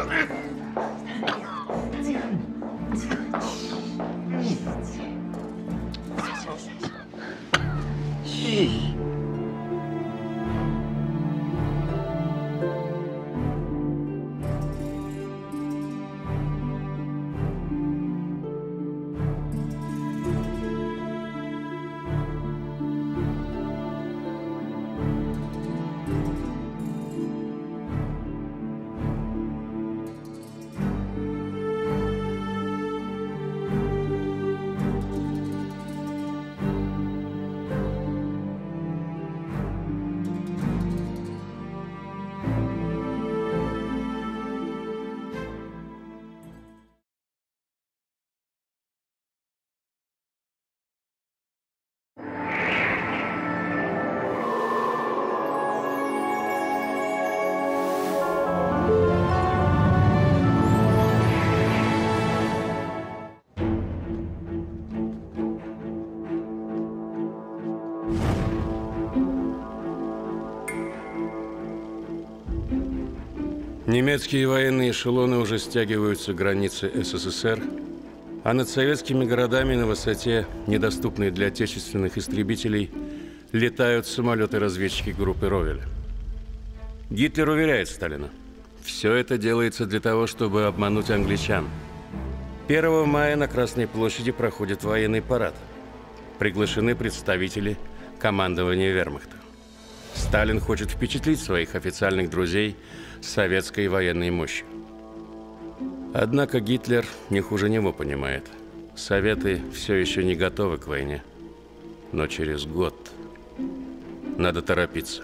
Немецкие военные эшелоны уже стягиваются к границе СССР, а над советскими городами на высоте, недоступной для отечественных истребителей, летают самолеты-разведчики группы Ровеля. Гитлер уверяет Сталина, все это делается для того, чтобы обмануть англичан. первого мая на Красной площади проходит военный парад. Приглашены представители командования вермахта. Сталин хочет впечатлить своих официальных друзей советской военной мощью. Однако Гитлер не хуже него понимает. Советы все еще не готовы к войне. Но через год надо торопиться.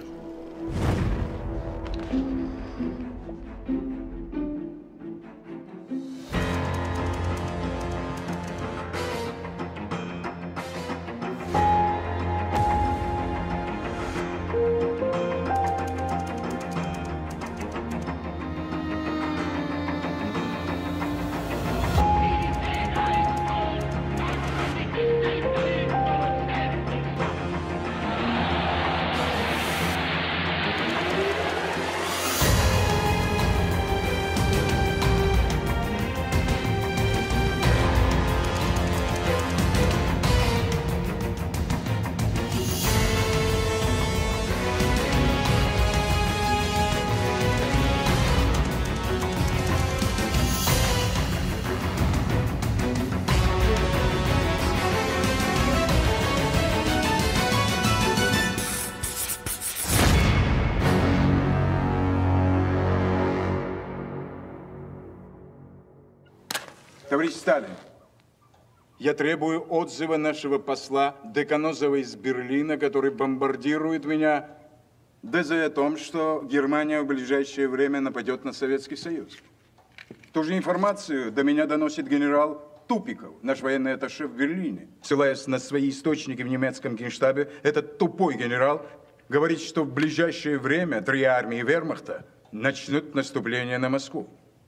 Товарищ Сталин, я требую отзыва нашего посла Деканозова из Берлина, который бомбардирует меня, ДЗ о том, что Германия в ближайшее время нападет на Советский Союз. Ту же информацию до меня доносит генерал Тупиков, наш военный атташе в Берлине. Ссылаясь на свои источники в немецком генштабе, этот тупой генерал говорит, что в ближайшее время три армии вермахта начнут наступление на Москву.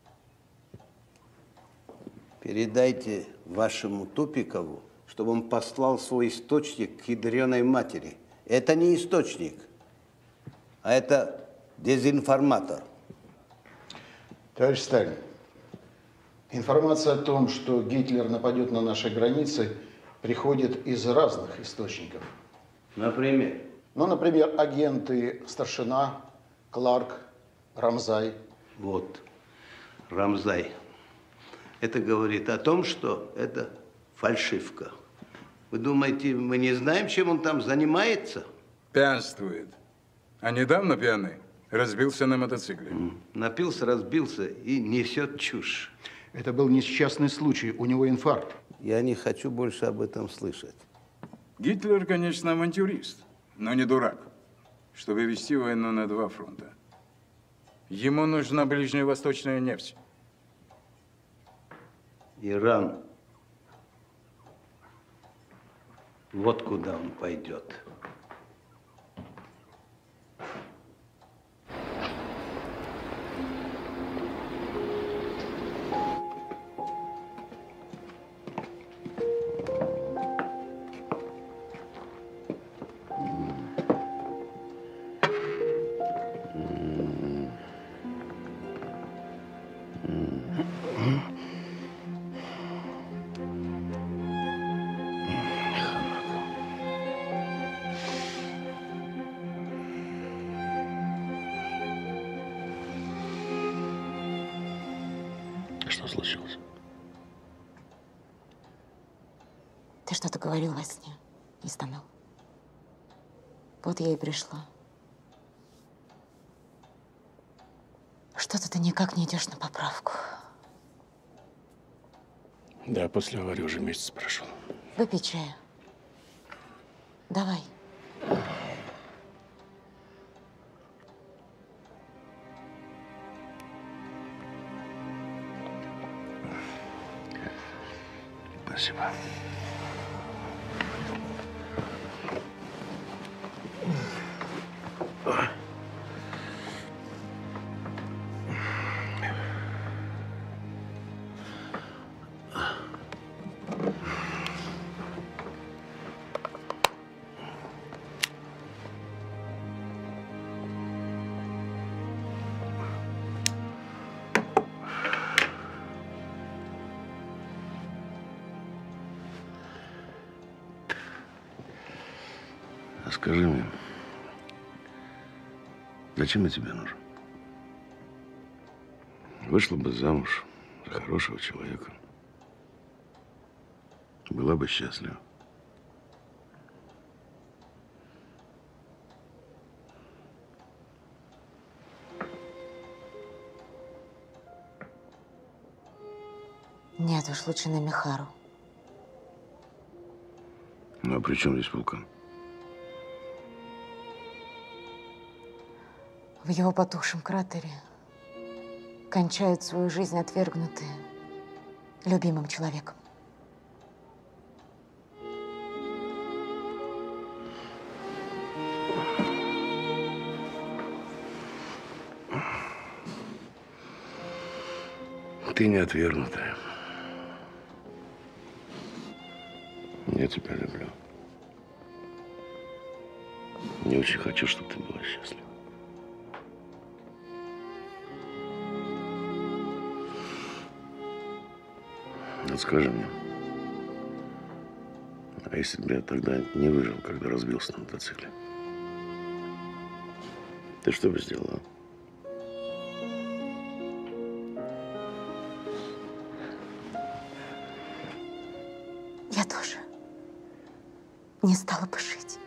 Передайте вашему Тупикову, чтобы он послал свой источник к ядреной матери. Это не источник, а это дезинформатор. Товарищ Сталин, информация о том, что Гитлер нападет на наши границы, приходит из разных источников. Например? Ну, например, агенты Старшина, Кларк, Рамзай. Вот, Рамзай. Это говорит о том, что это фальшивка. Вы думаете, мы не знаем, чем он там занимается? Пьянствует. А недавно пьяный разбился на мотоцикле. Напился, разбился и несет чушь. Это был несчастный случай, у него инфаркт. Я не хочу больше об этом слышать. Гитлер, конечно, авантюрист, но не дурак, чтобы вести войну на два фронта. Ему нужна ближневосточная нефть. Иран. Вот куда он пойдет. Что случилось? Ты что-то говорил во сне и стонал. Вот я и пришла. Что-то ты никак не идешь на поправку. Да, после аварии уже месяц прошел. Выпей чая. Давай. Спасибо. Скажи мне, зачем я тебе нужен? Вышла бы замуж за хорошего человека. Была бы счастлива. Нет уж, лучше на Михару. Ну, а при чем здесь вулкан? В его потухшем кратере кончают свою жизнь отвергнутые любимым человеком. Ты не отвергнутая. Я тебя люблю. Не очень хочу, чтобы ты была счастлива. Вот скажи мне, а если бы я тогда не выжил, когда разбился на мотоцикле? Ты что бы сделала? Я тоже не стала бы жить.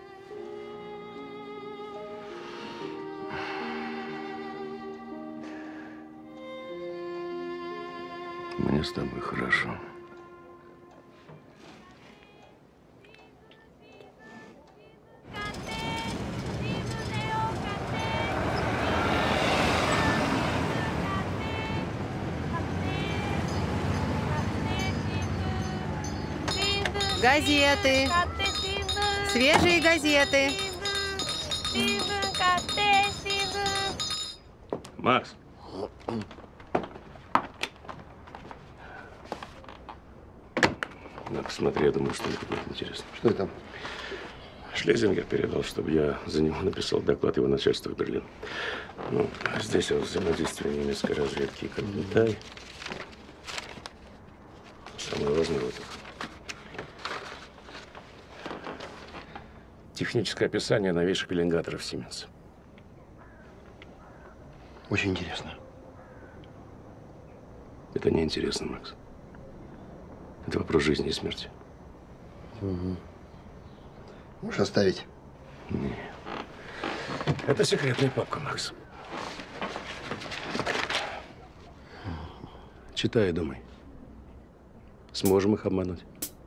Мне с тобой хорошо. Газеты. Свежие газеты. Макс. На, посмотри, я думаю, что это будет интересно. Что это? Шлезингер передал, чтобы я за него написал доклад его начальства в Берлин. Ну, здесь вот взаимодействие немецкой разведки и Капитай. Самое важное вот это. Техническое описание новейших пеленгаторов Siemens. Очень интересно. Это не интересно, Макс. Это вопрос жизни и смерти. Угу. Можешь оставить? Нет. Это секретная папка, Макс. Читай и думай. Сможем их обмануть.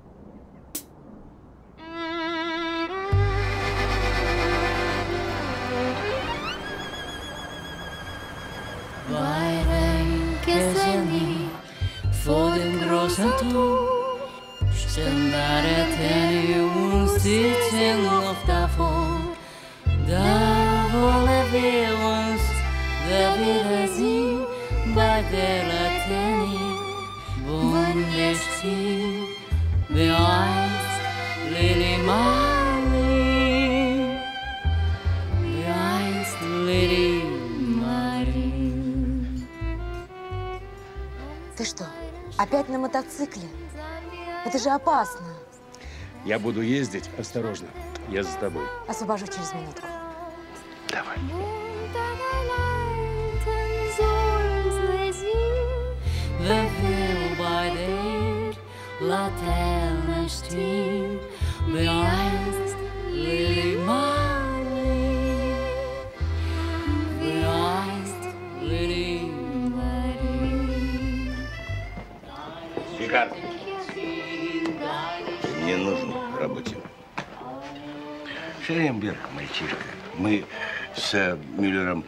Ты что, опять на мотоцикле? Это же опасно. Я буду ездить осторожно. Я за тобой. Освобожу через минутку. Давай. Рикард, ты мне нужен в работе. Шеренберг, мальчишка. Мы с Мюллером...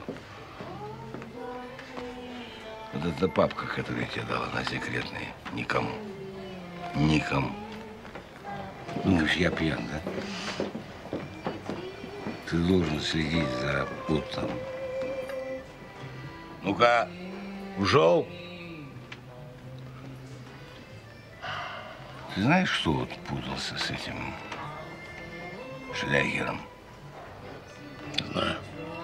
Вот эта папка, которую я тебе дал, она секретная. Никому. Никому. Думаешь, я пьян, да? Ты должен следить за Путом. Ну-ка, ушел? Ты знаешь, что вот путался с этим Шляхером? Знаю.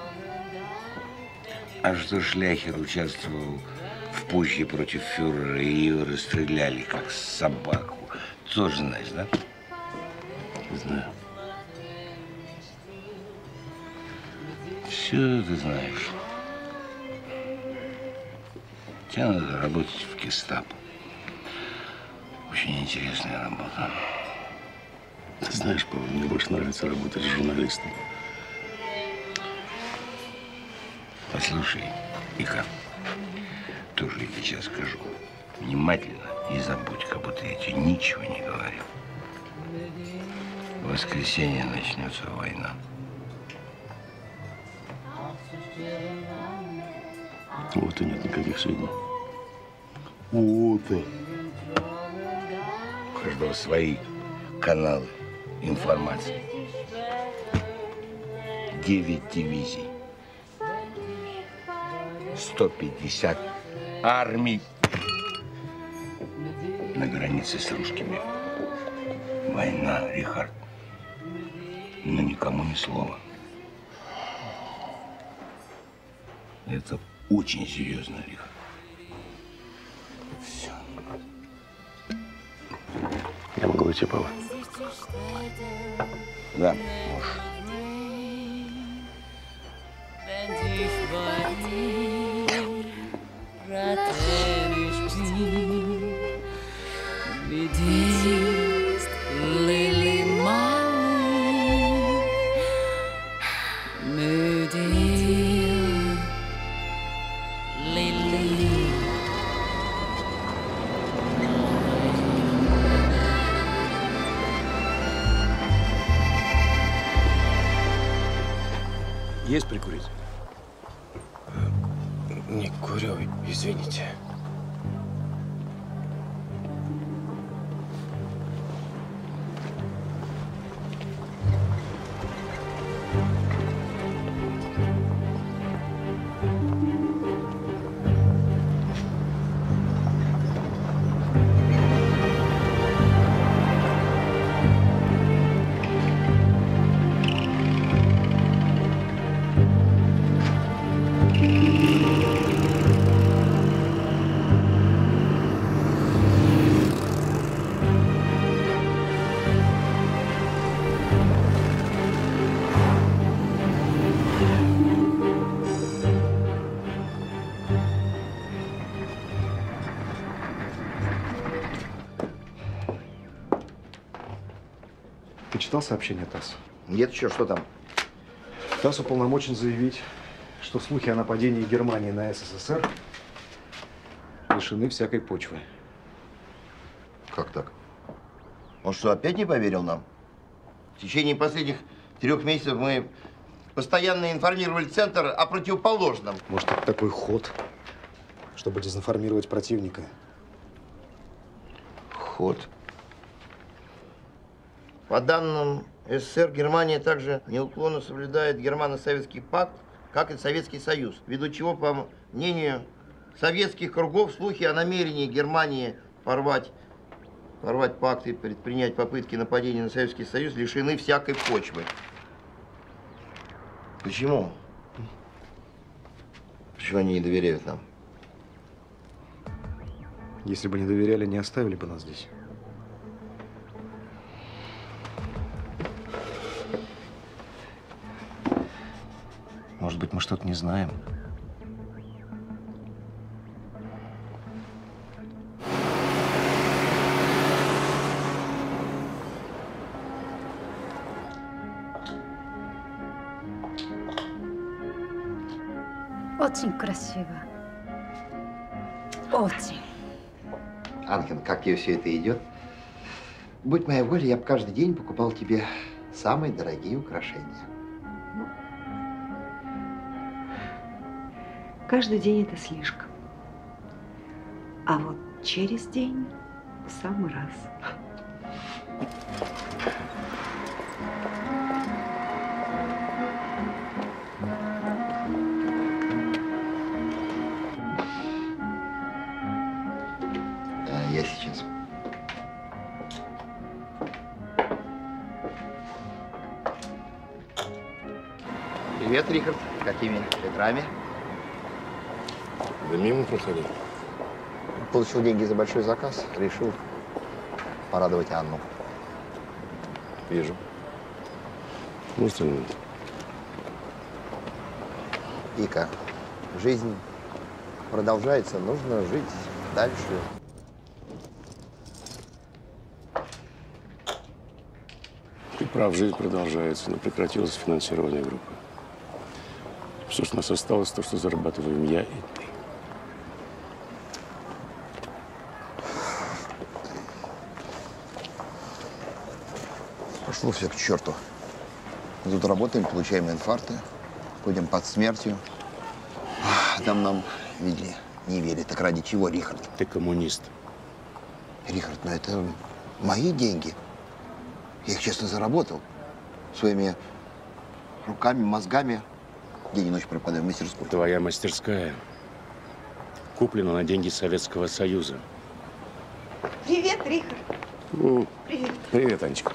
А что Шляхер участвовал в путче против фюрера, и ее расстреляли, как собаку. Тоже знаешь, да? Знаю. Все ты знаешь. Тебе надо работать в гестапо. Очень интересная работа. Ты знаешь, Павел, мне больше нравится работать с журналистом. Послушай, Иха, тоже я тебе сейчас скажу. Внимательно и забудь, как будто я тебе ничего не говорил. В воскресенье начнется война. Вот и нет никаких сведений. Вот. У каждого свои каналы информации. Девять дивизий. сто пятьдесят армий на границе с русскими. Война, Рихард. Но никому ни слова. Это очень серьезно, Рихард. Все. Я могу идти, Павел? Да, можешь. Есть прикурить? Не курю, извините. Читал сообщение ТАСС? Нет, еще что там? ТАСС уполномочен заявить, что слухи о нападении Германии на СССР лишены всякой почвы. Как так? Он что, опять не поверил нам? В течение последних трех месяцев мы постоянно информировали Центр о противоположном. Может, это такой ход, чтобы дезинформировать противника? Ход. По данным СССР, Германия также неуклонно соблюдает Германо-Советский пакт, как и Советский Союз, ввиду чего, по мнению советских кругов, слухи о намерении Германии порвать, порвать пакт и предпринять попытки нападения на Советский Союз лишены всякой почвы. Почему? Почему они не доверяют нам? Если бы не доверяли, не оставили бы нас здесь. Может быть, мы что-то не знаем? Очень красиво. Очень. Анхен, как тебе все это идет? Будь моя воля, я бы каждый день покупал тебе самые дорогие украшения. Каждый день это слишком. А вот через день в самый раз. А, я сейчас. Привет, Рихард. Какими ветрами? Да мимо проходил. Получил деньги за большой заказ, решил порадовать Анну. Вижу. Ну, остальное. Ика, жизнь продолжается, нужно жить дальше. Ты прав, жизнь продолжается, но прекратилось финансирование группы. Все, что у нас осталось, то, что зарабатываем я и ты. Пошло все к черту. Мы тут работаем, получаем инфаркты, ходим под смертью. Там нам, видели, не верят. Так ради чего, Рихард? Ты коммунист. Рихард, ну это мои деньги. Я их честно заработал. Своими руками, мозгами. День и ночь пропадаю в мастерскую. Твоя мастерская куплена на деньги Советского Союза. Привет, Рихард. Ну, Привет. Привет, Анечка.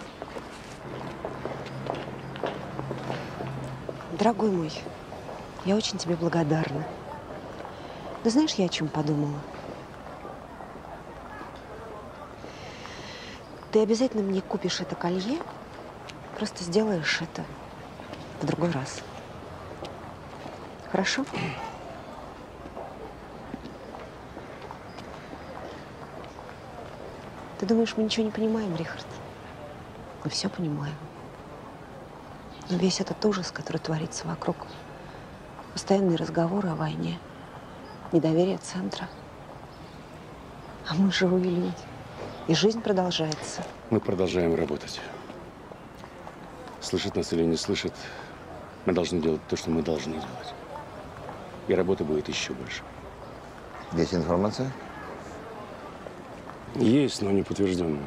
Дорогой мой, я очень тебе благодарна. Но знаешь, я о чем подумала? Ты обязательно мне купишь это колье, просто сделаешь это в другой раз. Хорошо? Ты думаешь, мы ничего не понимаем, Рихард? Мы все понимаем. Но весь этот ужас, который творится вокруг, постоянные разговоры о войне, недоверие центра. А мы живые люди. И жизнь продолжается. Мы продолжаем работать. Слышит нас или не слышит, мы должны делать то, что мы должны делать. И работы будет еще больше. Есть информация? Есть, но не подтвержденная.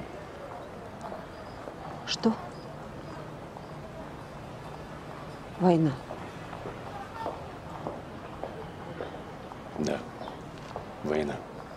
Что? Война. Да, война.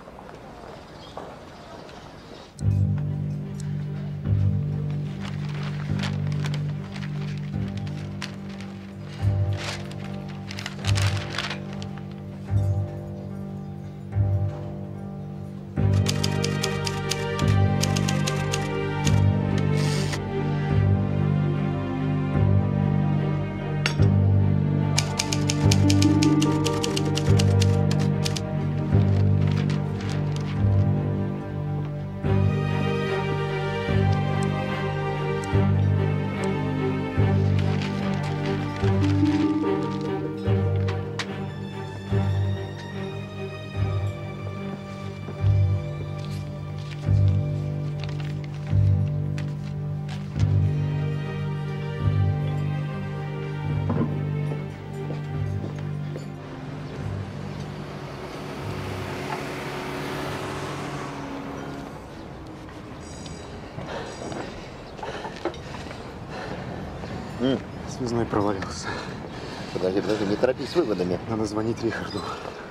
Связной провалился. Подожди, подожди, не торопись с выводами. Надо звонить Рихарду.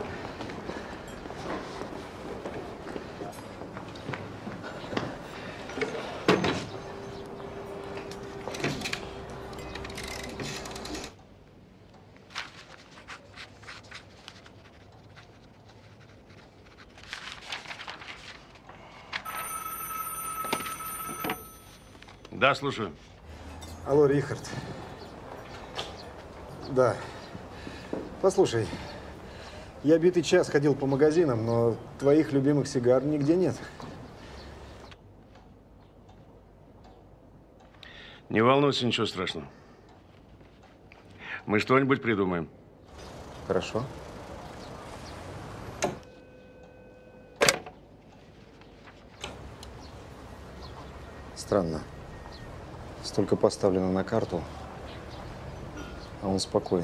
Да, слушаю. Алло, Рихард. Да. Послушай, я битый час ходил по магазинам, но твоих любимых сигар нигде нет. Не волнуйся, ничего страшного. Мы что-нибудь придумаем. Хорошо. Странно. Столько поставлено на карту, а он спокоен.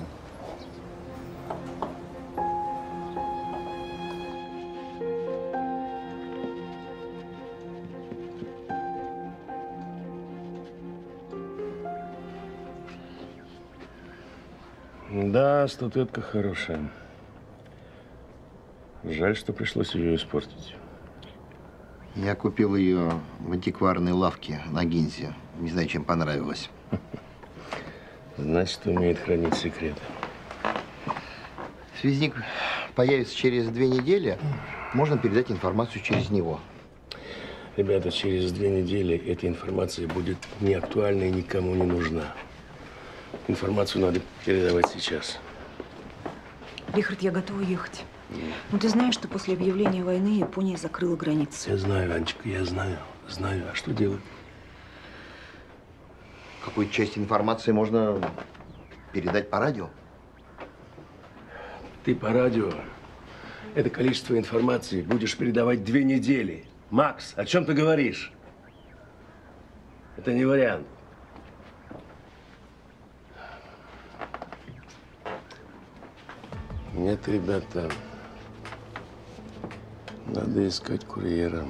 Да, статуэтка хорошая. Жаль, что пришлось ее испортить. Я купил ее в антикварной лавке на Гинзе. Не знаю, чем понравилось. Значит, умеет хранить секреты. Связник появится через две недели. Можно передать информацию через него. Ребята, через две недели эта информация будет неактуальна и никому не нужна. Информацию надо передавать сейчас. Рихард, я готова ехать. Ну, ты знаешь, что после объявления войны Япония закрыла границы. Я знаю, Анечка, я знаю. Знаю. А что делать? Какую часть информации можно передать по радио? Ты по радио это количество информации будешь передавать две недели. Макс, о чем ты говоришь? Это не вариант. Нет, ребята, надо искать курьера.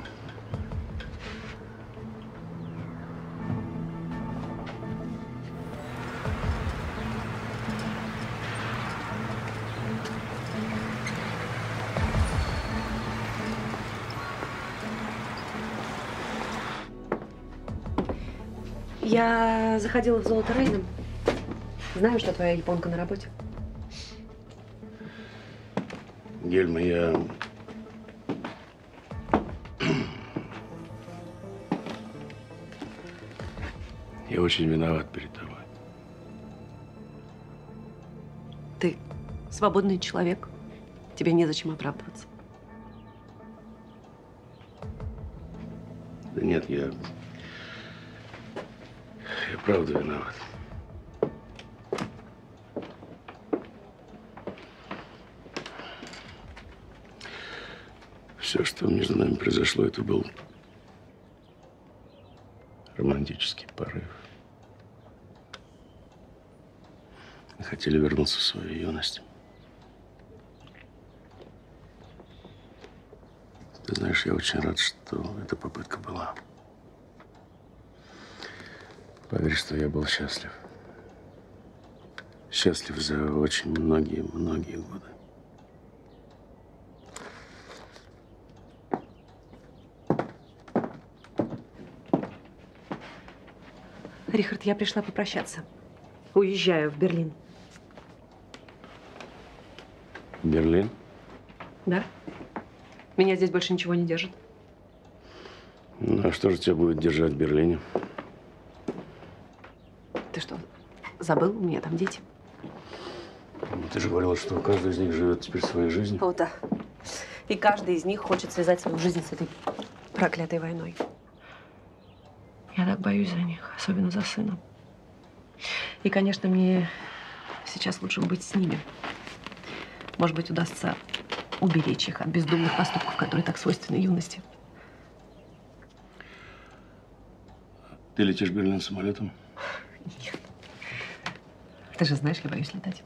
Я заходила в Золото Рейном. Знаю, что твоя японка на работе. Гельма, я… Я очень виноват перед тобой. Ты свободный человек. Тебе незачем оправдываться. Да нет, я… Я правда виноват. Все, что между нами произошло, это был романтический порыв. Мы хотели вернуться в свою юность. Ты знаешь, я очень рад, что эта попытка была. Поверь, что я был счастлив. Счастлив за очень многие-многие годы. Рихард, я пришла попрощаться. Уезжаю в Берлин. Берлин? Да. Меня здесь больше ничего не держит. Ну, а что же тебя будет держать в Берлине? Ты что, забыл? У меня там дети. Ну, ты же говорила, что каждый из них живет теперь своей жизнью. О, да. И каждый из них хочет связать свою жизнь с этой проклятой войной. Я так боюсь за них, особенно за сына. И, конечно, мне сейчас лучше быть с ними. Может быть, удастся уберечь их от бездумных поступков, которые так свойственны юности. Ты летишь в Берлин самолетом? Нет. Ты же знаешь, я боюсь летать.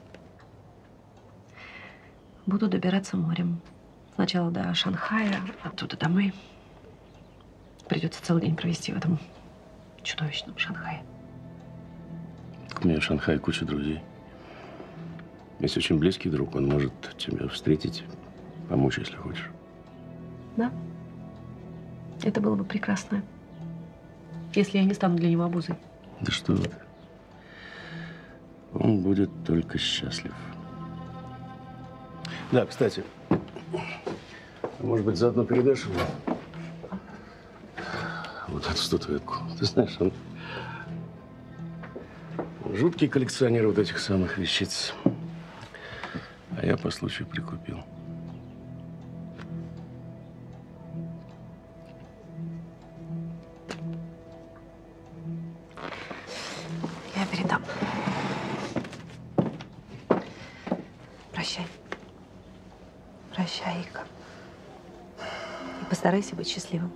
Буду добираться морем. Сначала до Шанхая, оттуда домой. Придется целый день провести в этом чудовищном Шанхае. У меня в Шанхае куча друзей. Есть очень близкий друг, он может тебя встретить, помочь, если хочешь. Да. Это было бы прекрасно. Если я не стану для него обузой. Да что ты. Он будет только счастлив. Да, кстати, может быть, заодно передашь ему вот эту статуэтку. Ты знаешь, он жуткий коллекционер вот этих самых вещиц. А я по случаю прикупил. Я передам. Прощай. Прощай, Ика. И постарайся быть счастливым.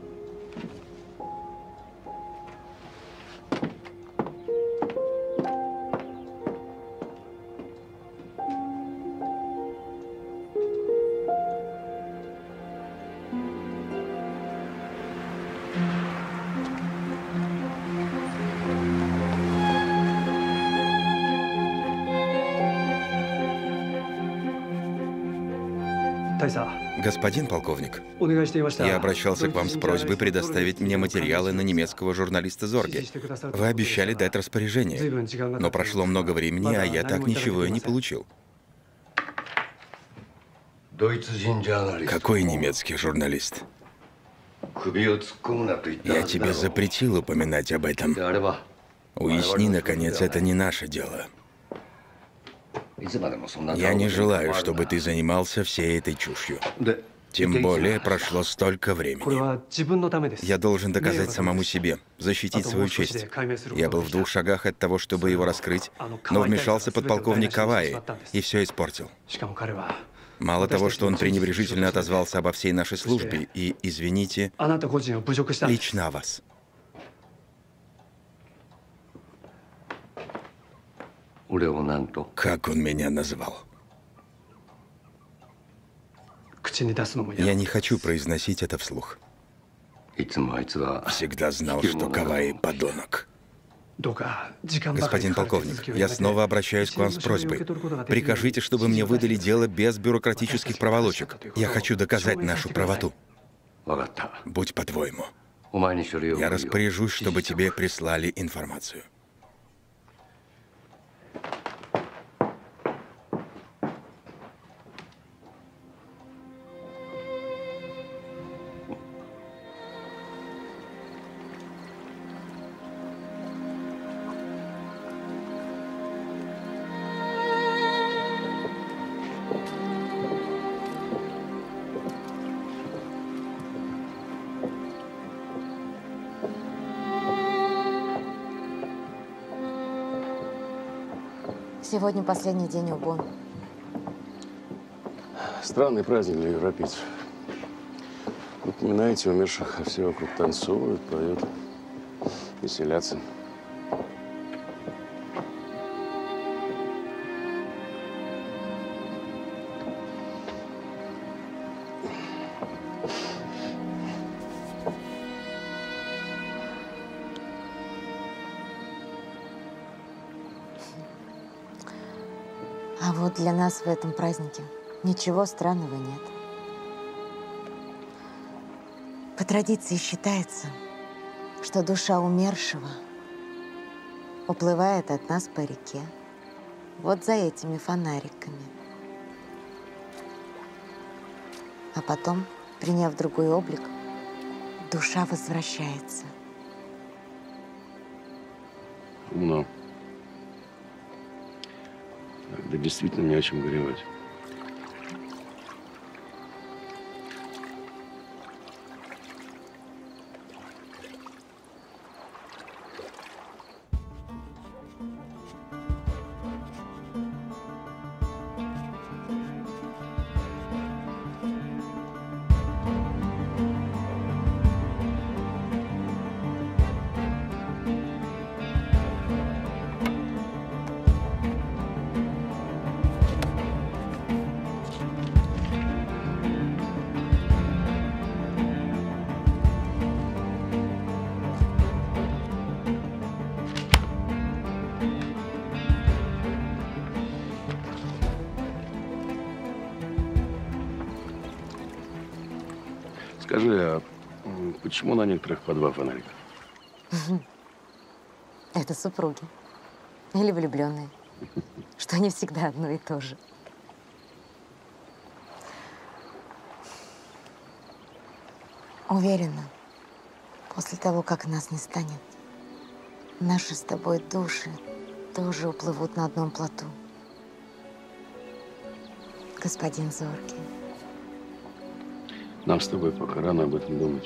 Господин полковник, я обращался к вам с просьбой предоставить мне материалы на немецкого журналиста Зорге. Вы обещали дать распоряжение, но прошло много времени, а я так ничего и не получил. Какой немецкий журналист? Я тебе запретил упоминать об этом. Уясни, наконец, это не наше дело. Я не желаю, чтобы ты занимался всей этой чушью. Тем более прошло столько времени. Я должен доказать самому себе, защитить свою честь. Я был в двух шагах от того, чтобы его раскрыть, но вмешался подполковник Каваи и все испортил. Мало того, что он пренебрежительно отозвался обо всей нашей службе и, извините, лично о вас. Как он меня назвал? Я не хочу произносить это вслух. Всегда знал, что Каваи подонок. Господин полковник, я снова обращаюсь к вам с просьбой. Прикажите, чтобы мне выдали дело без бюрократических проволочек. Я хочу доказать нашу правоту. Будь по-твоему. Я распоряжусь, чтобы тебе прислали информацию. Сегодня последний день Убон. Странный праздник для европейцев. Напоминаете умерших, а все вокруг танцуют, поют, веселятся. А вот для нас в этом празднике ничего странного нет. По традиции считается, что душа умершего уплывает от нас по реке, вот за этими фонариками. А потом, приняв другой облик, душа возвращается. Умно. Да действительно не о чем горевать. Скажи, а почему на некоторых по два фонарика? Это супруги. Или влюбленные. Что не всегда одно и то же. Уверена, после того, как нас не станет, наши с тобой души тоже уплывут на одном плоту. Господин Зоркий. Нам с тобой пока рано об этом думать.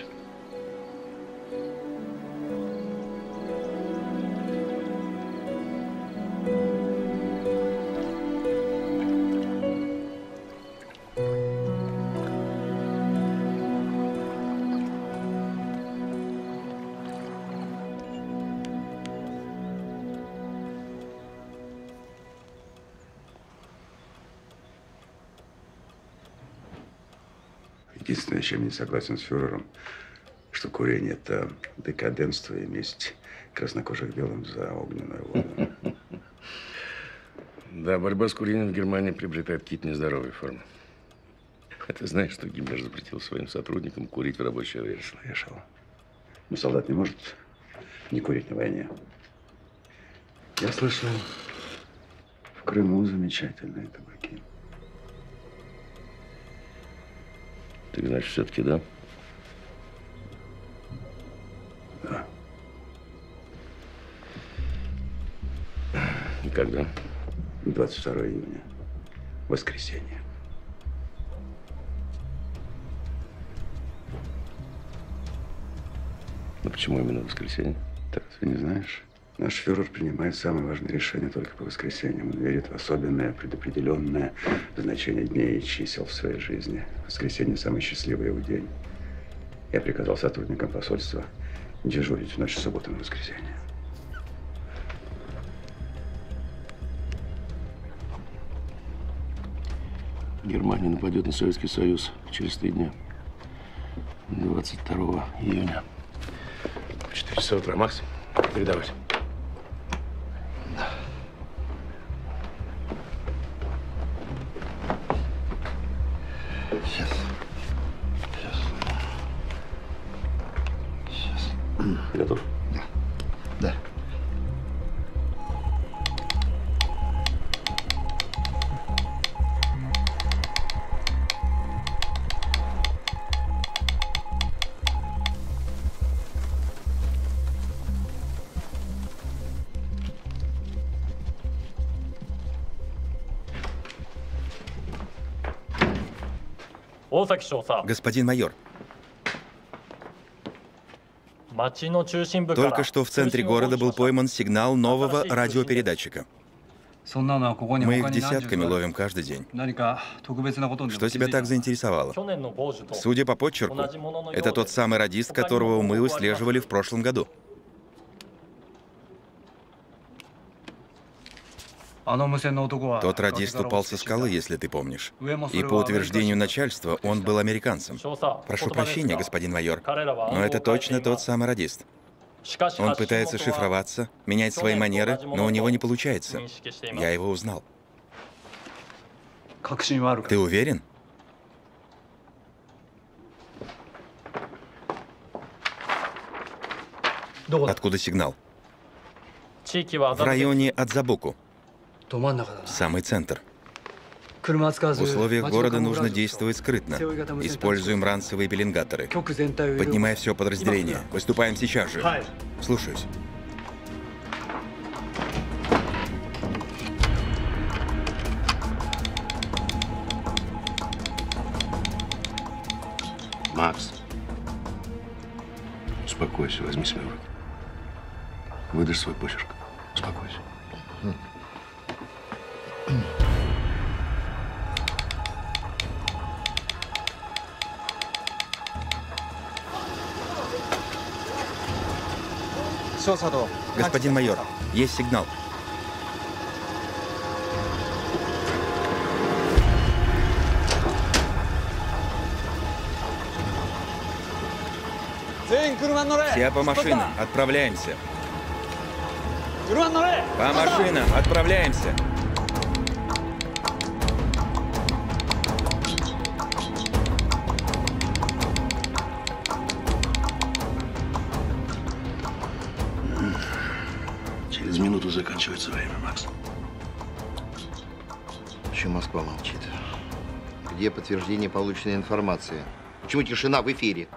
Единственное, чем не согласен с фюрером, что курение – это декаденство и месть краснокожих белым за огненную воду. Да, борьба с курением в Германии приобретает какие-то нездоровые формы. А ты знаешь, что Гиммлер запретил своим сотрудникам курить в рабочее время? Слышал. Но солдат не может не курить на войне. Я слышал, в Крыму замечательные табаки. Ты, значит, все-таки, да? Да. И когда? двадцать второе июня. Воскресенье. Но почему именно воскресенье? Ты разве не знаешь? Наш фюрер принимает самые важные решения только по воскресеньям. Он верит в особенное, предопределенное значение дней и чисел в своей жизни. Воскресенье – самый счастливый его день. Я приказал сотрудникам посольства дежурить в ночь с субботы на воскресенье. Германия нападет на Советский Союз через три дня. двадцать второго июня. В четыре часа утра, Макс. Передавать. Сейчас. Сейчас. Сейчас. Готов? Да. Да. Господин майор, только что в центре города был пойман сигнал нового радиопередатчика. Мы их десятками ловим каждый день. Что тебя так заинтересовало? Судя по почерку, это тот самый радист, которого мы выслеживали в прошлом году. Тот радист упал со скалы, если ты помнишь. И по утверждению начальства, он был американцем. Прошу прощения, господин майор, но это точно тот самый радист. Он пытается шифроваться, менять свои манеры, но у него не получается. Я его узнал. Ты уверен? Откуда сигнал? В районе Адзабуку. Самый центр. В условиях города нужно действовать скрытно. Используем ранцевые пеленгаторы. Поднимай все подразделение. Выступаем сейчас же. Слушаюсь. Макс, успокойся, возьми себя в руки. Выдашь свой почерк. Успокойся. Господин майор, есть сигнал. Все по машинам, отправляемся. По машинам, отправляемся. Через минуту заканчивается время, Макс. Почему Москва молчит? Где подтверждение полученной информации? Почему тишина в эфире?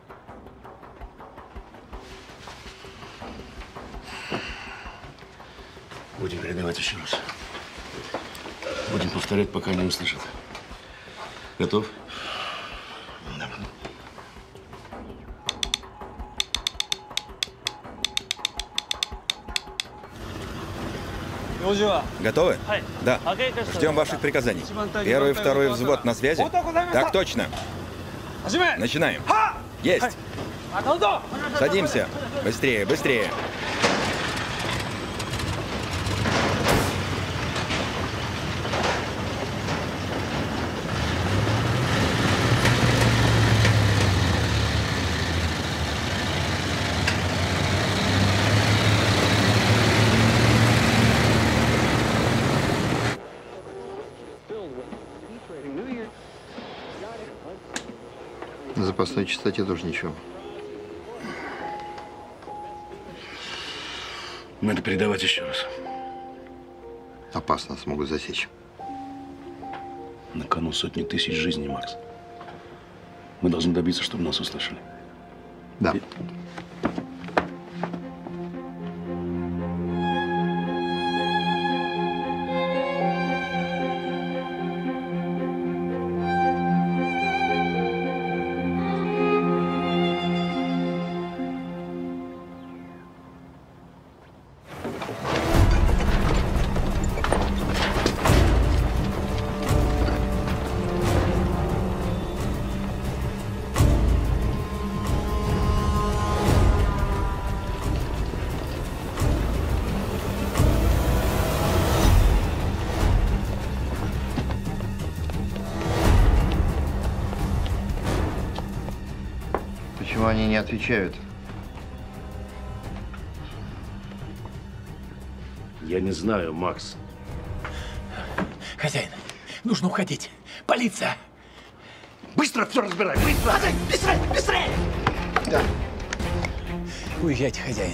Будем передавать еще раз. Будем повторять, пока не услышат. Готов? Да. Готовы? Да. Ждем ваших приказаний. Первый, второй взвод на связи? Так точно. Начинаем. Есть. Садимся. Быстрее, быстрее. На запасной частоте тоже ничего. Надо передавать еще раз. Опасно, смогут засечь. На кону сотни тысяч жизней, Макс. Мы должны добиться, чтобы нас услышали. Да. И... Почему они не отвечают? Я не знаю, Макс. Хозяин, нужно уходить. Полиция! Быстро все разбирай, быстро! Хозяин, быстрее, быстрее! Да. Уезжайте, хозяин.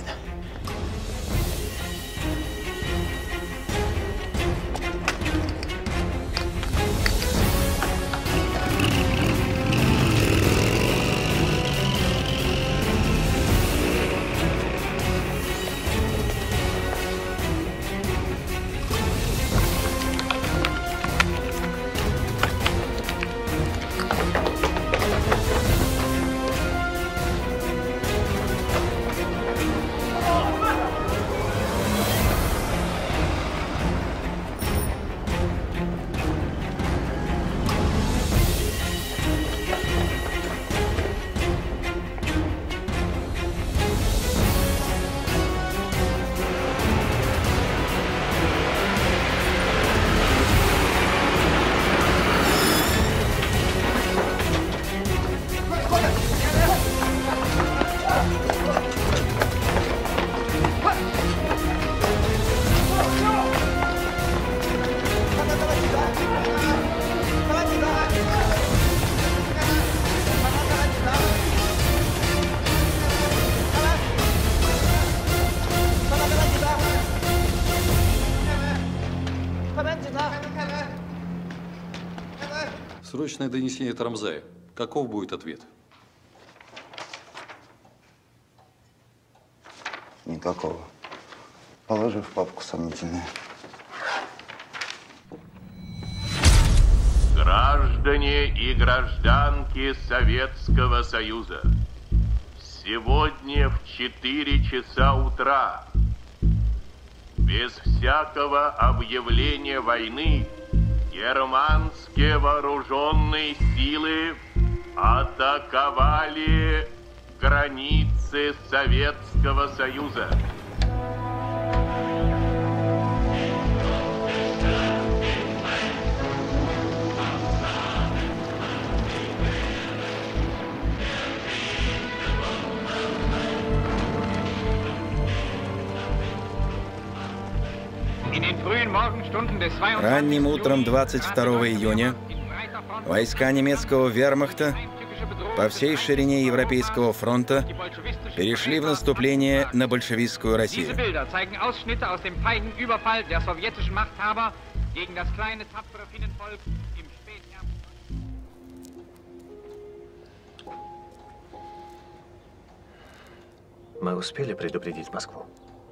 Срочное донесение Тарамзая. Каков будет ответ? Никакого. Положи в папку сомнительное. Граждане и гражданки Советского Союза, сегодня в четыре часа утра, без всякого объявления войны, германские вооруженные силы атаковали границы Советского Союза. Ранним утром двадцать второго июня войска немецкого вермахта по всей ширине Европейского фронта перешли в наступление на большевистскую Россию. Мы успели предупредить Москву?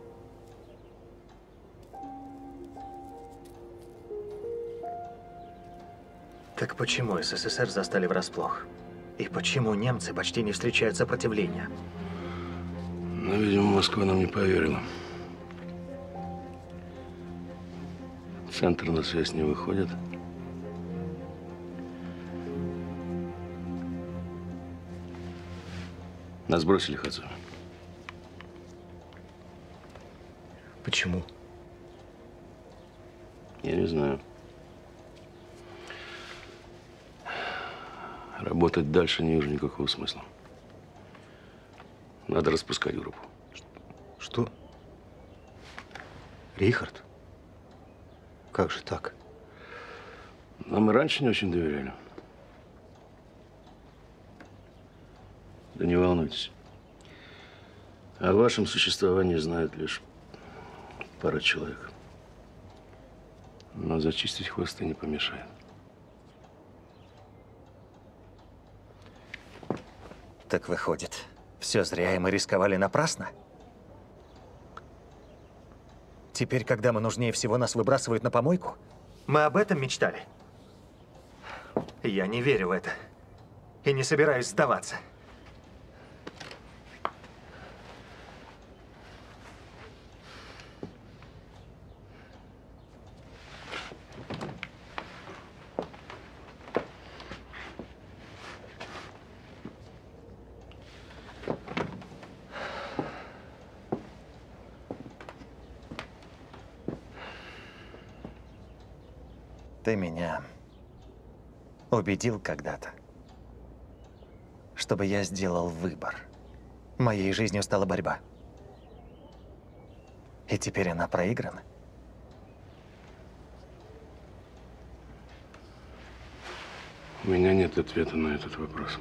Так почему СССР застали врасплох? И почему немцы почти не встречают сопротивления? Ну, видимо, Москва нам не поверила. Центр на связь не выходит. Нас бросили Хадзу. Почему? Я не знаю. Работать дальше не вижу никакого смысла. Надо распускать группу. Что? Рихард? Как же так? Нам и раньше не очень доверяли. Да не волнуйтесь. О вашем существовании знают лишь пара человек. Но зачистить хвосты не помешает. Так выходит, все зря, и мы рисковали напрасно? Теперь, когда мы нужнее всего, нас выбрасывают на помойку? Мы об этом мечтали? Я не верю в это. И не собираюсь сдаваться. Ты меня убедил когда-то, чтобы я сделал выбор. Моей жизнью стала борьба. И теперь она проиграна. У меня нет ответа на этот вопрос.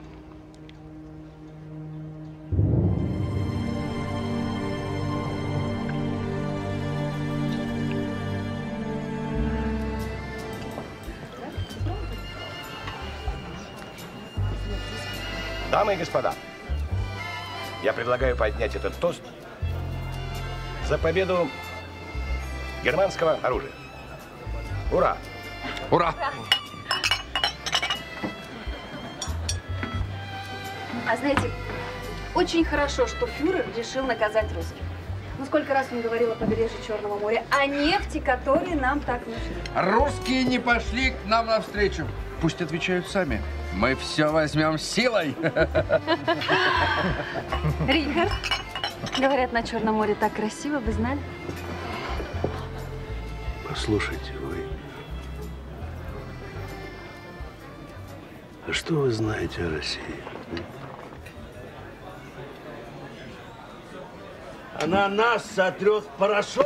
Дамы и господа, я предлагаю поднять этот тост за победу германского оружия. Ура! Ура! А знаете, очень хорошо, что фюрер решил наказать русских. Ну, сколько раз он говорил о побережье Черного моря, о нефти, которые нам так нужны. Русские не пошли к нам навстречу. Пусть отвечают сами. Мы все возьмем силой. Рихард, говорят, на Черном море так красиво, вы знали? Послушайте, вы... А что вы знаете о России? Она нас сотрет в порошок.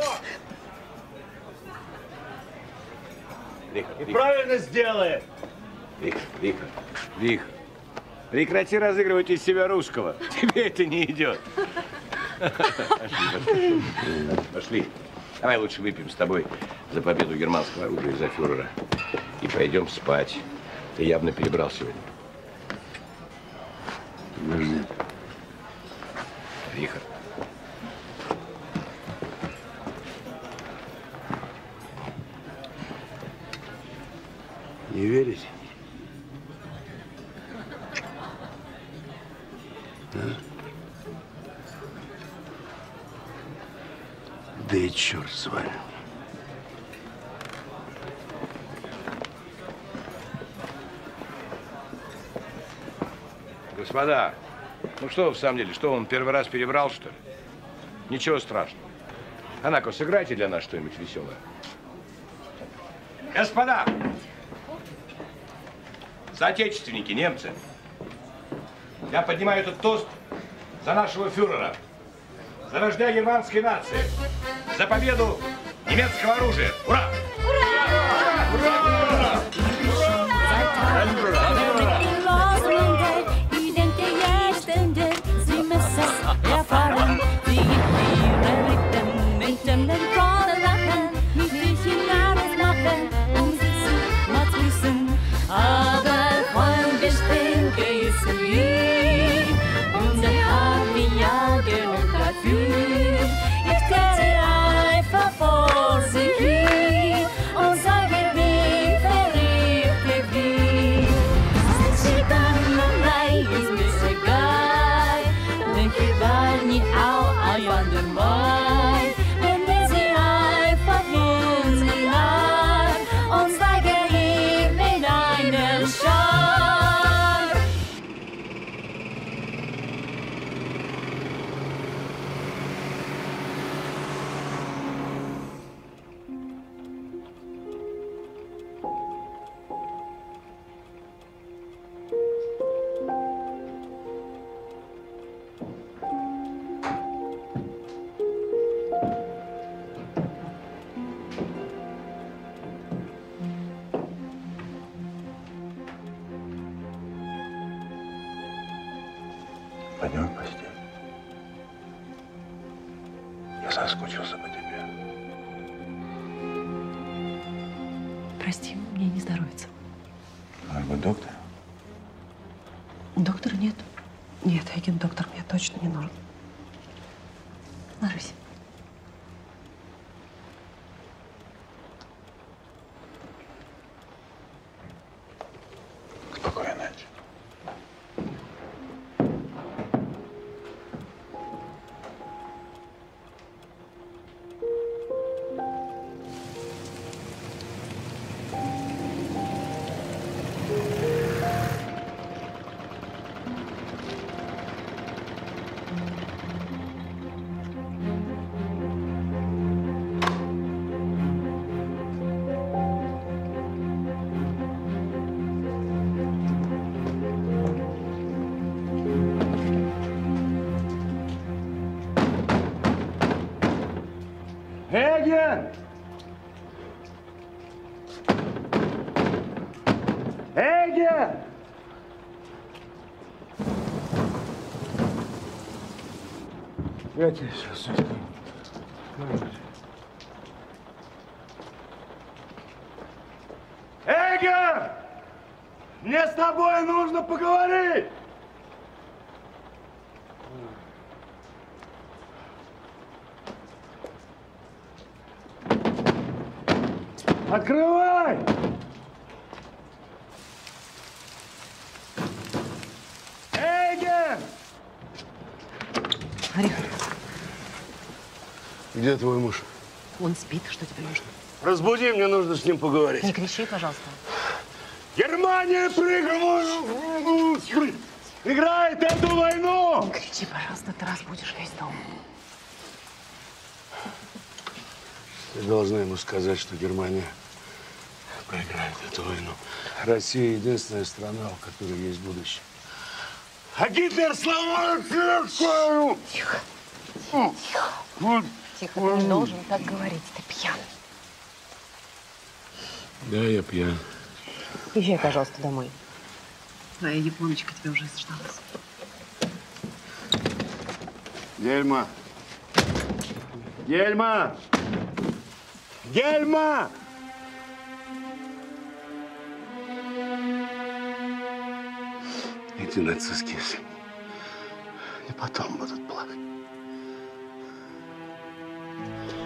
Рихард, И правильно сделает. Рихард, Рихард, Рихард, прекрати разыгрывать из себя русского. Тебе это не идет. Пошли, пошли. Пошли. Давай лучше выпьем с тобой за победу германского оружия и за фюрера. И пойдем спать. Ты явно перебрал сегодня. Подожди. Рихард. Не верите? Да? Да и черт с вами. Господа, ну что в самом деле, что он первый раз перебрал, что ли? Ничего страшного. Анако, сыграйте для нас что-нибудь веселое. Господа! Соотечественники, немцы, я поднимаю этот тост за нашего фюрера, за вождя германской нации, за победу немецкого оружия. Ура! Ура! Ура! Ура! Пойдем в постель. Я соскучился по тебе. Прости, мне не здоровится. Может быть, доктор? Доктора нет. Нет, Эгин, доктор мне точно не нужен. Ложись. Спокойной ночи. Эгген! Эгген! Я тебе сейчас все скажу. Эгген! Мне с тобой нужно поговорить! Открывай! Эгген! Рихард, Где твой муж? он спит, что тебе нужно? Разбуди, мне нужно с ним поговорить. Не кричи, пожалуйста. Германия прыгнула! Играет эту войну! Не кричи, пожалуйста, ты разбудишь весь дом. Ты должна ему сказать, что Германия проиграет эту войну. Россия единственная страна, у которой есть будущее. А Гитлер сломал церковь! Тихо. Тихо. Тихо. Тихо, ты не должен так говорить, ты пьян. Да, я пьян. Езжай, пожалуйста, домой. Твоя японочка тебя уже заждалась. Гельма! Гельма! Гельма! Эти нацистские семьи. И потом будут плакать.